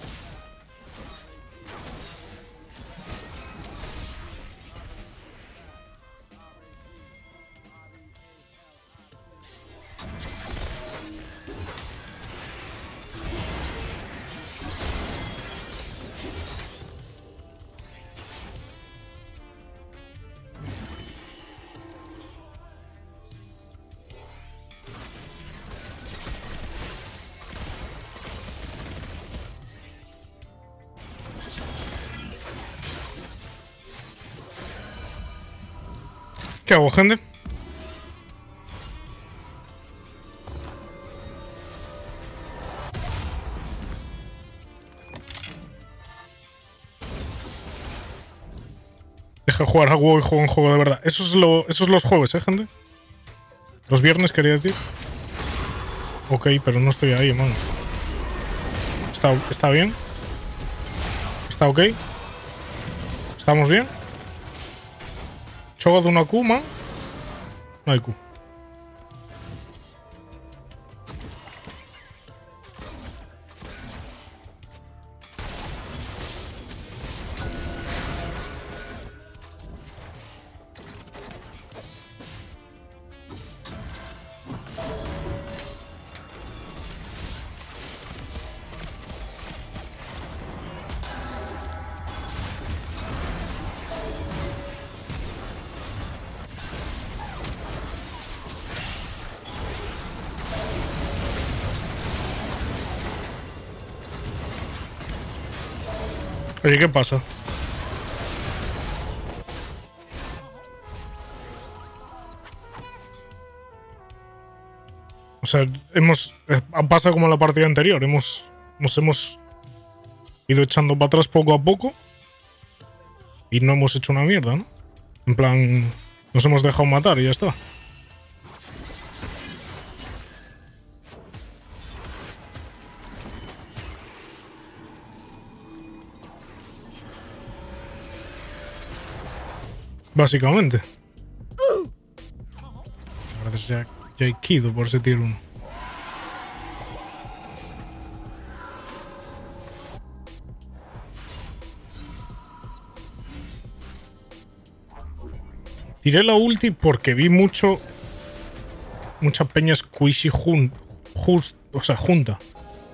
¿Qué hago, gente? Deja de jugar a WoW y juego un juego de verdad. Eso es los jueves, gente. Los viernes, quería decir. Ok, pero no estoy ahí, man. ¿Está bien? ¿Está ok? ¿Estamos bien? ¿Choga de una Q, man? No hay Q. Oye, ¿qué pasa? O sea, ha pasado como en la partida anterior. Nos hemos ido echando para atrás poco a poco y no hemos hecho una mierda, ¿no? En plan, nos hemos dejado matar y ya está. Básicamente. Gracias, Jaikido, por ese tier 1. Tiré la ulti porque vi mucha peña squishy junta.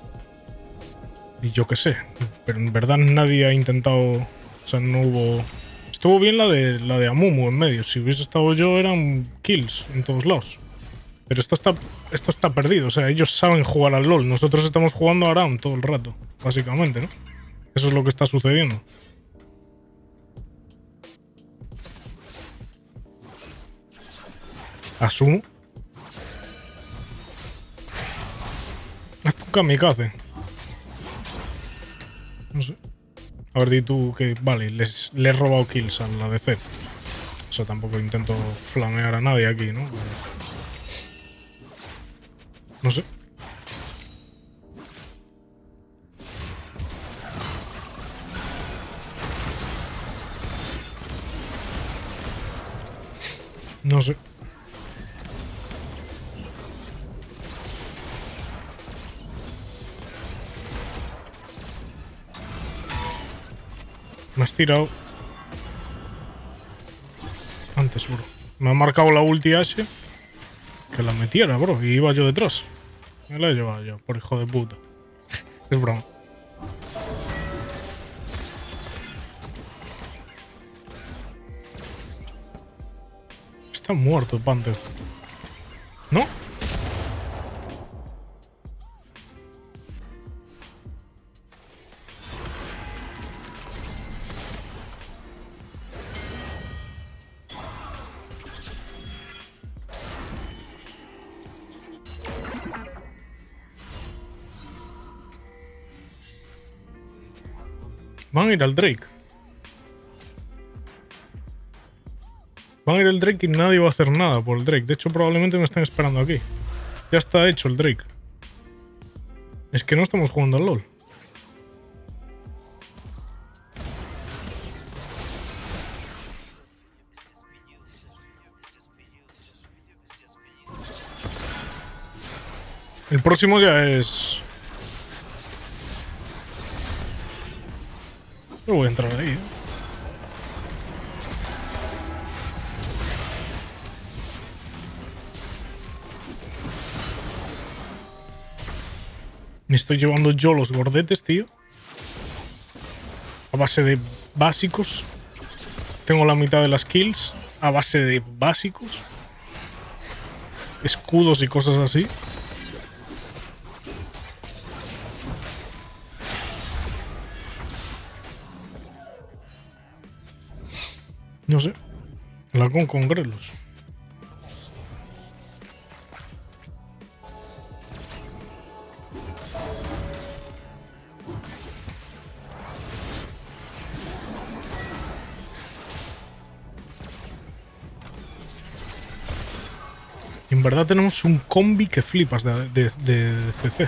Y yo qué sé. Pero en verdad nadie ha intentado. O sea, no hubo. Estuvo bien la de Amumu en medio. Si hubiese estado yo, eran kills en todos lados. Pero esto está perdido. O sea, ellos saben jugar al LoL. Nosotros estamos jugando a Aram todo el rato, básicamente, ¿no? Eso es lo que está sucediendo. Asumo. Haz un kamikaze. No sé. A ver, di tú que... Vale, le he robado kills a la DC. O sea, tampoco intento flamear a nadie aquí, ¿no? No sé. No sé. Me has tirado antes, bro. Me ha marcado la ulti Ashe. Que la metiera, bro. Y iba yo detrás. Me la he llevado yo, por hijo de puta. Es broma. Está muerto el Panther. ¿No? Van a ir al Drake. Van a ir al Drake y nadie va a hacer nada por el Drake. De hecho, probablemente me están esperando aquí. Ya está hecho el Drake. Es que no estamos jugando al LoL. El próximo ya es... Yo voy a entrar ahí, Me estoy llevando yo los gordetes, tío. A base de básicos. Tengo la mitad de las kills. A base de básicos. Escudos y cosas así. No sé. La con Grelos. En verdad tenemos un combi que flipas de CC.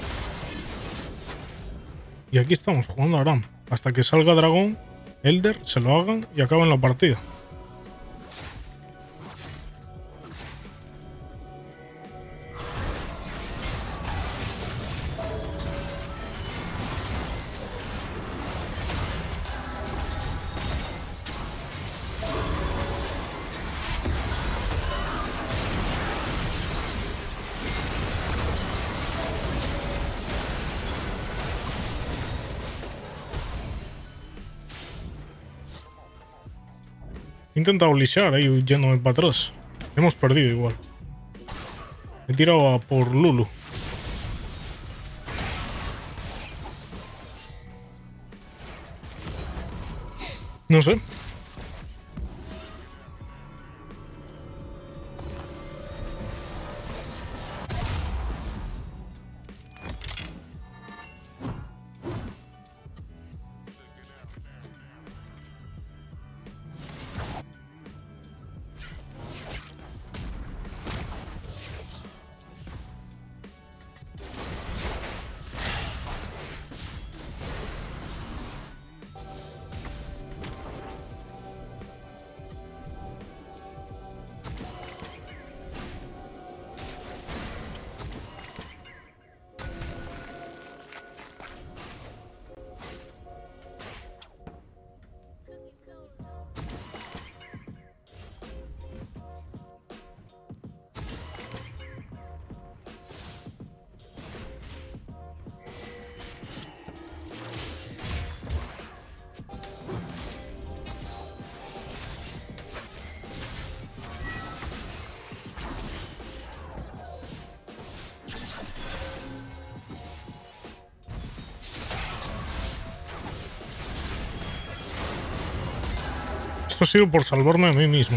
Y aquí estamos jugando a Aram. Hasta que salga Dragón, Elder, se lo hagan y acaben la partida. He intentado lishar ahí yéndome para atrás. Hemos perdido igual. He tirado a por Lulu. No sé. Esto ha sido por salvarme a mí mismo.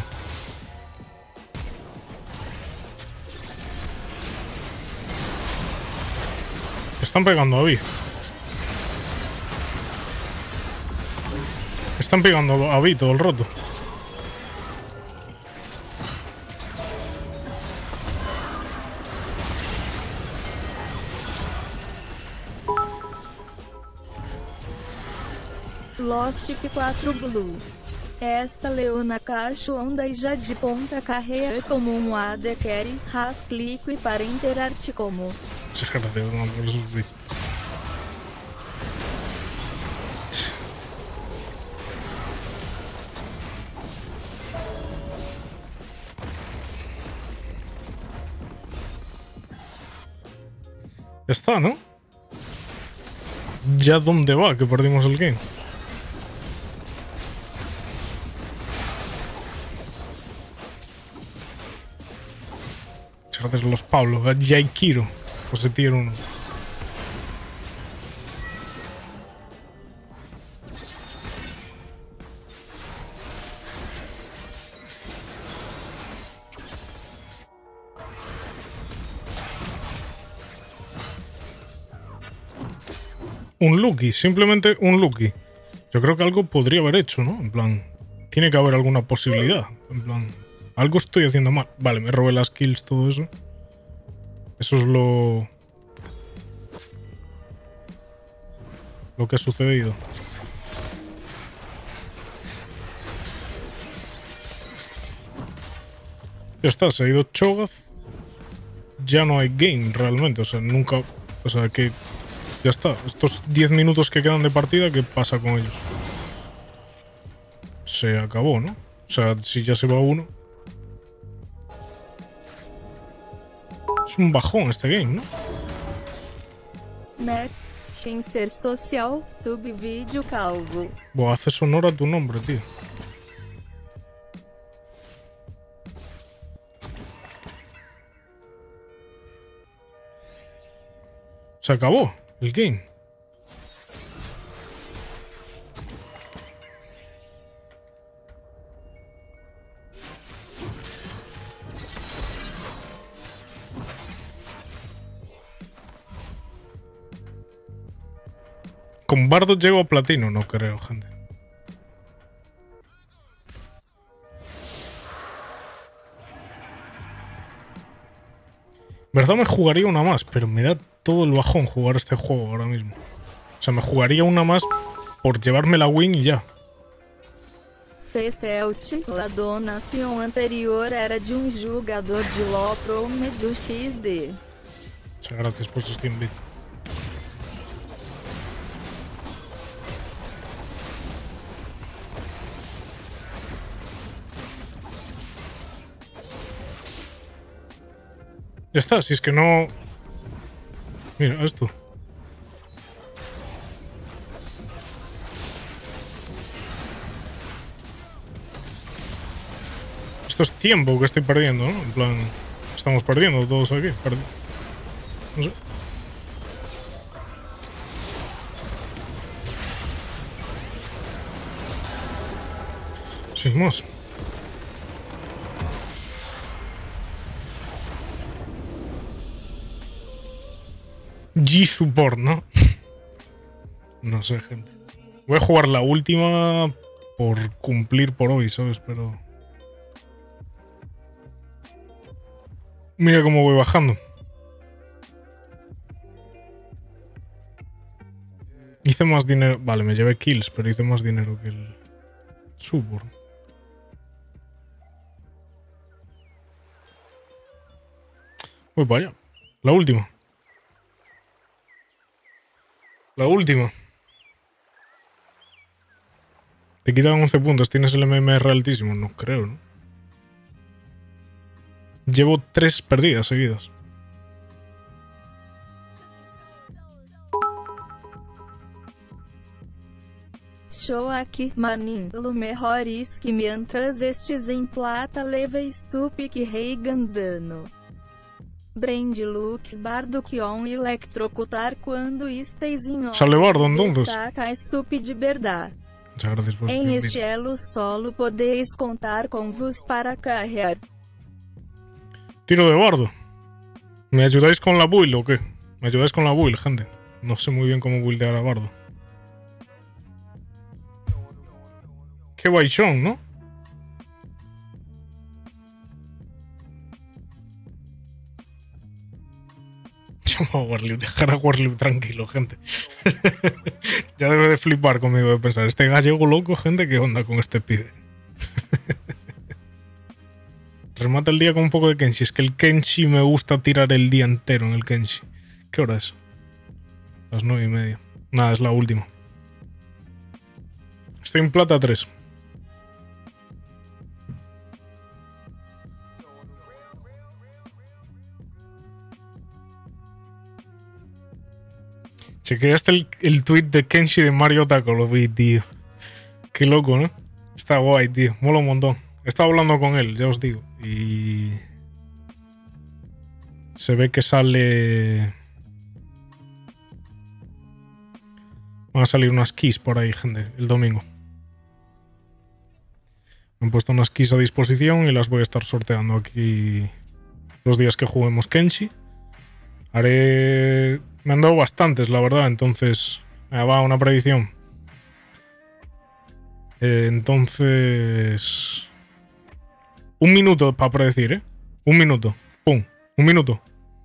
Están pegando a Vi. Están pegando a Vi todo el rato. Lost 4 Blue. Esta Leona Cacho onda e já de ponta carreira como um AD carry, clico e para interarte como. Gracias, no, por esos vídeos. Ya está, ¿no? ¿Ya dónde va? Que perdimos el game. Muchas gracias a los Pablos. A Jaikiro. Pues se tiene uno. Un Lucky, simplemente un Lucky. Yo creo que algo podría haber hecho, ¿no? En plan, tiene que haber alguna posibilidad. En plan, algo estoy haciendo mal. Vale, me robé las kills, todo eso. Eso es lo que ha sucedido. Ya está, se ha ido Cho'Gath. Ya no hay game realmente, o sea, nunca... O sea, que... Ya está, estos 10 minutos que quedan de partida, ¿qué pasa con ellos? Se acabó, ¿no? O sea, si ya se va uno... Es un bajón este game, ¿no? Mac, sem ser social, subvídeo calvo. Buah, haces honor a tu nombre, tío. Se acabó el game. Con Bardo llego a platino, no creo, gente. En verdad me jugaría una más, pero me da todo el bajón jugar este juego ahora mismo. O sea, me jugaría una más por llevarme la win y ya. Fecelt, a donação anterior era de jogador de LoL Pro do XD. Muchas gracias por su Steam Beat. Ya está, si es que no... Mira, esto. Esto es tiempo que estoy perdiendo, ¿no? En plan, estamos perdiendo todos aquí. No sé. Sin más. G-Support, ¿no? No sé, gente. Voy a jugar la última por cumplir por hoy, ¿sabes? Pero... Mira cómo voy bajando. Hice más dinero... Vale, me llevé kills, pero hice más dinero que el support. Voy para allá. La última. La última. Te quitan 11 puntos. ¿Tienes el MMR altísimo? No creo, ¿no? Llevo 3 perdidas seguidas. Show aqui, maninho, melhores que mientras estes em plata levei supic rei gandano. Brand looks bardo que on electrocutar quando esteis em Sale Bardo, entonces. Sacas sup de verdade. Muchas gracias por Em este elo solo podeis contar com vos para carrear. Tiro de Bardo. ¿Me ayudáis con la build o qué? ¿Me ayudáis con la build, gente? No sé muy bien cómo buildear a Bardo. Qué baixón, ¿no? Llama a Warliu, dejar a Warliu tranquilo, gente. Ya debe de flipar conmigo de pensar, este gallego loco, gente, ¿qué onda con este pibe? Remata el día con un poco de Kenshi. Es que el Kenshi me gusta tirar el día entero en el Kenshi. ¿Qué hora es? Las 9:30. Nada, es la última. Estoy en plata 3. Chequeaste el tweet de Kenshi de Mario Taco, lo vi, tío. Qué loco, ¿no? Está guay, tío. Mola un montón. He estado hablando con él, ya os digo. Y... se ve que sale... van a salir unas keys por ahí, gente, el domingo. Me han puesto unas keys a disposición y las voy a estar sorteando aquí los días que juguemos Kenshi. Haré... me han dado bastantes, la verdad, entonces... va, una predicción. Entonces... un minuto para predecir, ¿eh? Un minuto. ¡Pum! Un minuto.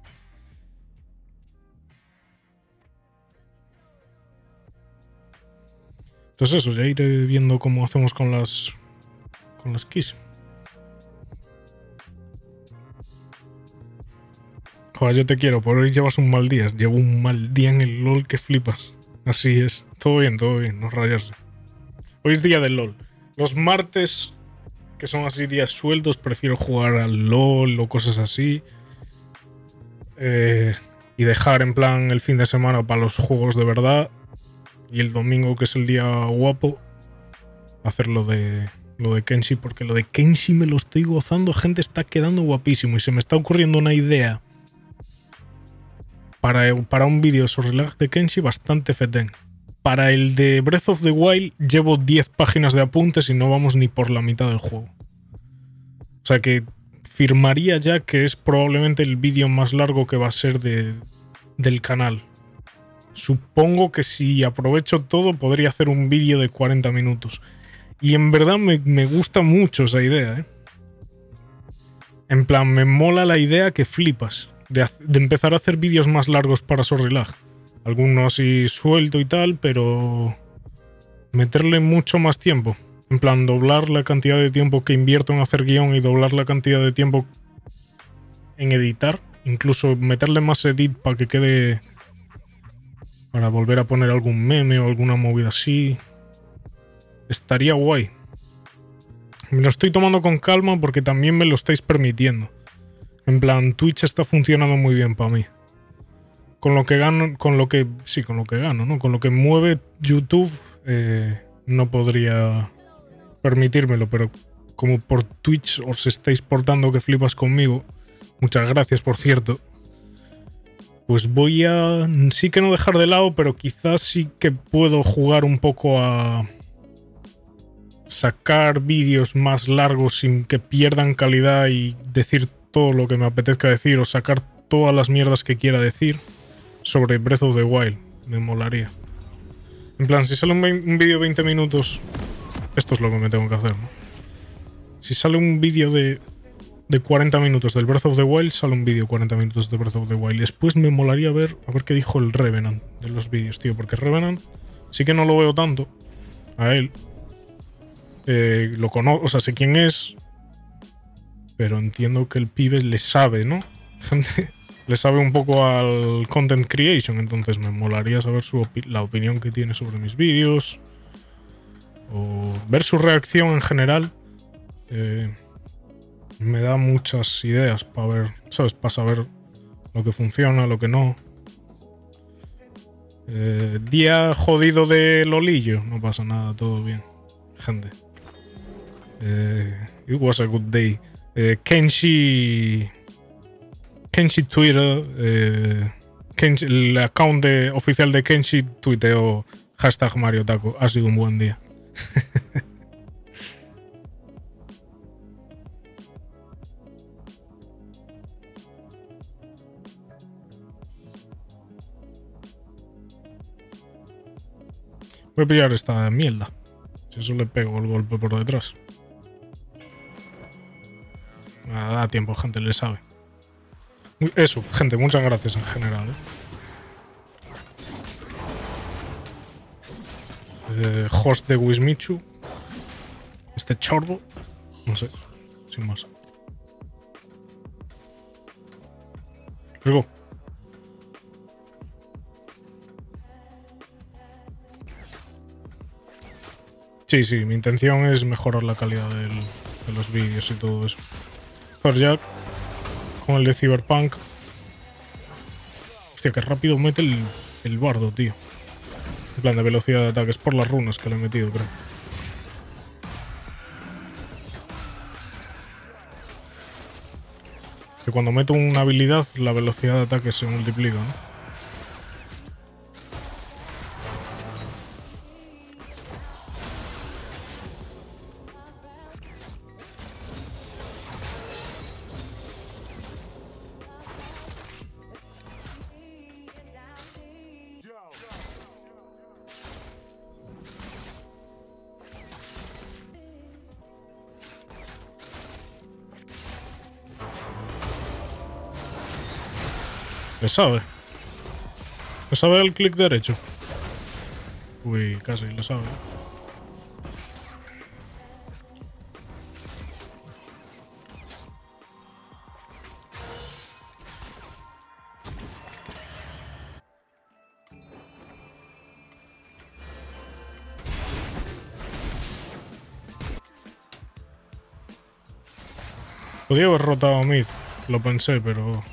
Entonces eso, ya iré viendo cómo hacemos con las keys. Joder, yo te quiero, por hoy llevas un mal día. Llevo un mal día en el LOL que flipas. Así es. Todo bien, no rayarse. Hoy es día del LOL. Los martes, que son así días sueltos, prefiero jugar al LOL o cosas así. Y dejar en plan el fin de semana para los juegos de verdad. Y el domingo, que es el día guapo, hacer lo de Kenshi, porque lo de Kenshi me lo estoy gozando. Gente, está quedando guapísimo y se me está ocurriendo una idea para un vídeo sobre el lag de Kenshi bastante fetén. Para el de Breath of the Wild llevo 10 páginas de apuntes y no vamos ni por la mitad del juego. O sea que firmaría ya que es probablemente el vídeo más largo que va a ser del canal. Supongo que si aprovecho todo podría hacer un vídeo de 40 minutos. Y en verdad me gusta mucho esa idea, ¿eh? En plan, me mola la idea que flipas de empezar a hacer vídeos más largos para Sorrilag. Alguno así suelto y tal, pero meterle mucho más tiempo. En plan, doblar la cantidad de tiempo que invierto en hacer guión y doblar la cantidad de tiempo en editar. Incluso meterle más edit para que quede... para volver a poner algún meme o alguna movida así. Estaría guay. Me lo estoy tomando con calma porque también me lo estáis permitiendo. En plan, Twitch está funcionando muy bien para mí. Con lo que gano, ¿no? Con lo que mueve YouTube, no podría permitírmelo, pero como por Twitch os estáis portando que flipas conmigo, muchas gracias, por cierto, pues voy a sí que no dejar de lado, pero quizás sí que puedo jugar un poco a sacar vídeos más largos sin que pierdan calidad y decir todo lo que me apetezca decir o sacar todas las mierdas que quiera decir sobre Breath of the Wild. Me molaría. En plan, si sale un vídeo de 20 minutos, esto es lo que me tengo que hacer, ¿no? Si sale un vídeo de 40 minutos del Breath of the Wild, sale un vídeo 40 minutos de Breath of the Wild. Después me molaría a ver qué dijo el Revenant de los vídeos, tío. Porque Revenant sí que no lo veo tanto a él. Lo conozco, o sea, sé quién es, pero entiendo que el pibe le sabe, ¿no? Gente, le sabe un poco al content creation, entonces me molaría saber la opinión que tiene sobre mis vídeos o ver su reacción en general. Me da muchas ideas para ver, ¿sabes? Para saber lo que funciona, lo que no. Día jodido de Lolillo, no pasa nada, todo bien, gente. It was a good day. Kenshi Twitter, el account oficial de Kenshi tuiteó #Mario Taco. Ha sido un buen día. Voy a pillar esta mierda. Si eso le pego el golpe por detrás. Da tiempo, gente, le sabe. Eso, gente, muchas gracias en general, host de Wismichu. Este chorbo. No sé, sin más. Let's go. Sí, mi intención es mejorar la calidad de los vídeos y todo eso. Pues ya con el de Cyberpunk. Hostia, qué rápido mete el bardo, tío. En plan de velocidad de ataque. Es por las runas que le he metido, creo. Que cuando meto una habilidad, la velocidad de ataque se multiplica, ¿no? Le sabe. Le sabe el clic derecho. Uy, casi le sabe. Podría haber rotado a mid. Lo pensé, pero...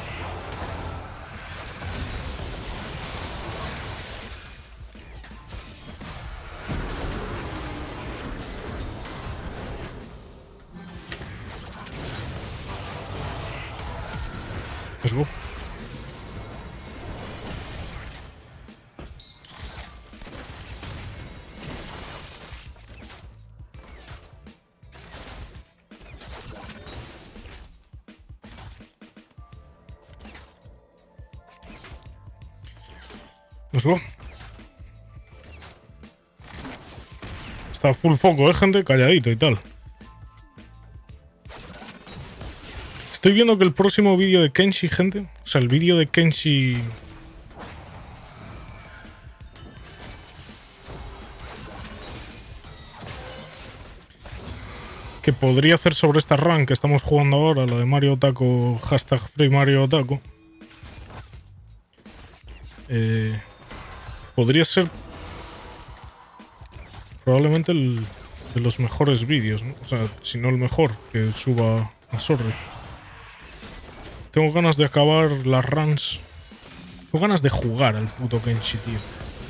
Let's go. Let's go. Está full foco, gente, calladito y tal. Estoy viendo que el próximo vídeo de Kenshi, gente, o sea, el vídeo de Kenshi... que podría hacer sobre esta run que estamos jugando ahora, la de Mario Otaku, hashtag Free Mario Otaku. Podría ser probablemente el de los mejores vídeos, ¿no? O sea, si no el mejor que suba a Sorry. Tengo ganas de acabar las runs. Tengo ganas de jugar al puto Kenshi, tío.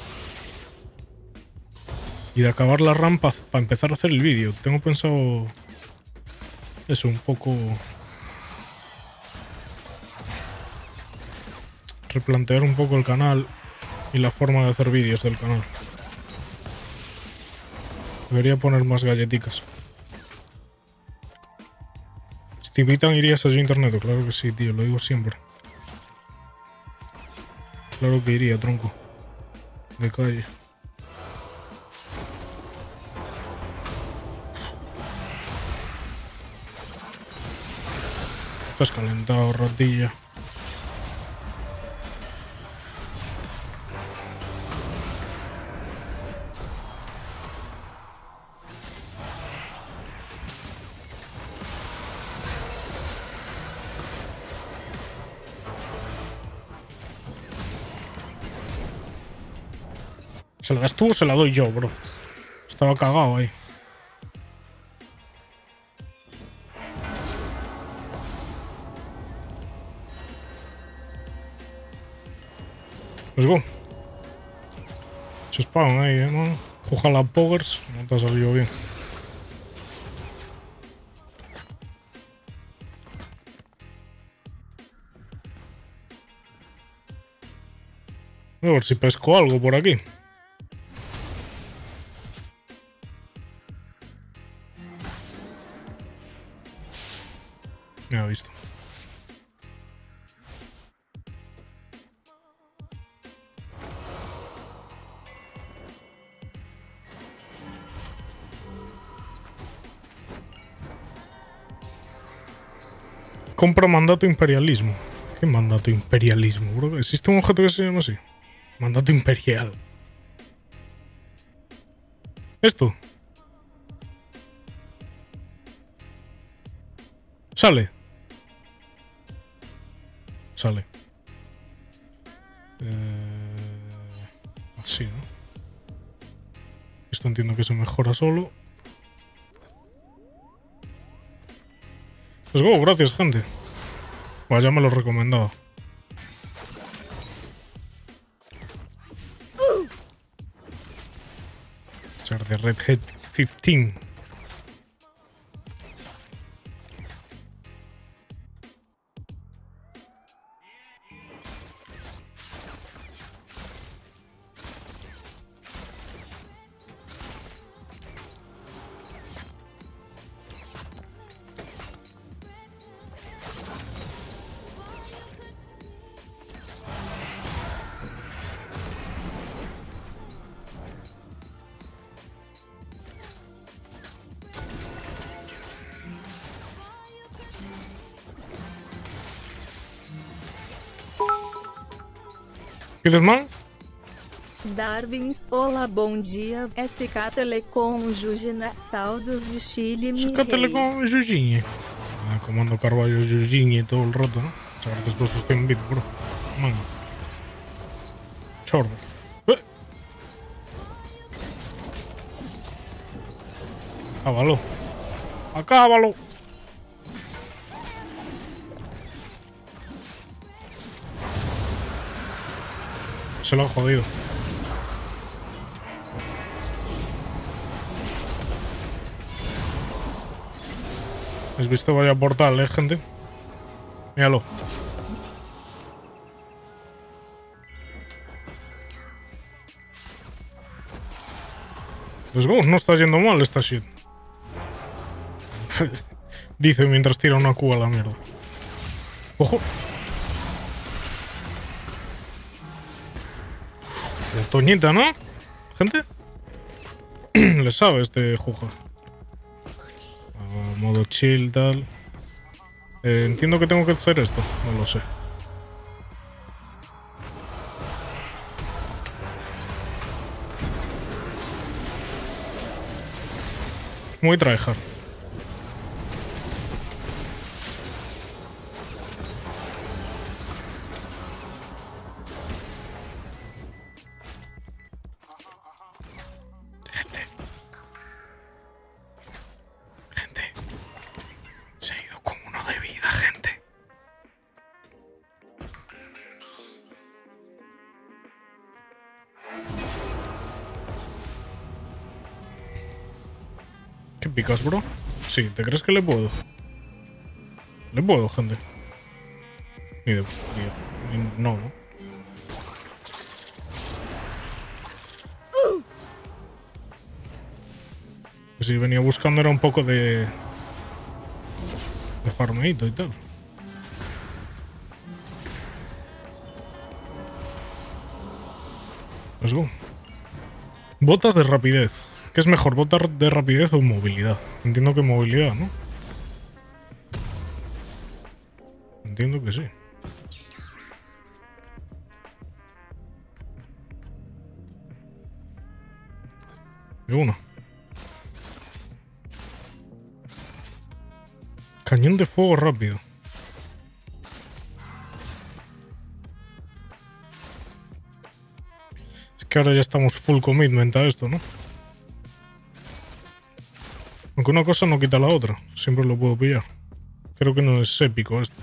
Y de acabar la run para empezar a hacer el vídeo. Tengo pensado... eso, un poco... replantear un poco el canal y la forma de hacer vídeos del canal. Debería poner más galletitas. Si te invitan, irías a internet. Claro que sí, tío, lo digo siempre. Claro que iría, tronco. De calle. Estás calentado, ratilla. ¿Se la das tú o se la doy yo, bro? Estaba cagado ahí. Let's go. Se spawn ahí, man. Ojalá Poggers. No te ha salido bien. A ver si pesco algo por aquí. Me ha visto. Compra mandato imperialismo. ¿Qué mandato imperialismo, bro? ¿Existe un objeto que se llama así? Mandato imperial. Esto. Sale. Sale. Así, ¿no? Esto entiendo que se mejora solo. Let's go, gracias, gente. Pues ya me lo recomendaba. Ser de Red Hat 15. ¿Qué dices, man? Darwins, olá, bom dia. SK Telecom, Jujina, saldos de Chile, mi SK Telecom, Jujinha. Comando Carvalho, Jujinha todo el rato, ¿no? Chaval, después estoy en beat, bro. Man. Chorro. Acábalo. Acábalo. Se lo ha jodido. ¿Has visto? Vaya portal, gente. Míralo. Let's go, no está yendo mal esta shit. Dice mientras tira una cuba a la mierda. ¡Ojo! De Toñita, ¿no? Gente. Le sabe este Juja. Modo chill, tal. Entiendo que tengo que hacer esto. No lo sé. Muy tryhard. ¿Qué picas, bro? Sí, ¿te crees que le puedo? Le puedo, gente. No, ¿no? Pues si venía buscando era un poco de farmeito y tal. Let's go. Botas de rapidez. ¿Qué es mejor, botas de rapidez o movilidad? Entiendo que movilidad, ¿no? Entiendo que sí. De uno. Cañón de fuego rápido. Es que ahora ya estamos full commitment a esto, ¿no? Aunque una cosa no quita la otra. Siempre lo puedo pillar. Creo que no es épico esto.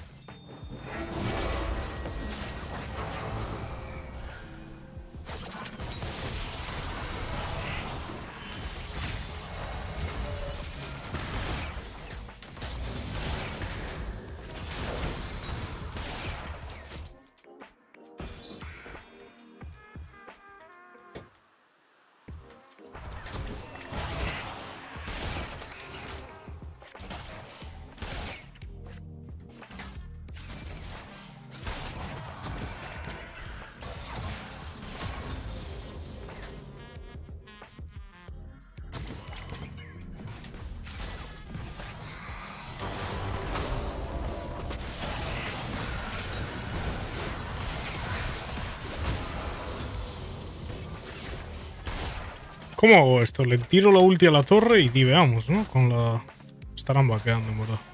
¿Cómo hago esto? Le tiro la ulti a la torre y diveamos, ¿no? Con la... Estarán vaqueando, en verdad.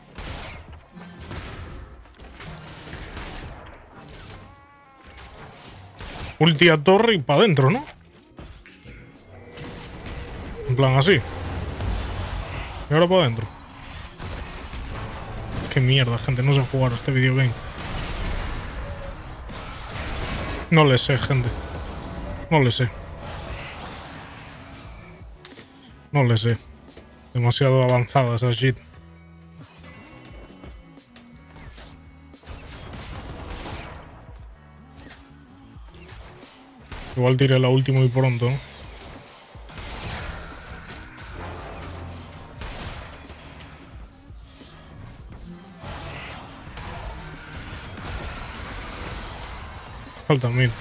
Ulti a torre y para adentro, ¿no? En plan así. Y ahora para adentro. Qué mierda, gente. No sé jugar a este videogame. No le sé, gente. No le sé. No le sé. Demasiado avanzada esa shit. Igual tiré la última muy pronto. Falta 1000.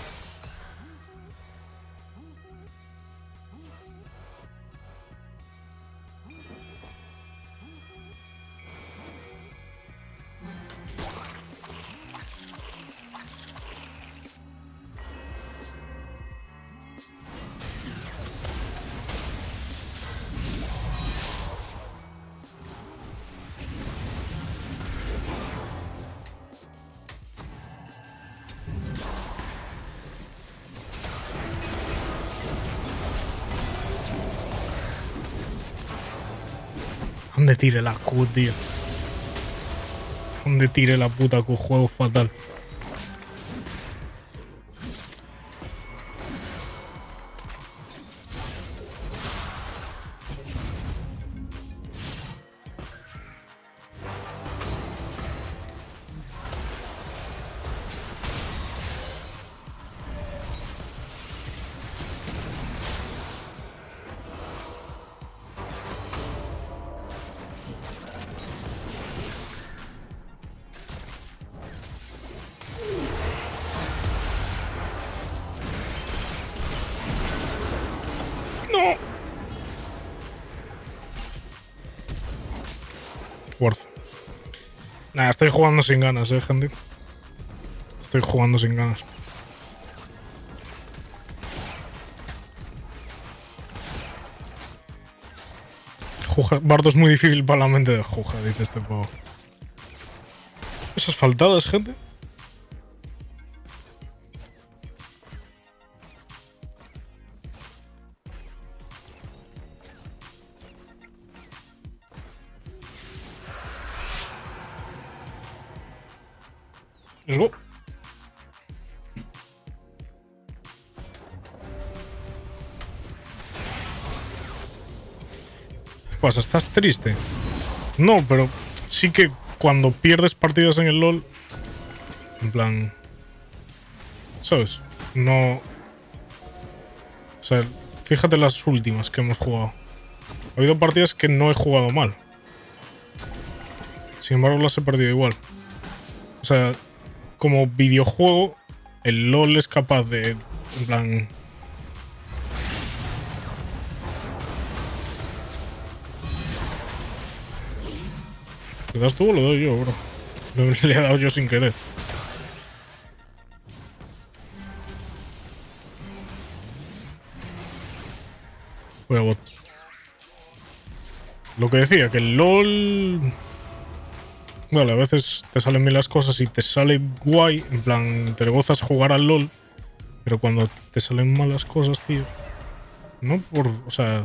¿Dónde tire la Q, tío? ¿Dónde tire la puta Q? Juego fatal. ¡No! Worth. Nah, estoy jugando sin ganas, gente. Estoy jugando sin ganas. Bardo es muy difícil para la mente de Juja, dice este pavo. Esas faltadas, gente. Let's go. ¿Qué pasa? ¿Estás triste? No, pero sí que cuando pierdes partidas en el LoL, en plan, ¿sabes? No... O sea, fíjate las últimas que hemos jugado. Ha habido partidas que no he jugado mal. Sin embargo, las he perdido igual. O sea, como videojuego, el LoL es capaz de, en plan... ¿Le das tú o lo doy yo, bro? Le he dado yo sin querer. Voy a bot. Lo que decía, que el LoL... Vale, a veces te salen bien las cosas y te sale guay, en plan, te gozas jugar al LoL, pero cuando te salen malas cosas, tío, no por, o sea,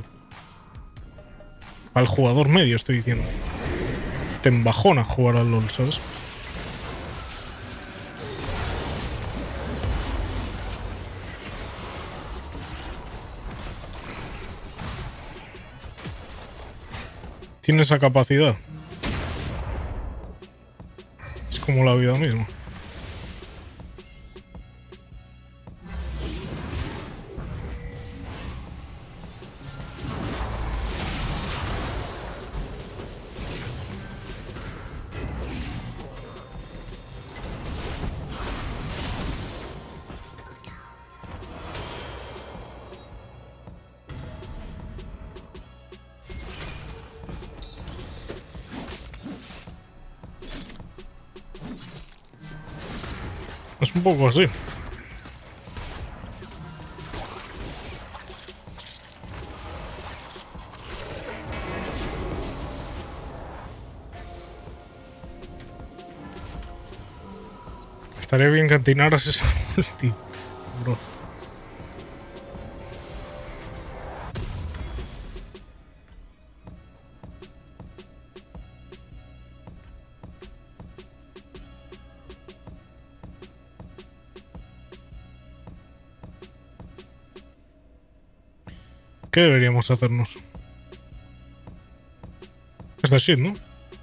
al jugador medio estoy diciendo, te embajona jugar al LoL, ¿sabes? Tiene esa capacidad. Es como la vida misma. Es un poco así. Estaría bien que atinaras esa ulti, bro. ¿Qué deberíamos hacernos? Esta shit, ¿no?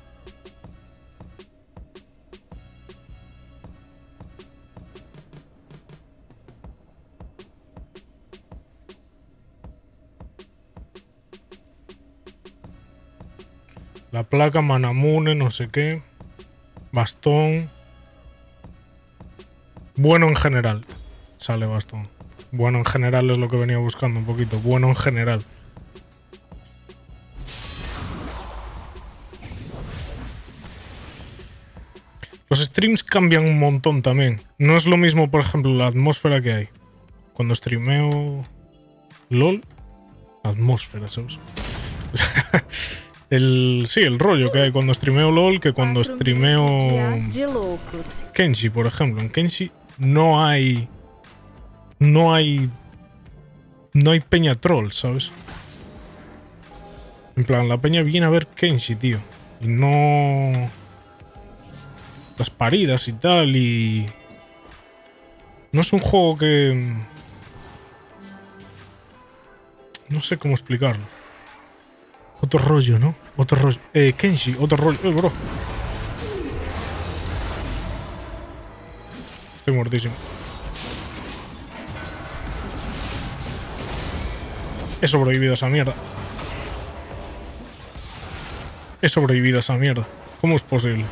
La placa, Manamune, no sé qué. Bastón. Bueno en general. Sale bastón. Bueno en general es lo que venía buscando un poquito. Bueno en general. Los streams cambian un montón también. No es lo mismo, por ejemplo, la atmósfera que hay. Cuando streameo LOL, la atmósfera, ¿sabes? Sí, el rollo que hay cuando streameo LOL que cuando streameo Kenshi, por ejemplo. En Kenshi no hay peña troll, ¿sabes? En plan, la peña viene a ver Kenshi, tío. Y no las paridas y tal, y no es un juego que no sé cómo explicarlo. Otro rollo, ¿no? Otro rollo. Kenshi, otro rollo. Bro. Estoy muertísimo. He sobrevivido a esa mierda. He sobrevivido a esa mierda. ¿Cómo es posible?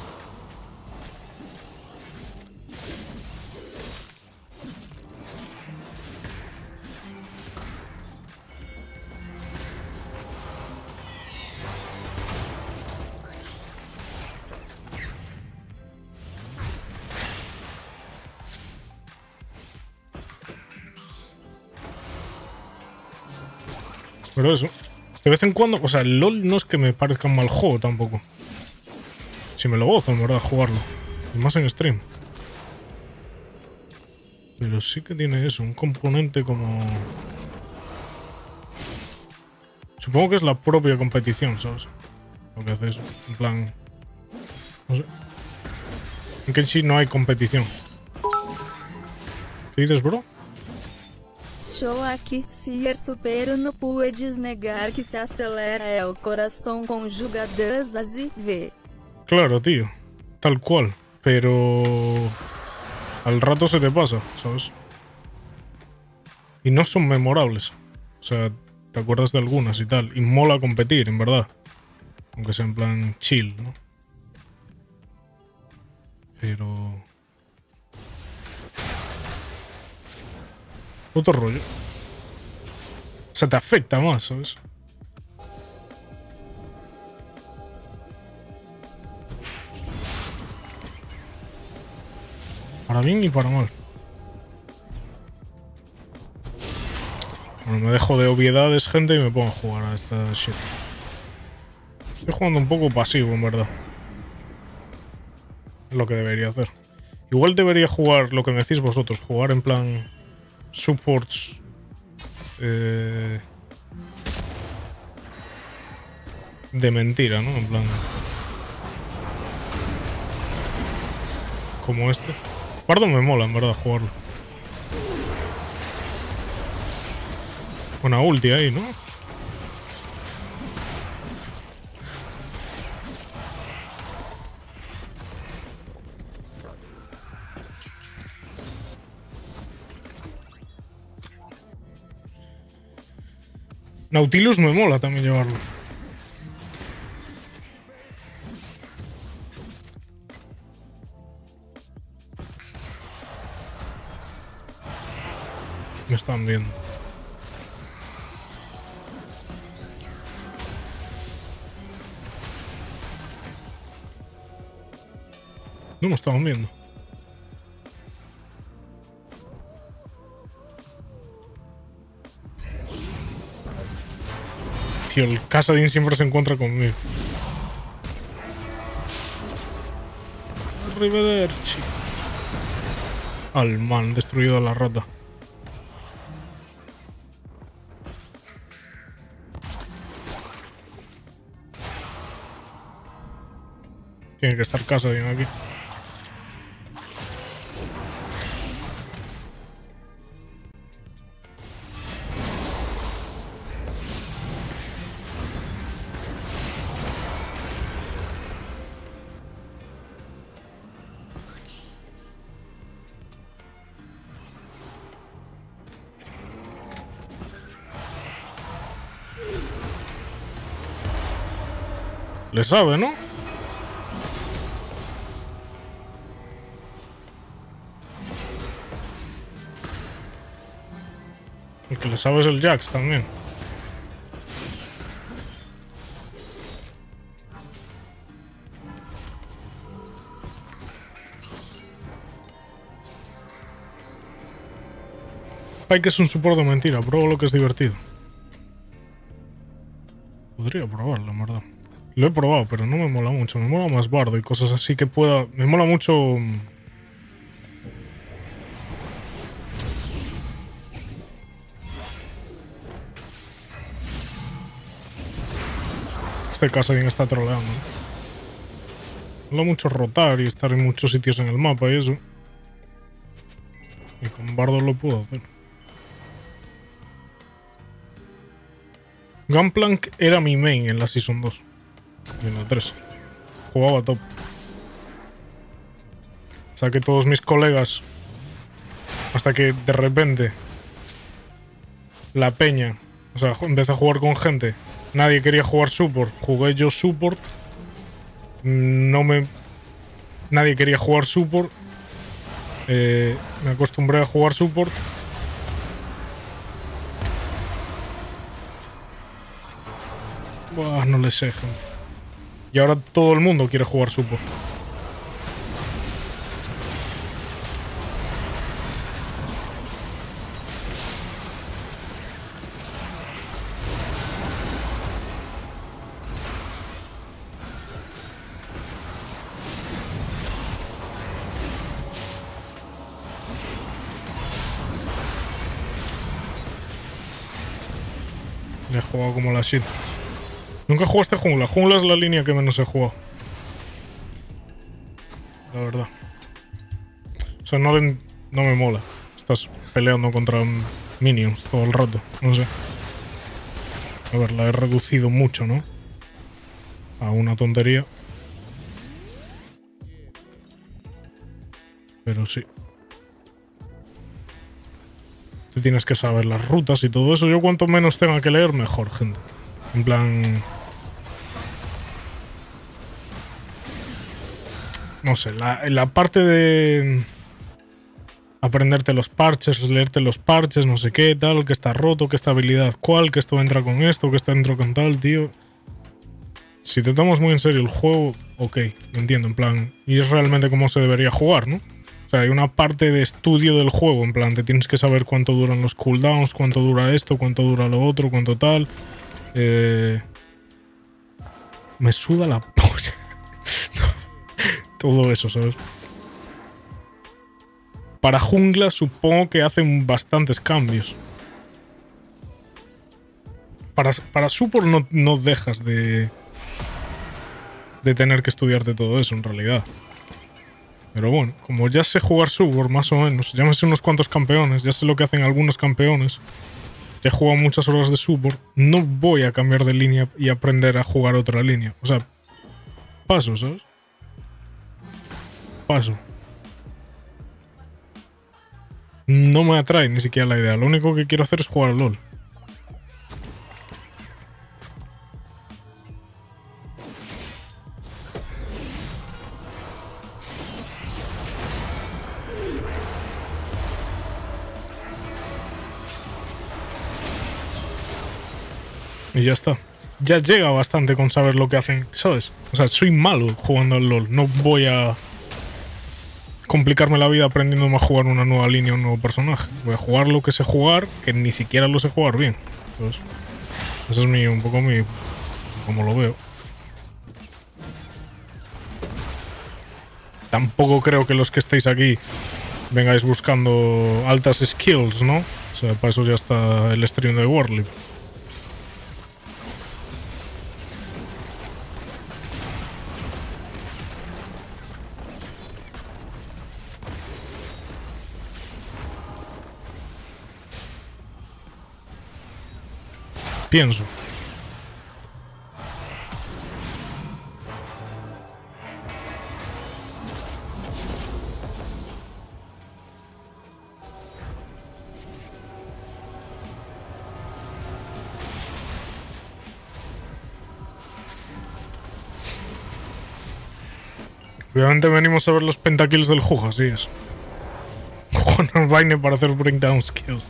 Pero eso, de vez en cuando, o sea, el LOL no es que me parezca un mal juego tampoco. Si me lo gozo, en verdad, jugarlo. Y más en stream. Pero sí que tiene eso, un componente como... Supongo que es la propia competición, ¿sabes? Lo que hace eso. En plan... No sé. En Kenshi no hay competición. ¿Qué dices, bro? Show aqui, cierto, pero no puedes negar que se acelera el corazón con jugadas así, ve. Claro, tío. Tal cual. Pero... al rato se te pasa, ¿sabes? Y no son memorables. O sea, te acuerdas de algunas y tal. Y mola competir, en verdad. Aunque sea en plan chill, ¿no? Pero... otro rollo. O sea, te afecta más, ¿sabes? Para bien y para mal. Bueno, me dejo de obviedades, gente, y me pongo a jugar a esta shit. Estoy jugando un poco pasivo, en verdad. Es lo que debería hacer. Igual debería jugar lo que me decís vosotros. Jugar en plan... supports. De mentira, ¿no? En plan... como este. Pardo me mola, en verdad, jugarlo. Una ulti ahí, ¿no? Nautilus me mola también llevarlo. Me están viendo. No me estaban viendo. Tío, el Casadin siempre se encuentra conmigo. Arrivederci. Al man, destruido a la rata. Tiene que estar Casadin aquí. Le sabe, ¿no? El que le sabe es el Jax también. Hay que es un support de mentira, pruebo lo que es divertido. Podría probarlo, en verdad. Lo he probado, pero no me mola mucho. Me mola más bardo y cosas así que pueda... Me mola mucho... Este Kassadin está troleando. Me mola mucho rotar y estar en muchos sitios en el mapa y eso. Y con bardo lo puedo hacer. Gunplank era mi main en la Season 2. Y en la 3. Jugaba top. O sea que todos mis colegas... Hasta que de repente... La peña... O sea, empecé a jugar con gente. Nadie quería jugar support. Jugué yo support. Nadie quería jugar support. Me acostumbré a jugar support. Buah, no le sé, gente. Y ahora todo el mundo quiere jugar support. Le he jugado como la shit. Nunca jugaste jungla. Jungla es la línea que menos he jugado. La verdad. O sea, no me mola. Estás peleando contra minions todo el rato. No sé. A ver, la he reducido mucho, ¿no? A una tontería. Pero sí. Tú tienes que saber las rutas y todo eso. Yo cuanto menos tenga que leer, mejor, gente. En plan... No sé, la parte de... Aprenderte los parches, leerte los parches, no sé qué, tal, que está roto, que esta habilidad cuál, que esto entra con esto, que esto entra con tal, tío. Si te tomas muy en serio el juego, ok, lo entiendo, en plan... Y es realmente como se debería jugar, ¿no? O sea, hay una parte de estudio del juego, en plan, te tienes que saber cuánto duran los cooldowns, cuánto dura esto, cuánto dura lo otro, cuánto tal. Me suda la polla. Todo eso, ¿sabes? Para jungla supongo que hacen bastantes cambios. Para support no dejas de tener que estudiarte todo eso, en realidad. Pero bueno, como ya sé jugar support más o menos, ya me sé unos cuantos campeones, ya sé lo que hacen algunos campeones, ya he jugado muchas horas de support, no voy a cambiar de línea y aprender a jugar otra línea. O sea, paso, ¿sabes? Paso. No me atrae ni siquiera la idea. Lo único que quiero hacer es jugar al LoL. Y ya está. Ya llega bastante con saber lo que hacen, ¿sabes? O sea, soy malo jugando al LoL. No voy a complicarme la vida aprendiéndome a jugar una nueva línea, un nuevo personaje. Voy a jugar lo que sé jugar, que ni siquiera lo sé jugar bien. Entonces, eso es un poco como lo veo. Tampoco creo que los que estéis aquí vengáis buscando altas skills, ¿no? O sea, para eso ya está el stream de Warlip. Pienso. Obviamente venimos a ver los pentakills del Juga, así es. Juan Vaine para hacer breakdown skills.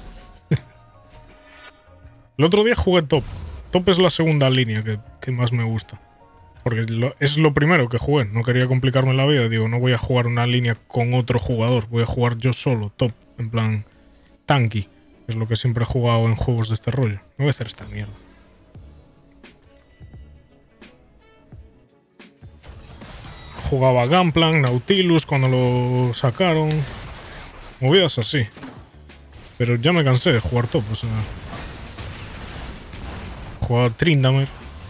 El otro día jugué top. Top es la segunda línea que más me gusta. Porque es lo primero que jugué. No quería complicarme la vida. Digo, no voy a jugar una línea con otro jugador. Voy a jugar yo solo, top. En plan, tanky. Es lo que siempre he jugado en juegos de este rollo. No voy a hacer esta mierda. Jugaba Gunplank, Nautilus cuando lo sacaron. Movidas así. Pero ya me cansé de jugar top. O sea, jugaba Tryndamere.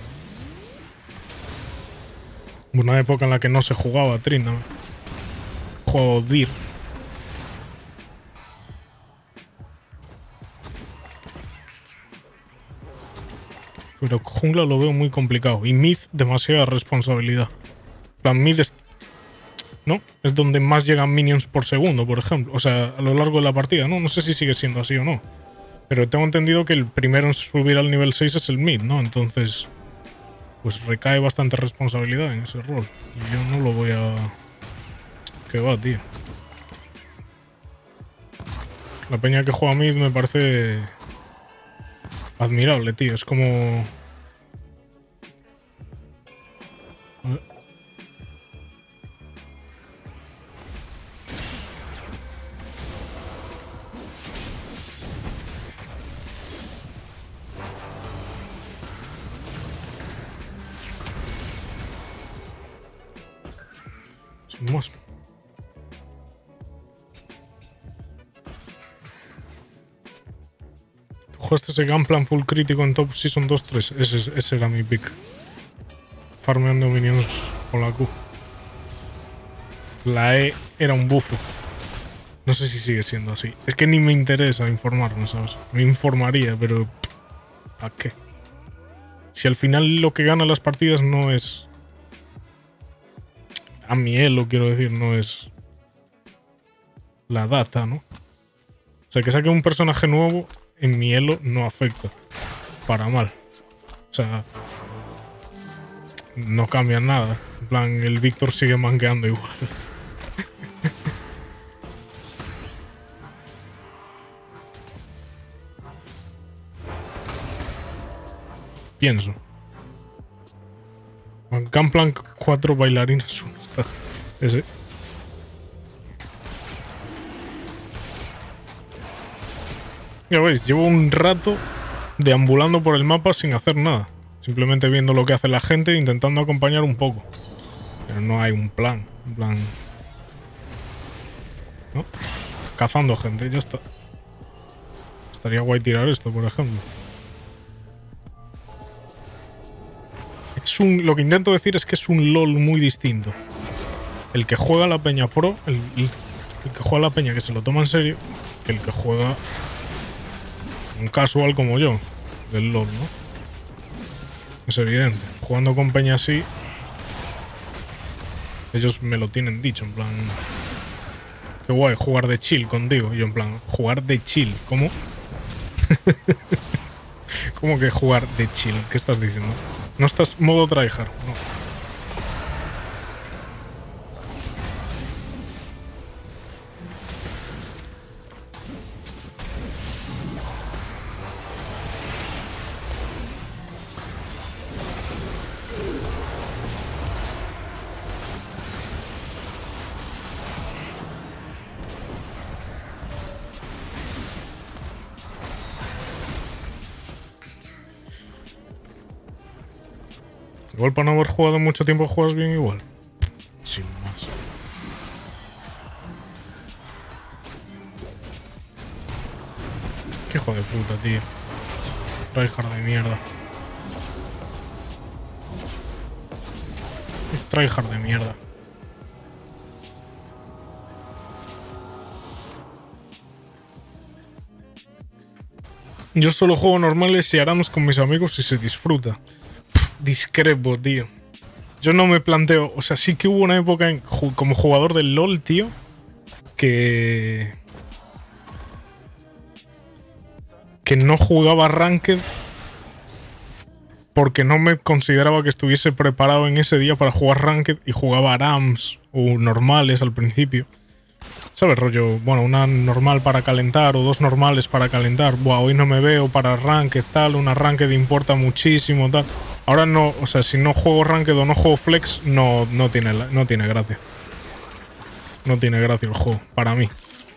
Una época en la que no se jugaba Tryndamere. Jugaba Dir. Pero jungla lo veo muy complicado. Y mid, demasiada responsabilidad. La mid es... ¿no? Es donde más llegan minions por segundo, por ejemplo. O sea, a lo largo de la partida, ¿no? No sé si sigue siendo así o no. Pero tengo entendido que el primero en subir al nivel 6 es el mid, ¿no? Entonces, pues recae bastante responsabilidad en ese rol. Y yo no lo voy a... ¿Qué va, tío? La peña que juega mid me parece... admirable, tío. Es como... Sin más. ¿Jugaste ese Gunplank full crítico en Top Season 2-3? Ese era mi pick. Farmeando minions con la Q. La E era un bufo. No sé si sigue siendo así. Es que ni me interesa informarme, ¿sabes? Me informaría, pero... ¿para qué? Si al final lo que gana las partidas no es... a mi elo, quiero decir, no es... la data, ¿no? O sea, que saque un personaje nuevo... en mi elo no afecta. Para mal. O sea... no cambia nada. En plan, el Víctor sigue manqueando igual. Pienso. Gunplank 4 bailarinas. Está ese. Ya veis, llevo un rato deambulando por el mapa sin hacer nada. Simplemente viendo lo que hace la gente e intentando acompañar un poco. Pero no hay un plan. Un plan... ¿no? Cazando gente, ya está. Estaría guay tirar esto, por ejemplo. Lo que intento decir es que es un LOL muy distinto. El que juega la peña pro, el que juega la peña que se lo toma en serio, que el que juega un casual como yo, del LOL, ¿no? Es evidente. Jugando con peña así, ellos me lo tienen dicho, en plan... qué guay jugar de chill contigo. Y yo en plan, jugar de chill, ¿cómo? ¿Cómo que jugar de chill? ¿Qué estás diciendo? No estás modo tryhard, no. Igual para no haber jugado mucho tiempo juegas bien igual. Sin más. Qué hijo de puta, tío. Tryhard de mierda. Tryhard de mierda. Yo solo juego normales y aramos con mis amigos y se disfruta. Discrepo, tío. Yo no me planteo... o sea, sí que hubo una época como jugador del LoL, tío, que no jugaba Ranked porque no me consideraba que estuviese preparado en ese día para jugar Ranked y jugaba ARAMs o normales al principio. ¿Sabes, rollo? Bueno, una normal para calentar o dos normales para calentar. Buah, hoy no me veo para Ranked, tal. Una Ranked importa muchísimo, tal. Ahora no, o sea, si no juego Ranked o no juego Flex, no tiene gracia. No tiene gracia el juego, para mí.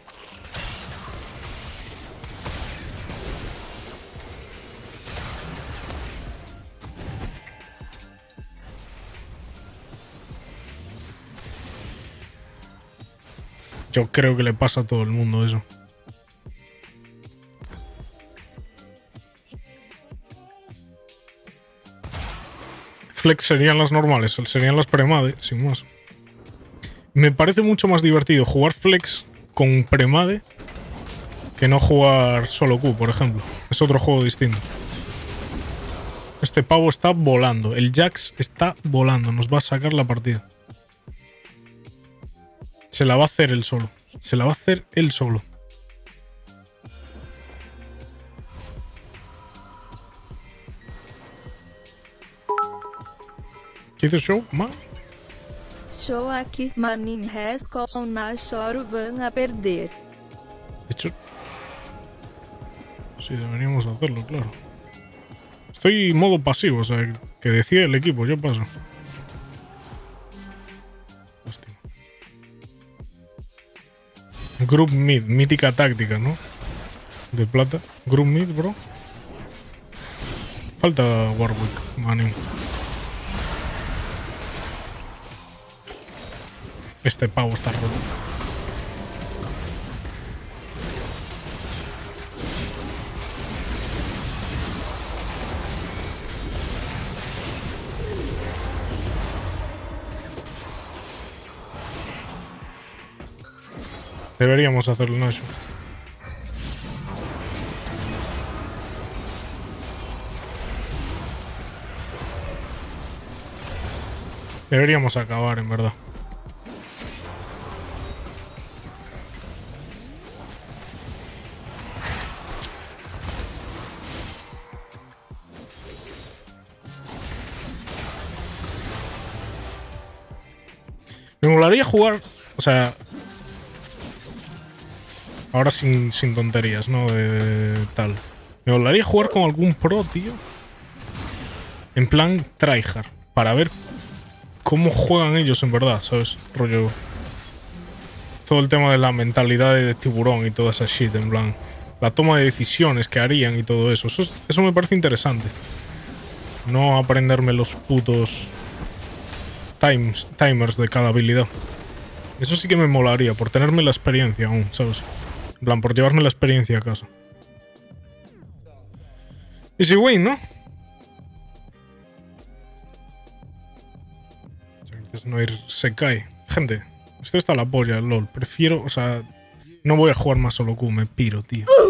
Yo creo que le pasa a todo el mundo eso. Flex serían las normales, serían las premade, sin más. Me parece mucho más divertido jugar Flex con premade que no jugar solo Q, por ejemplo. Es otro juego distinto. Este pavo está volando. El Jax está volando. Nos va a sacar la partida. Se la va a hacer él solo. Se la va a hacer él solo. ¿Qué hizo show? ¿Ma? Show aqui, manin Rescol na choro van a perder. De hecho... Sí, deberíamos hacerlo, claro. Estoy en modo pasivo, o sea, que decide el equipo, yo paso. Group Mid, mítica táctica, ¿no? De plata. Group Mid, bro. Falta Warwick, manín. Este pavo está roto. Deberíamos hacerlo, Nacho. Deberíamos acabar, en verdad. Me molaría jugar, o sea... Ahora sin tonterías, ¿no? De tal. Me molaría jugar con algún pro, tío. En plan tryhard. Para ver cómo juegan ellos en verdad, ¿sabes? Rollo... Todo el tema de la mentalidad de tiburón y toda esa shit, en plan... La toma de decisiones que harían y todo eso. Eso me parece interesante. No aprenderme los putos... timers de cada habilidad. Eso sí que me molaría, por tenerme la experiencia aún, ¿sabes? En plan, por llevarme la experiencia a casa. Y si win, ¿no? No ir, se cae. Gente, esto está a la polla, lol. Prefiero, o sea, no voy a jugar más solo Q, me piro, tío.